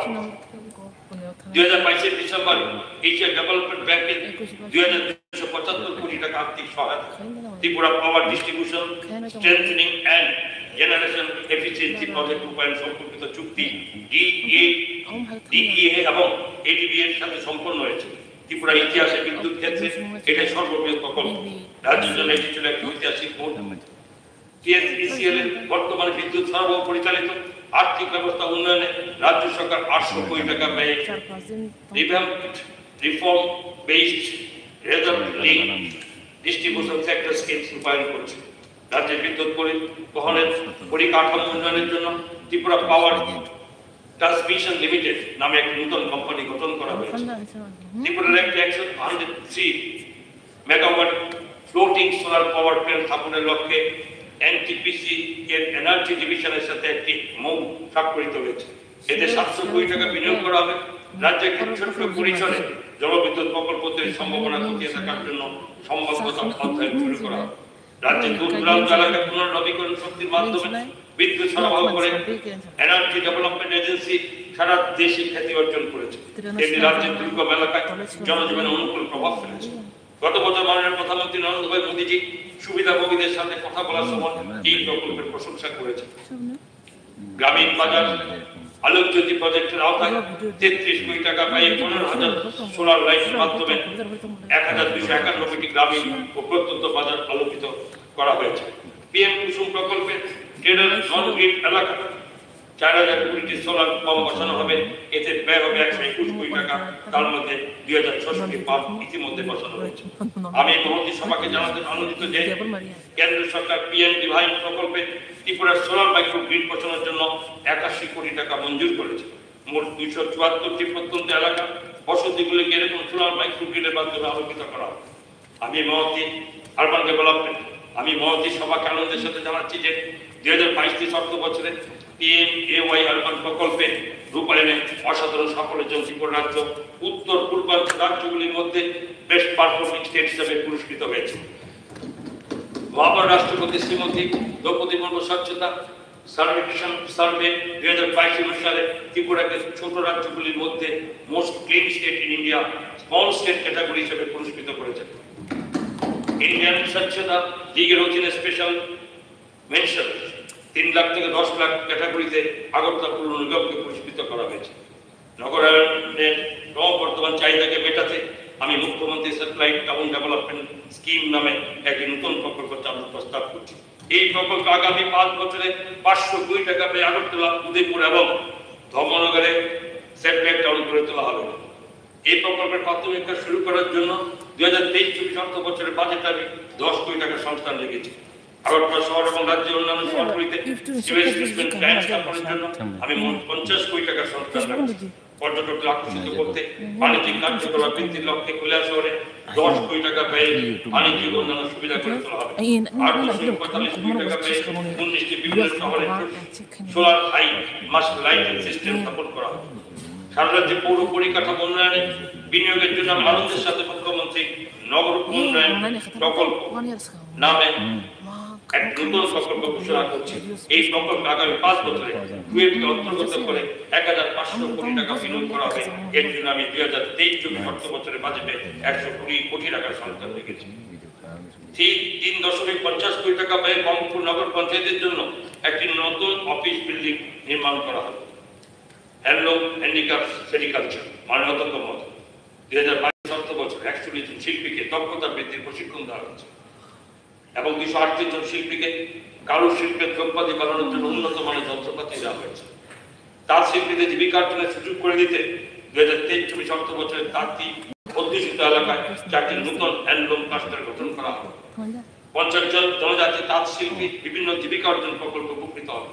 2022 ডিসেম্বরে এশিয়া ডেভেলপমেন্ট ব্যাংকের 2275 কোটি টাকা আর্থিক সহায়তা, Tripura power distribution strengthening and generation efficiency project রূপায়ণ সম্পর্কিত চুক্তি ডিইএ এবং এডিবি এর সাথে সম্পন্ন হয়েছে। ত্রিপুরা ইতিহাসে বিদ্যুৎ ক্ষেত্রে এটা সর্ববৃহৎ প্রকল্প। রাজ্যের জন্য এটি ছিল একটি ঐতিহাসিক মোড়। টিএসইসিএল এর বর্তমানে বিদ্যুৎ সরবরাহ পরিচালিত আর্থিক ব্যবস্থা উন্নয়নে রাজ্য সরকার 800 কোটি টাকা ব্যয়ে reform based result link distribution sector schemes রূপায়ণ করছে। রাজ্যের বিদ্যুৎ পরিবহনের পরিকাঠামো উন্নয়নের জন্য ত্রিপুরা পাওয়ার ট্রান্সমিশন লিমিটেড নামে একটি নতুন কোম্পানি গঠন করা হয়েছে। ত্রিপুরার একটি 103 megawatt floating solar power plant স্থাপনের লক্ষ্যে এনটিপিসি এর এনার্জি ডিভিশনের সাথে একটি মৌ স্বাক্ষরিত হয়েছে। এতে 700 কোটি টাকা বিনিয়োগ করা হবে। রাজ্যে একটি ছোট্ট পরিসরে জলবিদ্যুৎ প্রকল্প তৈরির সম্ভাবনা খতিয়ে থাকার জন্য সম্ভাব্যতা অধ্যয়ন শুরু করা হবে। রাজ্যের দূর দূরান্ত এলাকায় পুনর্নবীকরণ শক্তির মাধ্যমে বিদ্যুৎ সরবরাহ করে এনার্জি ডেভেলপমেন্ট এজেন্সি সারা দেশে খ্যাতি অর্জন করেছে। এটি রাজ্যের দুর্গম এলাকায় জনজীবনে অনুকূল প্রভাব ফেলেছে। গত বছর মাননীয় প্রধানমন্ত্রী নরেন্দ্র ভাই মোদীজি সুবিধাভোগীদের সাথে কথা বলার সময় এই প্রকল্পের প্রশংসা করেছে। গ্রামীণ বাজার আলোকজ্যোতি প্রজেক্টের আওতায় 33 কোটি টাকা ব্যয়ে 15,000 সোলার লাইটের মাধ্যমে 1,291টি গ্রামীণ ও প্রত্যন্ত বাজার আলোকিত করা হয়েছে। পিএম কুসুম প্রকল্পে ট্রেডার নন গ্রিড এলাকা 4,020টি সোলার পাম্প বসানো হবে। এতে ব্যয় হবে 121 কোটি টাকা, তার মধ্যে 2,066টি পাম্প ইতিমধ্যে বসানো হয়েছে। আমি মহতী সভাকে জানাতে আনন্দিত যে কেন্দ্র সরকার পিএম ডিভাইন প্রকল্পে ত্রিপুরার সোলার মাইক্রো গ্রিড বসানোর জন্য 81 কোটি টাকা মঞ্জুর করেছে। মোট 274টি প্রত্যন্ত এলাকা বসতিগুলিকে এরকম সোলার মাইক্রো গ্রিডের মাধ্যমে আলোকিত করা হবে। আমি মহতী সভাকে আনন্দের সাথে জানাচ্ছি যে 2022 অর্থ বছরে PMAY আরবান প্রকল্পে রূপায়ণে অসাধারণ সাফল্যের জন্য ত্রিপুরা রাজ্য উত্তর পূর্বাঞ্চল রাজ্যগুলির মধ্যে বেস্ট পারফর্মিং স্টেট হিসেবে পুরস্কৃত হয়েছে। মহামান্য রাষ্ট্রপতি শ্রীমতী দ্রৌপদী মুর্মু স্বচ্ছতা সার্টিফিকেশন সার্ভে 2022 অনুসারে ত্রিপুরাকে ছোট রাজ্যগুলির মধ্যে most clean state in India small state category হিসেবে পুরস্কৃত করেছে। ইন্ডিয়ান স্বচ্ছতা লীগের অধীনে স্পেশাল মেনশন 3 লাখ থেকে 10 লাখ ক্যাটাগরিতে আগরতলা পৌর নিগমকে পুরস্কৃত করা হয়েছে। নগরায়নের ক্রমবর্ধমান চাহিদাকে মেটাতে আমি মুখ্যমন্ত্রী স্যাটেলাইট টাউন ডেভেলপমেন্ট স্কিম নামে একটি নতুন প্রকল্প চালুর প্রস্তাব করছি। এই প্রকল্প আগামী 5 বছরে 500 কোটি টাকা ব্যয়ে আগরতলা, উদয়পুর এবং ধর্মনগরে স্যাটেলাইট টাউন গড়ে তোলা হবে। এই প্রকল্পের প্রাথমিক কাজ শুরু করার জন্য 2023-24 অর্থ বছরের বাজেটে 10 কোটি টাকা সংস্থান লেগেছে। আগরতলা শহর এবং রাজ্যের অন্যান্য শহরগুলিতে সিভেজ ট্রিটমেন্ট প্ল্যান্ট স্থাপনের জন্য আমি 50 কোটি টাকা সংস্থান রেখেছি। পর্যটকদের আকর্ষিত করতে বাণিজ্যিক কার্যকলাপ বৃদ্ধির লক্ষ্যে কৈলাস শহরে 10 কোটি টাকা ব্যয়ে বাণিজ্যিক অন্যান্য সুবিধা করে তোলা হবে। 845 কোটি টাকা ব্যয়ে 19টি বিভিন্ন শহরে solar high mast lighting system স্থাপন করা হবে। সারা রাজ্যে পৌর পরিকাঠামো উন্নয়নে বিনিয়োগের জন্য আনন্দের সাথে মুখ্যমন্ত্রী নগর উন্নয়ন প্রকল্প নামে এক নতুন প্রকল্প ঘোষণা করছে। এই প্রকল্প আগামী 5 বছরে কুয়েটকে অন্তর্গত করে 1,500 কোটি টাকা বিনিয়োগ করা হবে। এর জন্য আমি 2023-24 অর্থ বছরের বাজেটে 120 কোটি টাকার সংস্থান রেখেছি। 3.50 কোটি টাকা ব্যয়ে কমলপুর নগর পঞ্চায়েতের জন্য একটি নতুন অফিস বিল্ডিং নির্মাণ করা হবে। হ্যান্ডলুম, হ্যান্ডিক্রাফট, সেরিকালচার মানবতার মতো 2022 অর্থ বছর 140 জন শিল্পীকে দক্ষতা বৃদ্ধির প্রশিক্ষণ দেওয়া হয়েছে এবং 238 জন শিল্পীকে কারুশিল্পের দ্রব্যাদি বানানোর জন্য উন্নত মানের যন্ত্রপাতি দেওয়া হয়েছে। তাঁত শিল্পীদের জীবিকার্জনের সুযোগ করে দিতে 2023-24 অর্থ বছরের তাঁতি অধ্যুষিত এলাকায় 4টি নতুন হ্যান্ডলুম ক্লাস্টার গঠন করা হবে। 50 জন জনজাতি তাঁত শিল্পী বিভিন্ন জীবিকা অর্জন প্রকল্প উপকৃত হবে।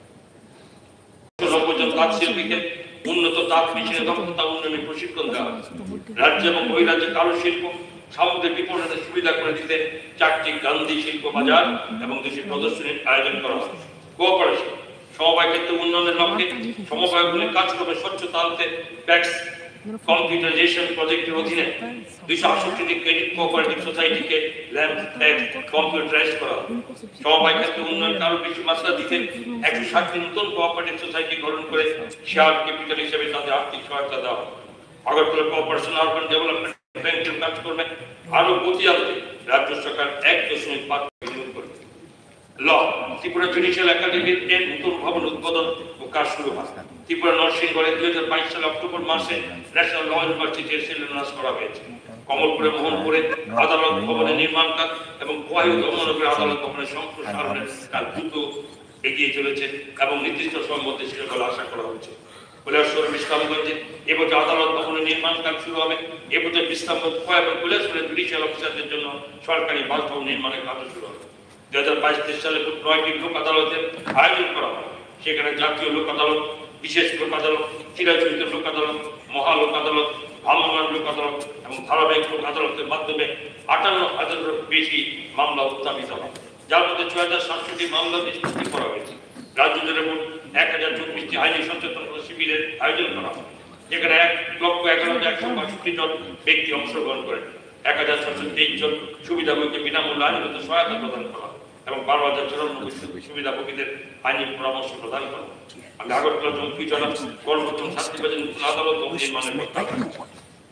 90 জন তাঁত শিল্পীকে উন্নত তাঁত মেশিনে দক্ষতা উন্নয়নের প্রশিক্ষণ দেওয়া হবে। রাজ্য এবং বহিরাজ্যে কারুশিল্প সামগ্রী বিপণনের সুবিধা করে দিতে 4টি গান্ধী শিল্প বাজার এবং 2টি প্রদর্শনীর আয়োজন করা হবে। কোঅপারেশন সমবায় ক্ষেত্রে উন্নয়নের লক্ষ্যে সমবায়গুলির কাজকর্মে স্বচ্ছতা আনতে প্যাক্স কম্পিউটারাইজেশন প্রজেক্টের অধীনে 268টি ক্রেডিট কোঅপারেটিভ সোসাইটিকে ল্যাম্প কম্পিউটারাইজ করা হবে। সমবায় ক্ষেত্রে উন্নয়ন আরো বেশি মাত্রা দিতে 160টি নতুন কোঅপারেটিভ সোসাইটি গঠন করে শেয়ার ক্যাপিটাল হিসেবে তাদের আর্থিক সহায়তা দেওয়া হবে। আগরতলা কোঅপারেশন আরবান ডেভেলপমেন্ট ব্যাংকের কাজকর্মে আরো গতি আনতে রাজ্য সরকার 1.5 বিনিয়োগ করবে। ত্রিপুরা জুডিশিয়াল একাডেমির এর নতুন ভবন উদ্বোধন ও কাজ শুরু হয়। ত্রিপুরা নরসিংগড়ে 2022 সালের অক্টোবর মাসে ন্যাশনাল ল ইউনিভার্সিটির শিলান্যাস করা হয়েছে। কমলপুরে মোহনপুরে আদালত ভবনের নির্মাণ কাজ এবং গোয়াই ও ধর্মনগরের আদালত ভবনের সম্প্রসারণের কাজ দ্রুত এগিয়ে চলেছে এবং নির্দিষ্ট সময়ের মধ্যে শেষ বলে আশা করা হচ্ছে। কৈলাসহর বিশ্রামগঞ্জে এবছর আদালত ভবনের নির্মাণ কাজ শুরু হবে। এবছর বিশ্রামগঞ্জ এবং কৈলাসহরের জুডিশিয়াল অফিসারদের জন্য সরকারি বাসভবন নির্মাণের কাজ শুরু হবে। 2022 সালে 9টি লোক আদালতের আয়োজন করা হয়। সেখানে জাতীয় লোক আদালত, বিশেষ লোক আদালত, চিরাচরিত লোক আদালত, মহা লোক আদালত, ভ্রাম্যমাণ লোক আদালত এবং ধারাবাহিক লোক আদালতের মাধ্যমে 58,000-এর বেশি মামলা উত্থাপিত হয়, যার মধ্যে 6,700টি মামলা নিষ্পত্তি করা হয়েছে। রাজ্য জুড়ে মোট 1,024টি আইনি সচেতন শিবিরের আয়োজন করা হয়, যেখানে 1,11,162 জন ব্যক্তি অংশগ্রহণ করেন। 1,623 জন সুবিধাভোগীকে বিনামূল্যে আইনগত সহায়তা প্রদান করা এবং 12,094 সুবিধাভোগীদের আইনি পরামর্শ প্রদান করা। আমি আগরতলা চৌকি জেলা গণপ্রথম ছাত্রীবাজার নতুন আদালত নির্মাণের প্রস্তাব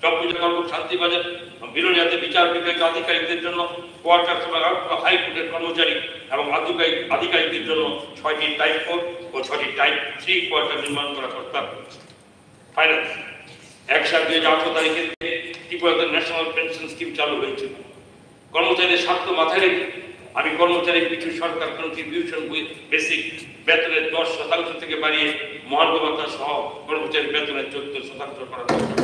চব্বিশ শান্তিবাজার বিরোধীতে বিচার বিভাগ আধিকারিকদের জন্য কোয়ার্টার হাইকোর্টের কর্মচারী এবং আধিকারিকদের জন্য 6টি টাইপ 4 ও 6টি টাইপ 3 কোয়ার্টার নির্মাণ করার প্রস্তাব করেছে। ফাইনান্স 1/7/2018 তারিখে ত্রিপুরাতে ন্যাশনাল পেনশন স্কিম চালু হয়েছিল। কর্মচারীদের স্বার্থ মাথায় রেখে আমি কর্মচারী কিছু সরকার কন্ট্রিবিউশন বেসিক বেতনের 10% থেকে বাড়িয়ে মহার্ঘ ভাতা সহ কর্মচারী বেতনের 14% করা হয়েছে।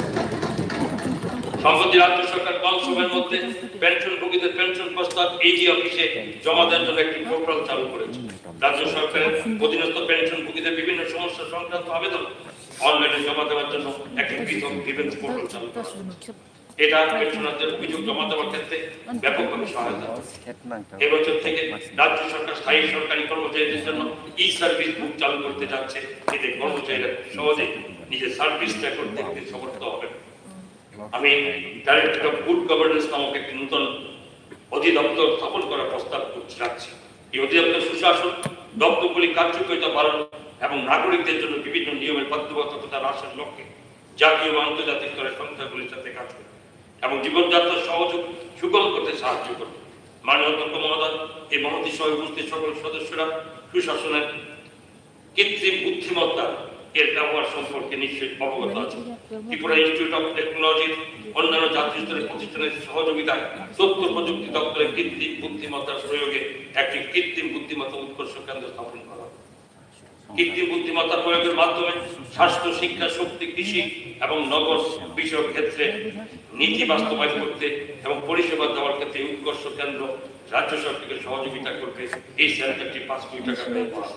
সম্প্রতি রাজ্য সরকার কম সময়ের মধ্যে পেনশনভোগীদের পেনশন প্রস্তাব এজি অফিসে জমা দেওয়ার জন্য একটি পোর্টাল চালু করেছে। রাজ্য সরকারের অধীনস্থ পেনশনভোগীদের বিভিন্ন সমস্যা সংক্রান্ত আবেদন অনলাইনে জমা দেওয়ার জন্য একটি পৃথক গ্রিভেন্স পোর্টাল চালু করা হয়েছে। এটা পেনশনারদের অভিযোগ জমা দেওয়ার ক্ষেত্রে ব্যাপকভাবে সহায়তা। এবছর থেকে রাজ্য সরকার স্থায়ী সরকারি কর্মচারীদের জন্য ই সার্ভিস বুক চালু করতে যাচ্ছে। এতে কর্মচারীরা সহজে নিজের সার্ভিস রেকর্ড দেখতে সমর্থ হবেন। আমি ডাইরেক্টর অফ গুড গভর্নেন্স নামক একটি নতুন অধিদপ্তর স্থাপন করার প্রস্তাব রাখছি। এই অধিদপ্তর সুশাসন, দপ্তরগুলি কার্যকারিতা বাড়ানো এবং নাগরিকদের জন্য বিভিন্ন নিয়মের বাধ্যবাধকতা হ্রাসের লক্ষ্যে জাতীয় ও আন্তর্জাতিক স্তরের সংস্থাগুলির সাথে কাজ করবে এবং জীবনযাত্রার সহযোগ সুগম করতে সাহায্য করবে। মাননীয় অধ্যক্ষ মহোদয়, এই মহতী সহ উপস্থিত সকল সদস্যরা সুশাসনের কৃত্রিম বুদ্ধিমত্তা এর ব্যবহার সম্পর্কে নিশ্চয়ই অবগত আছে। ত্রিপুরা ইনস্টিটিউট অফ টেকনোলজির অন্যান্য জাতীয় স্তরের প্রতিষ্ঠানের সহযোগিতায় তথ্য প্রযুক্তি দপ্তরের কৃত্রিম বুদ্ধিমত্তার প্রয়োগে একটি কৃত্রিম বুদ্ধিমত্তা উৎকর্ষ কেন্দ্র স্থাপন করা। কৃত্রিম বুদ্ধিমত্তা প্রয়োগের মাধ্যমে স্বাস্থ্য, শিক্ষা, শক্তি, কৃষি এবং নগর বিষয়ক ক্ষেত্রে নীতি বাস্তবায়ন করতে এবং পরিষেবা দেওয়ার ক্ষেত্রে উৎকর্ষ কেন্দ্র রাজ্য সরকারকে সহযোগিতা করবে। এই সেন্টারটি 5 কোটি টাকা ব্যয় করা।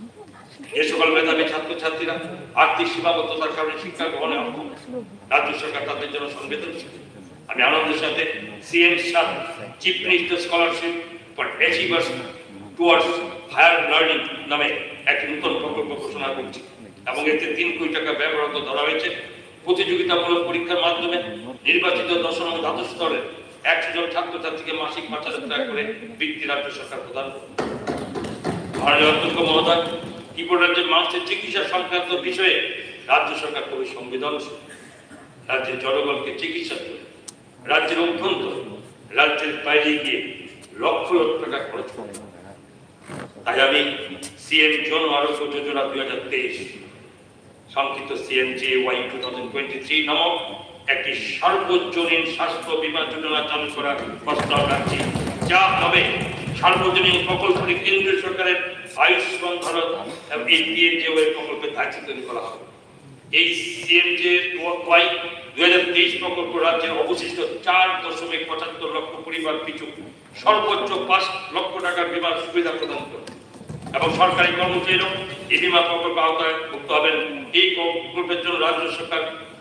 এ সকল মেধাবী ছাত্রছাত্রীরা আর্থিক সীমাবদ্ধতার কারণে শিক্ষা গ্রহণে অক্ষম। রাজ্য সরকার তাদের জন্য সংবেদনশীল। আমি আনন্দের সাথে CM chief minister scholarship for achievers towards higher learning নামে একটি নতুন প্রকল্প ঘোষণা করছি এবং এতে 3 কোটি টাকা ব্যয় বরাদ্দ ধরা হয়েছে। প্রতিযোগিতামূলক পরীক্ষার মাধ্যমে নির্বাচিত 10ম ও দ্বাদশ স্তরের 100 জন ছাত্রছাত্রীকে মাসিক 5,000 টাকা করে বৃত্তি রাজ্য সরকার প্রদান করবে। মাননীয় অধ্যক্ষ মহোদয়, ত্রিপুরা রাজ্যের মানুষের চিকিৎসা সংক্রান্ত বিষয়ে রাজ্য সরকার খুবই সংবেদনশীল। রাজ্যের জনগণকে চিকিৎসা করে রাজ্যের অভ্যন্তর, রাজ্যের বাইরে গিয়ে লক্ষ লক্ষ টাকা খরচ করে। তাই আমি সিএম জন আরোগ্য যোজনা 2023 সংক্ষিপ্ত CMJY 2023 নামক একটি সার্বজনীন স্বাস্থ্য বীমা যোজনা চালু করার প্রস্তাব রাখছি, যা হবে সার্বজনীন প্রকল্পটি কেন্দ্রীয় সরকারের আয়ুষ্মান ভারত এবং এই PMJY প্রকল্পের ধাঁচে তৈরি করা হবে। এই CMJY 2023 প্রকল্প রাজ্যের অবশিষ্ট 4.75 লক্ষ পরিবার পিছু সর্বোচ্চ 5 লক্ষ টাকার বীমার সুবিধা প্রদান করবে এবং সরকারি কর্মচারীরা এই বীমা প্রকল্প আওতায় মুক্ত হবেন। এই প্রকল্পের জন্য রাজ্য সরকার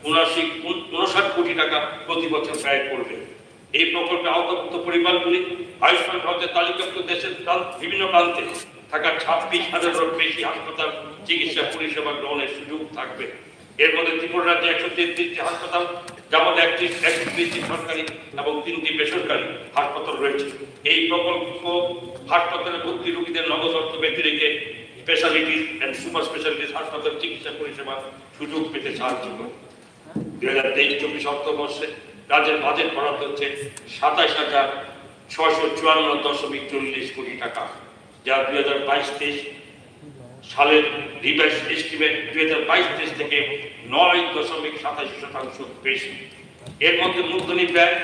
59 কোটি টাকা প্রতি বছর ব্যয় করবে। এই প্রকল্পে আওতাভুক্ত পরিবারগুলি আয়ুষ্মান ভারতের তালিকাভুক্ত দেশের বিভিন্ন প্রান্তে থাকা 26,000-এরও বেশি হাসপাতাল চিকিৎসা পরিষেবা গ্রহণের সুযোগ থাকবে। এর মধ্যে ত্রিপুরা রাজ্যে 133টি হাসপাতাল, যার মধ্যে 31টি সরকারি এবং 3টি বেসরকারি হাসপাতাল রয়েছে। এই প্রকল্প হাসপাতালে ভর্তি রোগীদের নগদ অর্থ ব্যক্তি রেখে স্পেশালিটিস এন্ড সুপার স্পেশালিটিস হাসপাতাল চিকিৎসা পরিষেবা সুযোগ পেতে সাহায্য করবে। 2023-24 অর্থবর্ষে রাজ্যের বাজেট বরাদ্দ হচ্ছে 27,654.40 কোটি টাকা, যা 2022-23 সালের রিভাইজ এস্টিমেট 2022-23 থেকে 9.87% বেশি। এর মধ্যে মূলধনী ব্যয়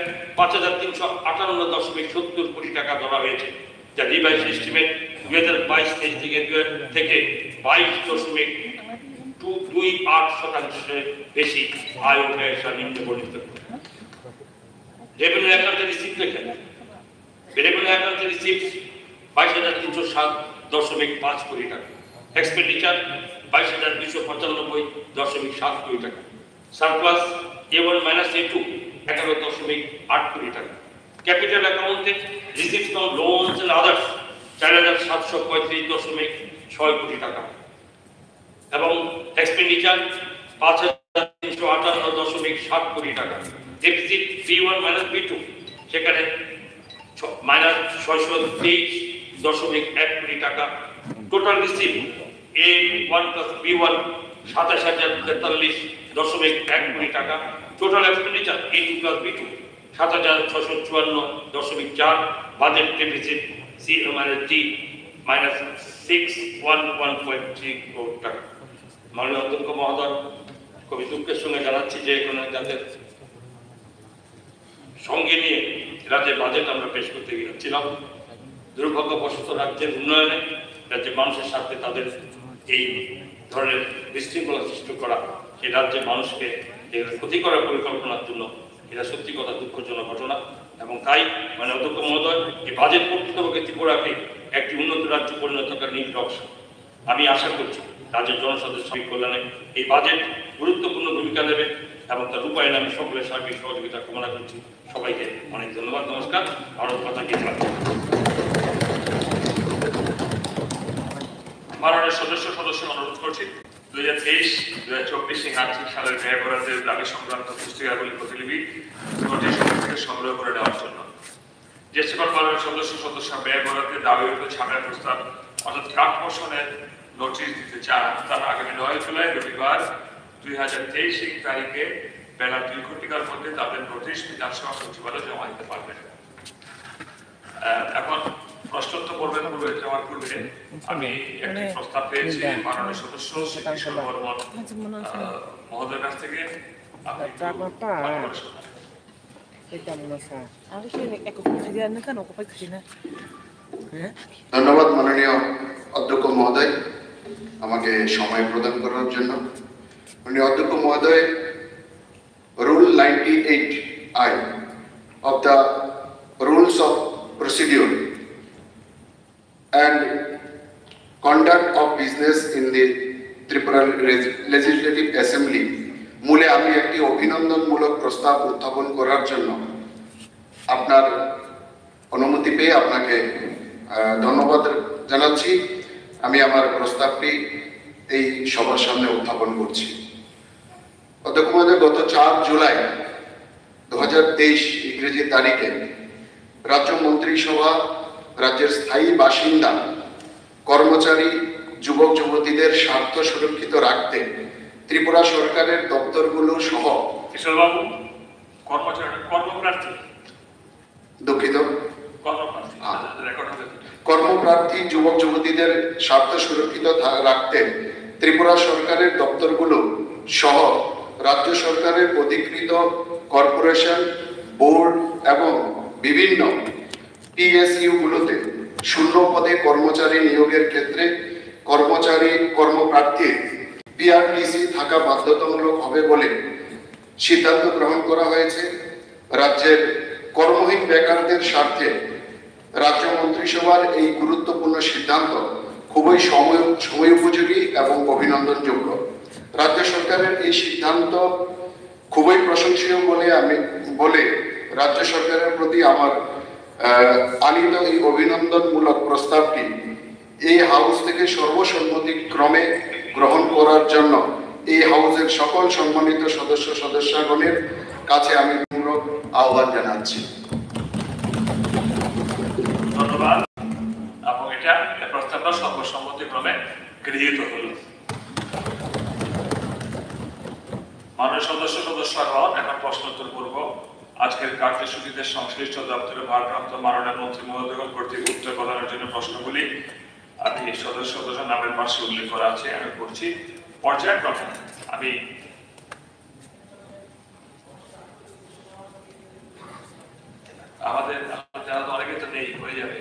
5,358.70 কোটি টাকা ধরা হয়েছে, যা রিভাইজ এস্টিমেট 2022-23 থেকে 22.28% বেশি আয় ও ব্যয় নিম্নে বর্ণিত। রেভিনিউ অ্যাকাউন্টে রিসিপ্ট লেখেন। রেভিনিউ অ্যাকাউন্টে রিসিপ্ট 22,307.5 কোটি টাকা। এক্সপেন্ডিচার 22,295.7 কোটি টাকা। সারপ্লাস A1 - A2 11.8 কোটি টাকা। ক্যাপিটাল অ্যাকাউন্টে receipt from loans and others 4,735.6 crore টাকা এবং এক্সপেন্ডিচার 5,358.7 কোটি টাকা। ডেফিসিট B1 - B2 সেখানে -623.1 কোটি টাকা। টোটাল রিসিপ্ট A1 + B1 27,043.1 কোটি টাকা total expenditure A2 + B2 7,654.4, budget deficit -611.3 কোটি টাকা। মাননীয় অধ্যক্ষ মহোদয়, খুবই দুঃখের সঙ্গে জানাচ্ছি যে এখানে যাদের সঙ্গে নিয়ে রাজ্যের বাজেট আমরা পেশ করতে গিয়েছিলাম, দুর্ভাগ্যবশত রাজ্যের উন্নয়নে, রাজ্যের মানুষের সাথে তাদের এই ধরনের বিশৃঙ্খলা সৃষ্টি করা, এই রাজ্যের মানুষকে ক্ষতি করার পরিকল্পনার জন্য এটা সত্যি কথা দুঃখজনক ঘটনা। এবং তাই মানে অধ্যক্ষ মহোদয়, এই বাজেট প্রকৃতপক্ষে ত্রিপুরাকে একটি উন্নত রাজ্যে পরিণত করার নীল নকশা। আমি আশা করছি রাজ্যের জনসাধারণের সার্বিক কল্যাণে এই বাজেট গুরুত্বপূর্ণ ভূমিকা নেবে এবং তার রূপায়ণে আমি সকলের সার্বিক সহযোগিতা কামনা করছি। সবাইকে অনেক ধন্যবাদ, নমস্কার। ভারত মাতা কি জয়। মাননীয় সদস্য অনুরোধ করছি 2023-2024 আর্থিক সালের ব্যয় বরাদ্দের দাবি সংক্রান্ত পুস্তিকাগুলি প্রতিলিপি নোটিশ থেকে সংগ্রহ করে নেওয়ার জন্য যে সকল মাননীয় সদস্য ব্যয় বরাদ্দের দাবি ও ছাড়ের প্রস্তাব অর্থাৎ কাট মোশনের নোটিশ দিতে চান, তারা আগামী 9 জুলাই রবিবার 2023 তারিখে বেলা 2 ঘটিকার মধ্যে তাদের নোটিশ বিধানসভা সচিবালয়ে জমা দিতে পারবেন। এখন প্রশ্নোত্তর করবেন জমার পূর্বে আমি একটি প্রস্তাব পেয়েছি মাননীয় সদস্য মহোদয়ের কাছ থেকে। ধন্যবাদ মাননীয় অধ্যক্ষ মহোদয় আমাকে সময় প্রদান করার জন্য। মাননীয় অধ্যক্ষ মহোদয়, rule 98I of the rules of procedure and conduct of business in the Tripura Legislative Assembly মূলে আমি একটি অভিনন্দনমূলক প্রস্তাব উত্থাপন করার জন্য আপনার অনুমতি পেয়ে আপনাকে ধন্যবাদ জানাচ্ছি। আমি আমার প্রস্তাবটি এই সবার সামনে উত্থাপন করছি। অধ্যক্ষ মহোদয়, গত 4 জুলাই 2023 ইংরেজি তারিখে রাজ্য মন্ত্রিসভা রাজ্যের স্থায়ী বাসিন্দা, কর্মচারী, যুবক যুবতীদের স্বার্থ সুরক্ষিত রাখতে ত্রিপুরা সরকারের দপ্তরগুলো সহ কর্মপ্রার্থী যুবক যুবতীদের স্বার্থ সুরক্ষিত রাখতে ত্রিপুরা সরকারের দপ্তরগুলো সহ রাজ্য সরকারের অধিকৃত কর্পোরেশন, বোর্ড এবং বিভিন্ন PSU গুলোতে শূন্য পদে কর্মচারী নিয়োগের ক্ষেত্রে কর্মপ্রার্থীর PRTC থাকা বাধ্যতামূলক হবে বলে সিদ্ধান্ত গ্রহণ করা হয়েছে। রাজ্যের কর্মহীন বেকারদের স্বার্থে রাজ্য মন্ত্রিসভার এই গুরুত্বপূর্ণ সিদ্ধান্ত খুবই সময়োপযোগী এবং অভিনন্দনযোগ্য। রাজ্য সরকারের এই সিদ্ধান্ত খুবই প্রশংসনীয় বলে রাজ্য সরকারের প্রতি আমার আনিত এই অভিনন্দনমূলক প্রস্তাবটি এই হাউস থেকে সর্বসম্মতিক্রমে গ্রহণ করার জন্য এই হাউসের সকল সম্মানিত সদস্যগণের কাছে আমি আহ্বান জানাচ্ছি। ধন্যবাদ। এবং এটা প্রস্তাবটা সর্বসম্মতিক্রমে গৃহীত হল। মাননীয় সদস্যগণ এখন প্রশ্নোত্তর পূর্ব আজকের কার্যসূচিতে সংশ্লিষ্ট দপ্তরের ভারপ্রাপ্ত মাননীয় মন্ত্রী মহোদয়গণ কর্তৃক উত্তর প্রদানের জন্য প্রশ্নগুলি আমি সদস্য নামের পাশে উল্লেখ করা আছে, আমি করছি পর্যায়ক্রমে। আমি আমাদের যারা তো অনেকে তো নেই, হয়ে যাবে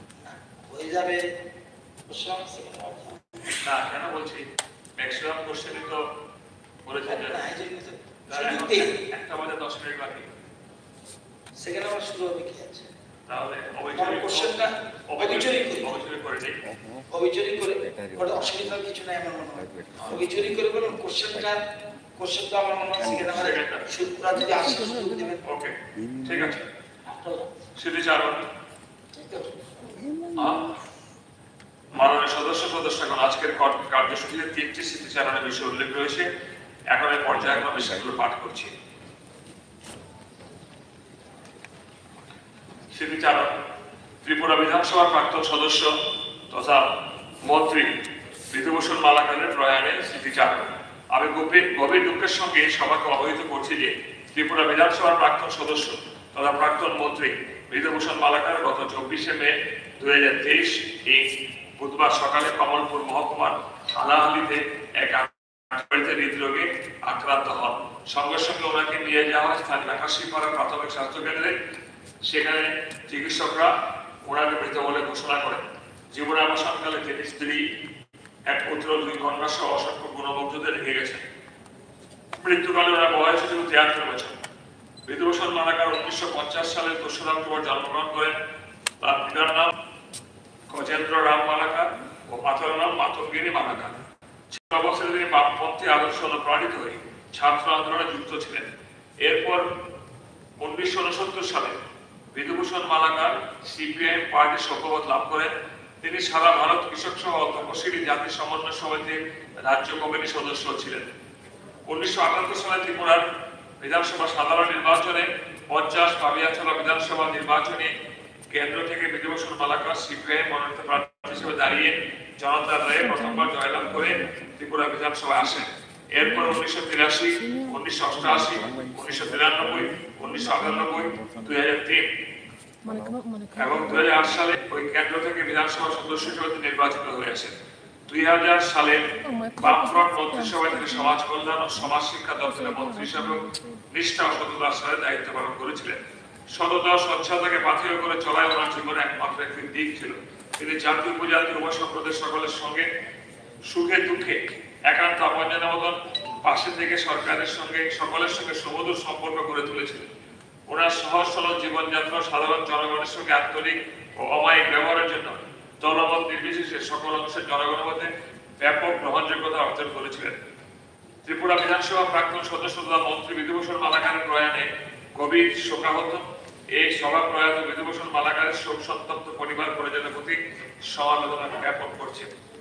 না কেন বলছি, ম্যাক্সিমাম কোশ্চেনই তো বলেছে একটা বাজে 10 মিনিট বাকি, সেখানে আমার শুরু হবে কি আছে, তাহলে অবিচরি করে অসুবিধা কিছু নাই আমার মনে হয়। অবিচরি করে বলুন কোশ্চেনটা আমার মনে হয় সেখানে আমার শুরুটা যদি আসে সুযোগ দেবেন। ওকে, ঠিক আছে। স্মৃতিচারণ মাননীয় সদস্যগণ, আজকের কার্যসূচিতে 3টি স্মৃতিচারণের বিষয় উল্লেখ রয়েছে। এখন এই পর্যায়ক্রমে সেগুলো পাঠ করছি। স্মৃতিচারণ ত্রিপুরা বিধানসভার প্রাক্তন সদস্য তথা মন্ত্রী বিধুভূষণ মালাকারের প্রয়াণে স্মৃতিচারণ। আমি গভীর দুঃখের সঙ্গে সবাইকে অবহিত করছি যে ত্রিপুরা বিধানসভার প্রাক্তন সদস্য তথা প্রাক্তন মন্ত্রী বিধুভূষণ মালাকার গত 24শে মে 2023 এই বুধবার সকালে কমলপুর মহকুমার হালাহালিতে এক হৃদরোগে আক্রান্ত হন। সঙ্গে সঙ্গে ওনাকে নিয়ে যাওয়া হয় স্থানীয় আকাশীপাড়া প্রাথমিক স্বাস্থ্য কেন্দ্রে। সেখানে চিকিৎসকরা ওনাকে মৃত বলে ঘোষণা করেন। জীবনাবসানকালে তিনি স্ত্রী, এক পুত্র, 2 কন্যা সহ অসংখ্য গুণবন্ধুদের রেখে গেছেন। মৃত্যুকালে ওনার বয়স ছিল 73 বছর। বিধুভূষণ মালাকার 1950 সালের 2রা অক্টোবর জন্মগ্রহণ করেন। তার পিতার নাম গজেন্দ্র রাম মালাকার ও মাতার নাম মাতঙ্গিনী মালাকার। অবস্থায় তিনি বামপন্থী আদর্শ অনুপ্রাণিত হয়ে ছাত্র আন্দোলনে যুক্ত ছিলেন। এরপর 1969 সালে বিধুভূষণ মালাকার সিপিআইএম পার্টির সভ্যপদ লাভ করেন। তিনি সারা ভারত কৃষক সহ তপশিলি জাতি সমন্বয় সমিতির রাজ্য কমিটির সদস্য ছিলেন। 1978 সালে ত্রিপুরার বিধানসভা সাধারণ নির্বাচনে 50 পাবিয়াছড়া বিধানসভা নির্বাচনে কেন্দ্র থেকে বিধুভূষণ মালাকার সিপিআইএম মনোনীত প্রার্থী হিসেবে দাঁড়িয়ে জনতার রায়ে প্রথমবার জয়লাভ করে ত্রিপুরা বিধানসভায় আসেন। এরপর 1983, 1988, 1993, 1998, 2003 এবং 2008 সালে ওই কেন্দ্র থেকে বিধানসভা সদস্য হিসেবে নির্বাচিত হয়ে আসেন। 2000 সালে বামফ্রন্ট মন্ত্রিসভায় তিনি সমাজ কল্যাণ ও সমাজ শিক্ষা দপ্তরের মন্ত্রী হিসেবে নিষ্ঠা ও সততার সাথে দায়িত্ব পালন করেছিলেন। সততা ও স্বচ্ছতাকে পাথেয় করে চলায় ওনার জীবনে একমাত্র একটি দিক ছিল। তিনি জাতি উপজাতি উপসম্প্রদায়ের সকলের সঙ্গে সুখে দুঃখে একান্ত আপনজনের মতন পাশে থেকে সরকারের সঙ্গে সকলের সঙ্গে সুমধুর সম্পর্ক গড়ে তুলেছিলেন। ওনার সহজ সরল জীবনযাত্রা সাধারণ জনগণের সঙ্গে আন্তরিক ও অমায়িক ব্যবহারের জন্য দলমত নির্বিশেষে সকল অংশের জনগণের মধ্যে ব্যাপক গ্রহণযোগ্যতা অর্জন করেছিলেন। ত্রিপুরা বিধানসভা প্রাক্তন সদস্য তথা মন্ত্রী বিধুভূষণ মালাকারের প্রয়াণে গভীর শোকাহত। এই সভা প্রয়াত বিধুভূষণ মালাকারের শোক সন্তপ্ত পরিবার পরিজনের প্রতি সমবেদনা জ্ঞাপন করছে।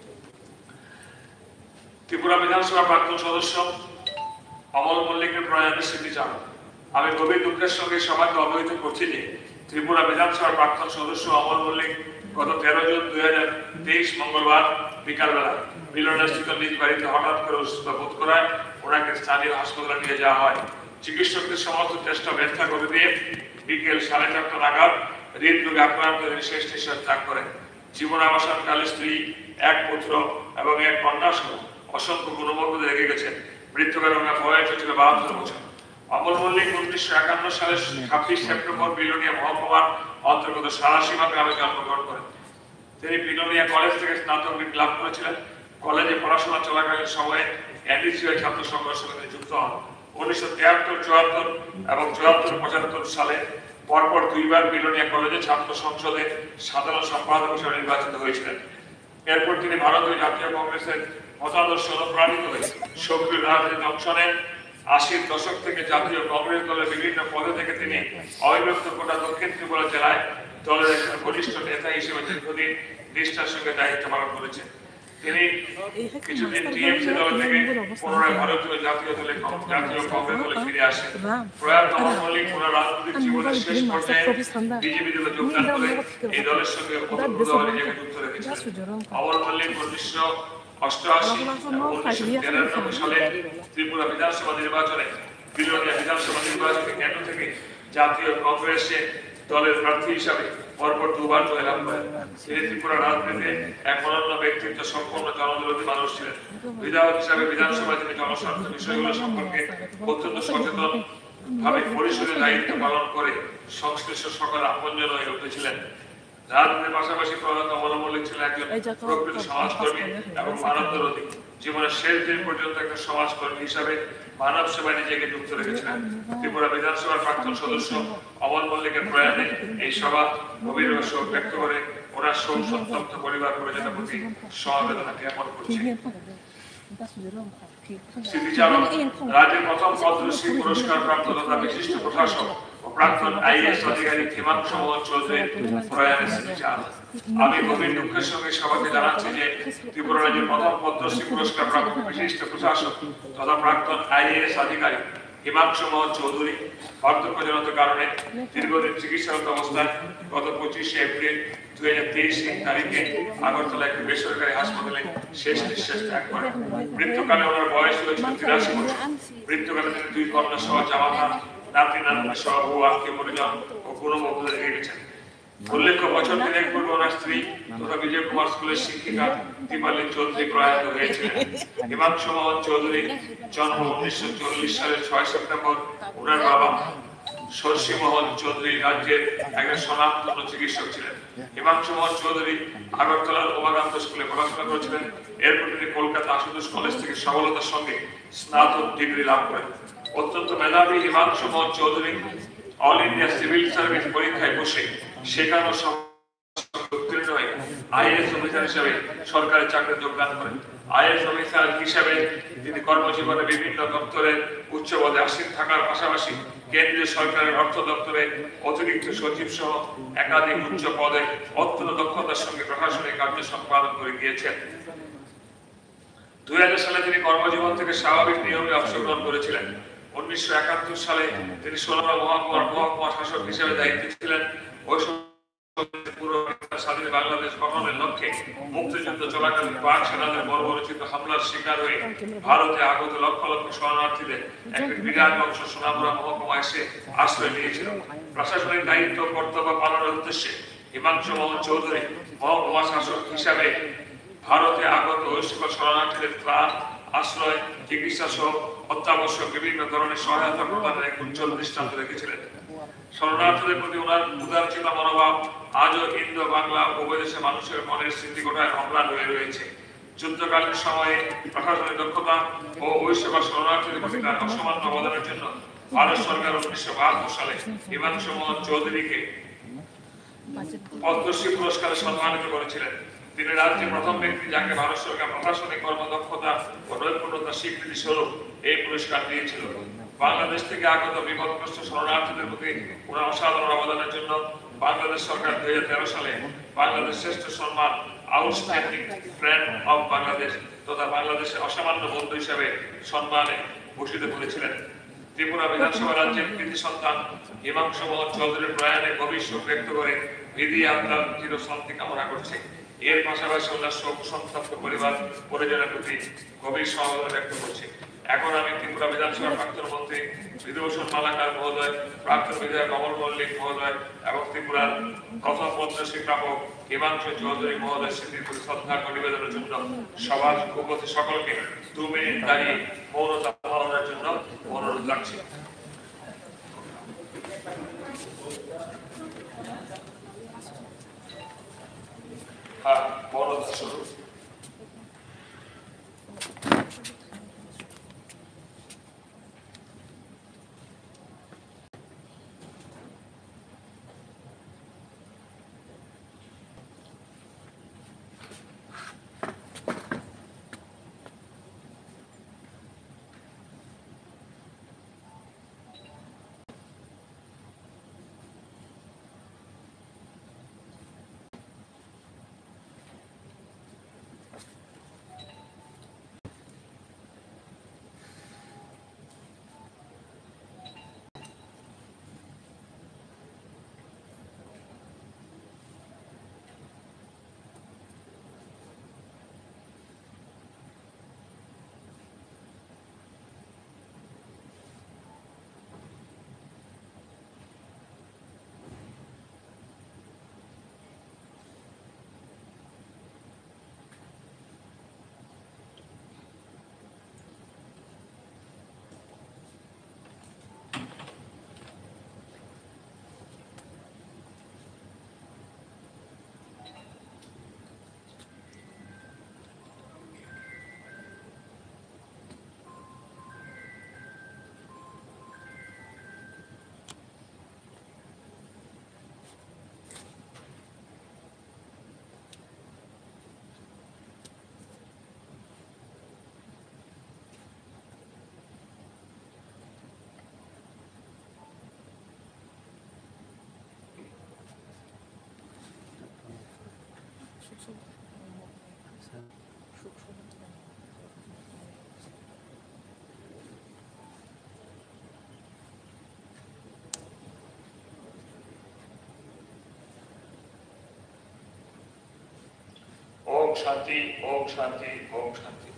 ত্রিপুরা বিধানসভা প্রাক্তন সদস্য অমল মল্লিকের প্রয়াণে স্মৃতিচারণ। আমি গভীর দুঃখের সঙ্গে সবাইকে অবহিত করছি যে ত্রিপুরা বিধানসভার প্রাক্তন সদস্য অমল মল্লিক গত 13 জুন 2023 মঙ্গলবার বিকালবেলা মিলনাস্থিত নিজ বাড়িতে হঠাৎ করে অসুস্থ বোধ করায় ওনাকে স্থানীয় হাসপাতালে নিয়ে যাওয়া হয়। চিকিৎসকদের সমস্ত চেষ্টা ব্যর্থ করে দিয়ে বিকেল 4:30 নাগাদ হৃদরোগে আক্রান্ত হয়ে শেষ নিঃশ্বাস ত্যাগ করেন। জীবনাবসানকালে স্ত্রী, 1 পুত্র এবং 1 কন্যা সহ অসংখ্য গুণবন্ধুদের রেখে গেছেন। মৃত্যুকালে ওনার বয়স ছিল 72 বছর। অমল মল্লিক 1951 সালের 26 সেপ্টেম্বর বিলোনিয়া মহকুমার অন্তর্গত সারাসীমা গ্রামে জন্মগ্রহণ করেন। তিনি বিলোনিয়া কলেজ থেকে স্নাতক ডিগ্রি লাভ করেছিলেন। কলেজে পড়াশোনা চলাকালীন সময়ে এনডিসিআই ছাত্র সংঘের সঙ্গে যুক্ত হন। 1973, 74 এবং 74-75 সালে পরপর 2 বার বিলোনিয়া কলেজে ছাত্র সংসদে সাধারণ সম্পাদক হিসেবে নির্বাচিত হয়েছিলেন। এরপর তিনি ভারতীয় জাতীয় কংগ্রেসের মতাদর্শ অনুপ্রাণিত হয়ে সক্রিয় রাজনীতি অংশ নেন। 80-র দশক থেকে জাতীয় কংগ্রেস দলের বিভিন্ন পদে থেকে তিনি অবিভক্ত গোটা দক্ষিণ ত্রিপুরা জেলায় দলের একজন বরিষ্ঠ নেতা হিসেবে দীর্ঘদিন নিষ্ঠার সঙ্গে দায়িত্ব পালন করেছেন। তিনি কিছুদিন টিএমসি দল থেকে পুনরায় ভারতীয় জাতীয় কংগ্রেস দলে ফিরে আসেন। প্রয়াত অমল মল্লিক পুনঃ রাজনৈতিক জীবনের শেষ পর্যায়ে বিজেপি দলে যোগদান করে এই দলের সঙ্গে ওতপ্রোতভাবে নিজেকে যুক্ত রেখেছিলেন। অমল মল্লিক 1988 এবং 1993 সালে ত্রিপুরা বিধানসভা নির্বাচনে বিলোনিয়া বিধানসভা নির্বাচনে কেন্দ্র থেকে জাতীয় কংগ্রেসে দলের প্রার্থী হিসাবে পরপর 2 বার জয়লাভ করেন। তিনি ত্রিপুরা রাজনীতিতে এক অনন্য ব্যক্তিত্ব সম্পন্ন জনদরদী মানুষ ছিলেন। বিধায়ক হিসাবে বিধানসভায় তিনি জনস্বার্থ বিষয়গুলো সম্পর্কে অত্যন্ত সচেতন ভাবে পরিষদের দায়িত্ব পালন করে সংশ্লিষ্ট সকল আপনজন হয়ে উঠেছিলেন। রাজনীতির পাশাপাশি প্রয়াত অমল মল্লিক ছিলেন একজন প্রকৃত সমাজকর্মী এবং মানবদরদী। জীবনের শেষ দিন পর্যন্ত একজন সমাজকর্মী হিসাবে মানব সেবায় নিজেকে যুক্ত রেখেছিলেন। ত্রিপুরা বিধানসভার প্রাক্তন সদস্য অমল মল্লিকের প্রয়াণে এই সভা গভীর শোক ব্যক্ত করে ওনার শোক সন্তপ্ত পরিবার পরিজনের প্রতি সমবেদনা জ্ঞাপন করছে। স্মৃতিচারণ রাজ্যের প্রথম পদ্মশ্রী পুরস্কার প্রাপ্ত তথা বিশিষ্ট প্রশাসক ও প্রাক্তন আইএএস আধিকারিক হিমাংশু মোহন চৌধুরীর প্রয়াণে স্মৃতিচারণ। আমি গভীর দুঃখের সঙ্গে সবাইকে জানাচ্ছি যে ত্রিপুরা রাজ্যের প্রথম পদ্মশ্রী পুরস্কার প্রাপ্ত বিশিষ্ট প্রশাসক তথা প্রাক্তন আইএএস আধিকারিক হিমাংশু মোহন চৌধুরী বার্ধক্যজনিত কারণে দীর্ঘদিন চিকিৎসারত অবস্থায় গত 25 এপ্রিল 2023 তারিখে আগরতলা একটি বেসরকারি হাসপাতালে শেষ নিঃশ্বাস ত্যাগ করেন। মৃত্যুকালে ওনার বয়স ছিল 83 বছর। মৃত্যুকালে তিনি 2 কন্যা সহ জামাতা নাতি নাতনি সহ বহু আত্মীয় পরিজন ও গুণমুগ্ধ রেখে গেছেন। উল্লেখ্য বছর 3 পূর্বে ওনার স্ত্রী তথা বিজয় কুমার স্কুলের শিক্ষিকা দীপালি চৌধুরী প্রয়াত হয়েছিলেন। হিমাংশু মোহন চৌধুরী জন্ম 1940 সালের 6 সেপ্টেম্বর। ওনার বাবা শশী মোহন চৌধুরী রাজ্যের একজন স্বনামধন্য চিকিৎসক ছিলেন। হিমাংশু মোহন চৌধুরী আগরতলার উমাকান্ত স্কুলে পড়াশোনা করেছিলেন। এরপর তিনি কলকাতা আশুতোষ কলেজ থেকে সফলতার সঙ্গে স্নাতক ডিগ্রি লাভ করেন। অত্যন্ত মেধাবী Himanshu Mohan Chowdhury all India civil service পরীক্ষায় বসে শেখানো উত্তীর্ণ হয়ে আইএএস অফিসার হিসেবে সরকারি চাকরিতে যোগদান করেন। আইএএস অফিসার হিসেবে তিনি কর্মজীবনে বিভিন্ন দপ্তরে উচ্চ পদে আসীন থাকার পাশাপাশি কেন্দ্রীয় সরকারের অর্থ দপ্তরে অতিরিক্ত সচিব সহ একাধিক উচ্চ পদে অত্যন্ত দক্ষতার সঙ্গে প্রশাসনিক কার্য সম্পাদন করে গিয়েছেন। 2000 সালে তিনি কর্মজীবন থেকে স্বাভাবিক নিয়মে অবসর গ্রহণ করেছিলেন। 1971 সালে তিনি সোনারা মহকুমা শাসক হিসেবে দায়িত্বে ছিলেন। ওই স্বাধীন বাংলাদেশ গঠনের লক্ষ্যে মুক্তিযুদ্ধ চলাকালীন পাক সেনাদের বর্বরোচিত হামলার শিকার হয়ে ভারতে আগত লক্ষ লক্ষ শরণার্থীদের একটি বিরাট অংশ সোনামুড়া মহকুমা এসে আশ্রয় নিয়েছিল। প্রশাসনিক দায়িত্ব কর্তব্য পালনের উদ্দেশ্যে হিমাংশু মোহন চৌধুরী মহকুমা শাসক হিসাবে ভারতে আগত ওই সকল শরণার্থীদের ত্রাণ, আশ্রয়, চিকিৎসা সহ অত্যাবশ্যক বিভিন্ন ধরনের সহায়তা প্রদানের এক উজ্জ্বল দৃষ্টান্ত রেখেছিলেন। শরণার্থীদের প্রতি ওনার উদারচিতা মনোভাব আজও ইন্দো বাংলা উভয় দেশের মানুষের মনের স্মৃতি কোঠায় অম্লান হয়ে রয়েছে। যুদ্ধকালীন সময়ে প্রশাসনিক দক্ষতা ও ওই সকল শরণার্থীদের প্রতি তার অসামান্য অবদানের জন্য ভারত সরকার 1972 সালে হিমাংশু মোহন চৌধুরীকে পদ্মশ্রী পুরস্কারে সম্মানিত করেছিলেন। তিনি রাজ্যের প্রথম ব্যক্তি যাকে ভারত সরকার প্রশাসনিক কর্মদক্ষতা ও নৈপুণ্যতার স্বীকৃতি স্বরূপ এই পুরস্কার দিয়েছিল। বাংলাদেশ থেকে আগত বিপদগ্রস্ত শরণার্থীদের প্রতি ওনার অসাধারণ অবদানের জন্য বাংলাদেশ সরকার 2013 সালে বাংলাদেশ শ্রেষ্ঠ সম্মান আউটস্ট্যান্ডিং ফ্রেন্ড অফ বাংলাদেশ তথা বাংলাদেশের অসামান্য বন্ধু হিসেবে সম্মানে ভূষিত করেছিলেন। ত্রিপুরা বিধানসভা রাজ্যের কৃতি সন্তান হিমাংশু মোহন চৌধুরীর প্রয়াণে গভীর শোক ব্যক্ত করে বিধি আত্মার চির শান্তি কামনা করছে। এর পাশাপাশি ওনার শোক সন্তপ্ত পরিবার পরিজনের প্রতি গভীর সমবেদনা ব্যক্ত করছে। এখন আমি ত্রিপুরা বিধানসভার প্রাক্তন মন্ত্রী বিধুভূষণ মালাকার মহোদয়, প্রাক্তন বিধায়ক কমল মল্লিক মহোদয় এবং ত্রিপুরার প্রথম পদ্মশ্রী প্রাপক হিমাংশু চৌধুরী মহোদয় স্মৃতির প্রতি শ্রদ্ধা নিবেদনের জন্য সবার উপস্থিত সকলকে 2 মিনিট দাঁড়িয়ে মৌনতা পালনের জন্য অনুরোধ রাখছি। হ্যাঁ, মৌনতা শুরু। ओम शांति, ओम शांति, ओम शांति।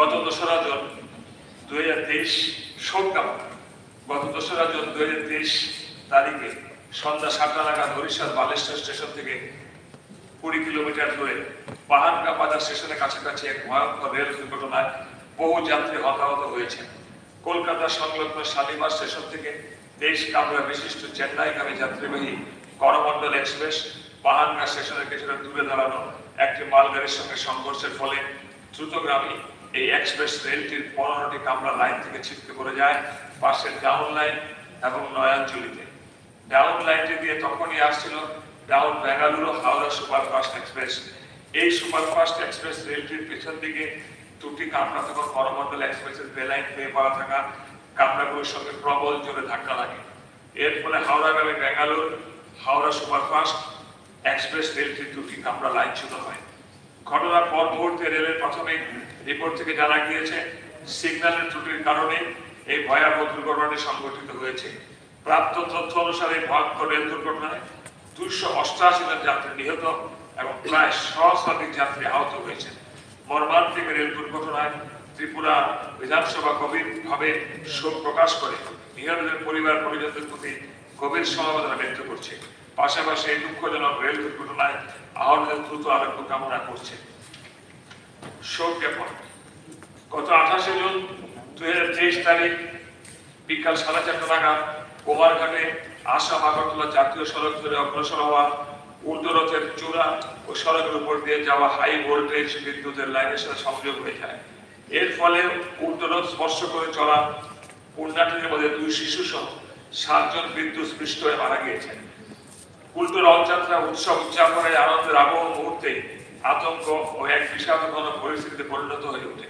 গত 2রা জুন 2023 গত 2রা জুন 2023 তারিখে সন্ধ্যা 7টা নাগাদ বরিশাল বালেশ্বর স্টেশন থেকে 20 কিলোমিটার দূরে পাহাড়গা বাজার স্টেশনের কাছাকাছি এক ভয়ঙ্কর রেল দুর্ঘটনায় বহু যাত্রী হতাহত হয়েছে। কলকাতা সংলগ্ন শালিমার স্টেশন থেকে 23 কামরা বিশিষ্ট চেন্নাইগামী যাত্রীবাহী করমণ্ডল এক্সপ্রেস পাহাড়গা স্টেশনের কিছুটা দূরে দাঁড়ানো একটি মালগাড়ির সঙ্গে সংঘর্ষের ফলে দ্রুতগামী এই এক্সপ্রেস রেলটির 15টি কামরা লাইন থেকে ছিটকে পড়ে যায় পাশের ডাউন লাইন এবং নয়াঞ্জলিতে। ডাউন লাইনটি দিয়ে তখনই আসছিল down Bengaluru Howrah superfast express. এই সুপারফাস্ট এক্সপ্রেস রেলটির পেছন দিকে 2টি কামরা তখন করমণ্ডল এক্সপ্রেসের বেলাইন পেয়ে পাওয়া থাকা কামরাগুলোর সঙ্গে প্রবল জোরে ধাক্কা লাগে। এর ফলে হাওড়াগামী বেঙ্গালুরু হাওড়া সুপারফাস্ট এক্সপ্রেস রেলটির 2টি কামরা লাইনচ্যুত হয়। ঘটনার পর মুহূর্তে রেলের প্রাথমিক রিপোর্ট থেকে জানা গিয়েছে সিগন্যালের ত্রুটির কারণে এই ভয়াবহ দুর্ঘটনাটি সংঘটিত হয়েছে। প্রাপ্ত তথ্য অনুসারে ভয়ঙ্কর রেল দুর্ঘটনায় 288 জন যাত্রী নিহত এবং প্রায় 100 শতাধিক যাত্রী আহত হয়েছে। মর্মান্তিক রেল দুর্ঘটনায় ত্রিপুরা বিধানসভা গভীরভাবে শোক প্রকাশ করে নিহতদের পরিবার পরিজনদের প্রতি গভীর সমবেদনা ব্যক্ত করছে। পাশাপাশি এই দুঃখজনক রেল দুর্ঘটনায় আহতদের দ্রুত আরোগ্য কামনা করছে। শোক জ্ঞাপন। গত 28 জুন 2023 তারিখ বিকাল 4:30 নাগাদ কুমারঘাটে আসাম আগরতলা জাতীয় সড়ক ধরে অগ্রসর হওয়া ঊর্ধ্বরথের চূড়া ও সড়কের উপর দিয়ে যাওয়া হাই ভোল্টেজ বিদ্যুতের লাইনের সাথে সংযোগ হয়ে যায়। এর ফলে ঊর্ধ্বরথ স্পর্শ করে চলা পুণ্যার্থীদের মধ্যে 2 শিশু সহ 7 জন বিদ্যুৎ স্পৃষ্ট হয়ে মারা গিয়েছেন। উল্টো রথযাত্রা উৎসব উদযাপনের আনন্দের আবহ মুহূর্তে আতঙ্ক ও এক বিষাদঘন পরিস্থিতিতে পরিণত হয়ে ওঠে।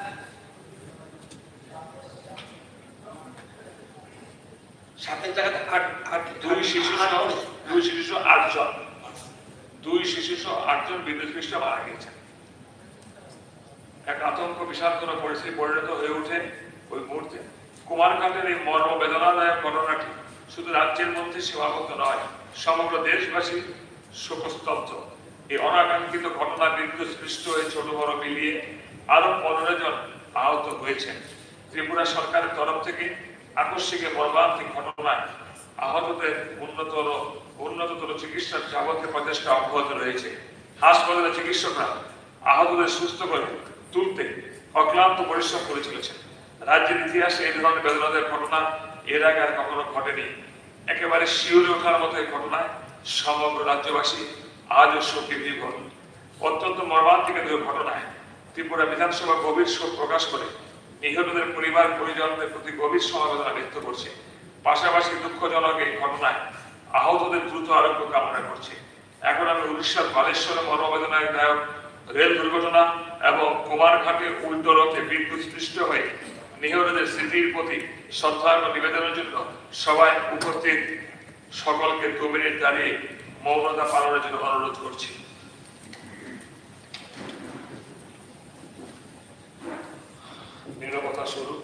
সাতের জায়গাতে 2 শিশু 8 জন বিদ্যুৎস্পৃষ্ট মারা গিয়েছেন। এক আতঙ্ক বিষাদঘন পরিস্থিতি পরিণত হয়ে ওঠে ওই মুহূর্তে। কুমারঘাটের এই মর্মবেদনাদায়ক ঘটনাটি শুধু রাজ্যের মধ্যে সীমাবদ্ধ নয়, সমগ্র দেশবাসী শোকস্তব্ধ। এই অনাকাঙ্ক্ষিত ঘটনা বিদ্যুৎস্পৃষ্ট হয়ে ছোট বড় মিলিয়ে আরো 15 জন আহত হয়েছেন। ত্রিপুরা সরকারের তরফ থেকে আকস্মিক মর্মান্তিক ঘটনায় আহতদের উন্নততর চিকিৎসার যাবতীয় প্রচেষ্টা অব্যাহত রয়েছে। হাসপাতালের চিকিৎসকরা আহতদের সুস্থ করে তুলতে অক্লান্ত পরিশ্রম করে চলেছেন। রাজ্যের ইতিহাসে এই ধরনের বেদনাদায়ক ঘটনা এর আগে আর কখনো ঘটেনি। একেবারে শিউরে ওঠার মতো এই ঘটনায় সমগ্র রাজ্যবাসী আজও শোকে বিভোর। অত্যন্ত মর্মান্তিক ঘটনায় ত্রিপুরা বিধানসভা গভীর শোক প্রকাশ করে নিহতদের পরিবার পরিজনদের প্রতি গভীর সমবেদনা ব্যক্ত করছে। পাশাপাশি দুঃখজনক এই ঘটনায় আহতদের দ্রুত আরোগ্য কামনা করছে। এখন আমি উড়িষ্যার বালেশ্বরে মর্মবেদনাদায়ক রেল দুর্ঘটনা এবং কুমারঘাটে উল্টো রথে বিদ্যুৎস্পৃষ্ট হয়ে নিহতদের স্মৃতির প্রতি শ্রদ্ধা এবং নিবেদনের জন্য সবাই উপস্থিত সকলকে 2 মিনিট দাঁড়িয়ে মৌনতা পালনের জন্য অনুরোধ করছি। নীরবতা শুরু।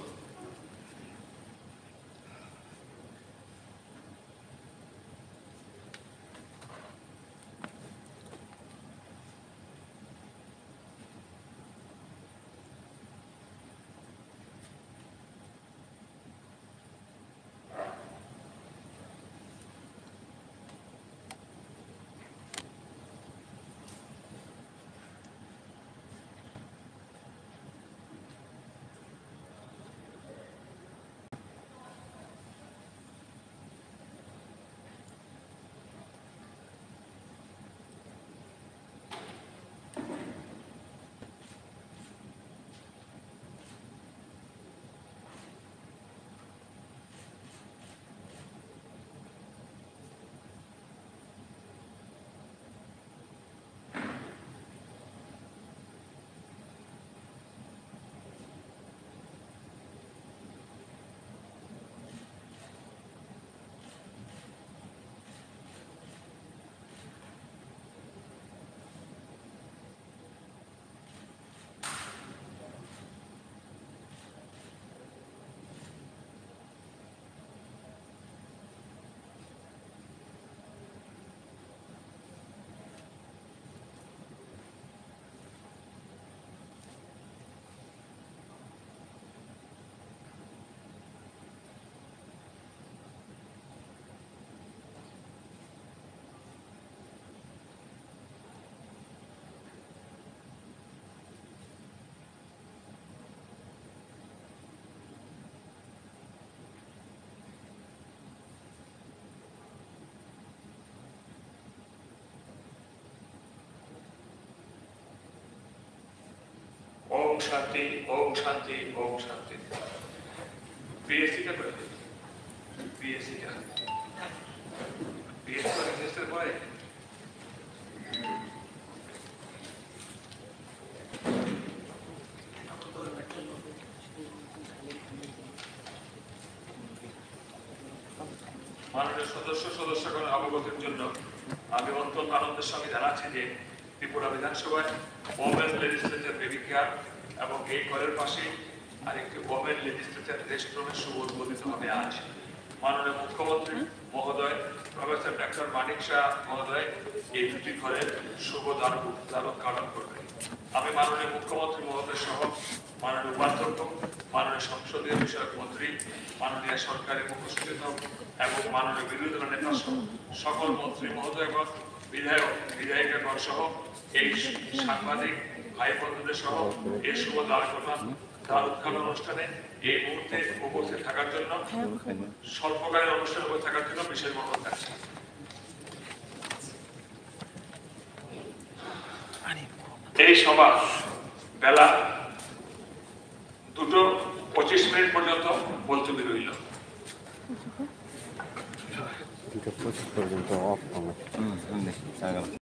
শান্তি, ওম শান্তি, ওম শান্তি। পিএসসিটা করে পিএসসিটা পিএসসি পরে মাননীয় সদস্যগণ অবগতির জন্য আমি অত্যন্ত আনন্দের সঙ্গে জানাচ্ছি যে ত্রিপুরা বিধানসভায় ওমেন লেজিসলেচার বেবি কেয়ার এবং এই ঘরের পাশে আরেকটি ওমেন লেজিসলেচার রেস্টুরেন্ট শুভ উদ্বোধিত হবে আজ। মাননীয় মুখ্যমন্ত্রী মহোদয় প্রফেসর ডাক্তার মানিক শাহ মহোদয় এই দুটি ঘরের শুভ দ্বারোদ্ঘাটন করবেন। আমি মাননীয় মুখ্যমন্ত্রী মহোদয় সহ মাননীয় উপাধ্যক্ষ, মাননীয় সংসদীয় বিষয়ক মন্ত্রী, মাননীয় সরকারি মুখ্য সচেতক এবং মাননীয় বিরোধী দলের নেতা সহ সকল মন্ত্রী মহোদয়গণ, বিধায়ক বিধায়িকাগণ সহ এই সাংবাদিক ভাই বন্ধুদের সহ এই শুভ দ্বারোদ্ঘাটন অনুষ্ঠানে এই মুহূর্তে উপস্থিত থাকার জন্য, স্বল্পকালীন অনুষ্ঠানে উপস্থিত থাকার জন্য বিশেষ অনুরোধ থাকছে। এই সভা বেলা 2:25 পর্যন্ত মুলতবি রইল। 2:25 পর্যন্ত অফ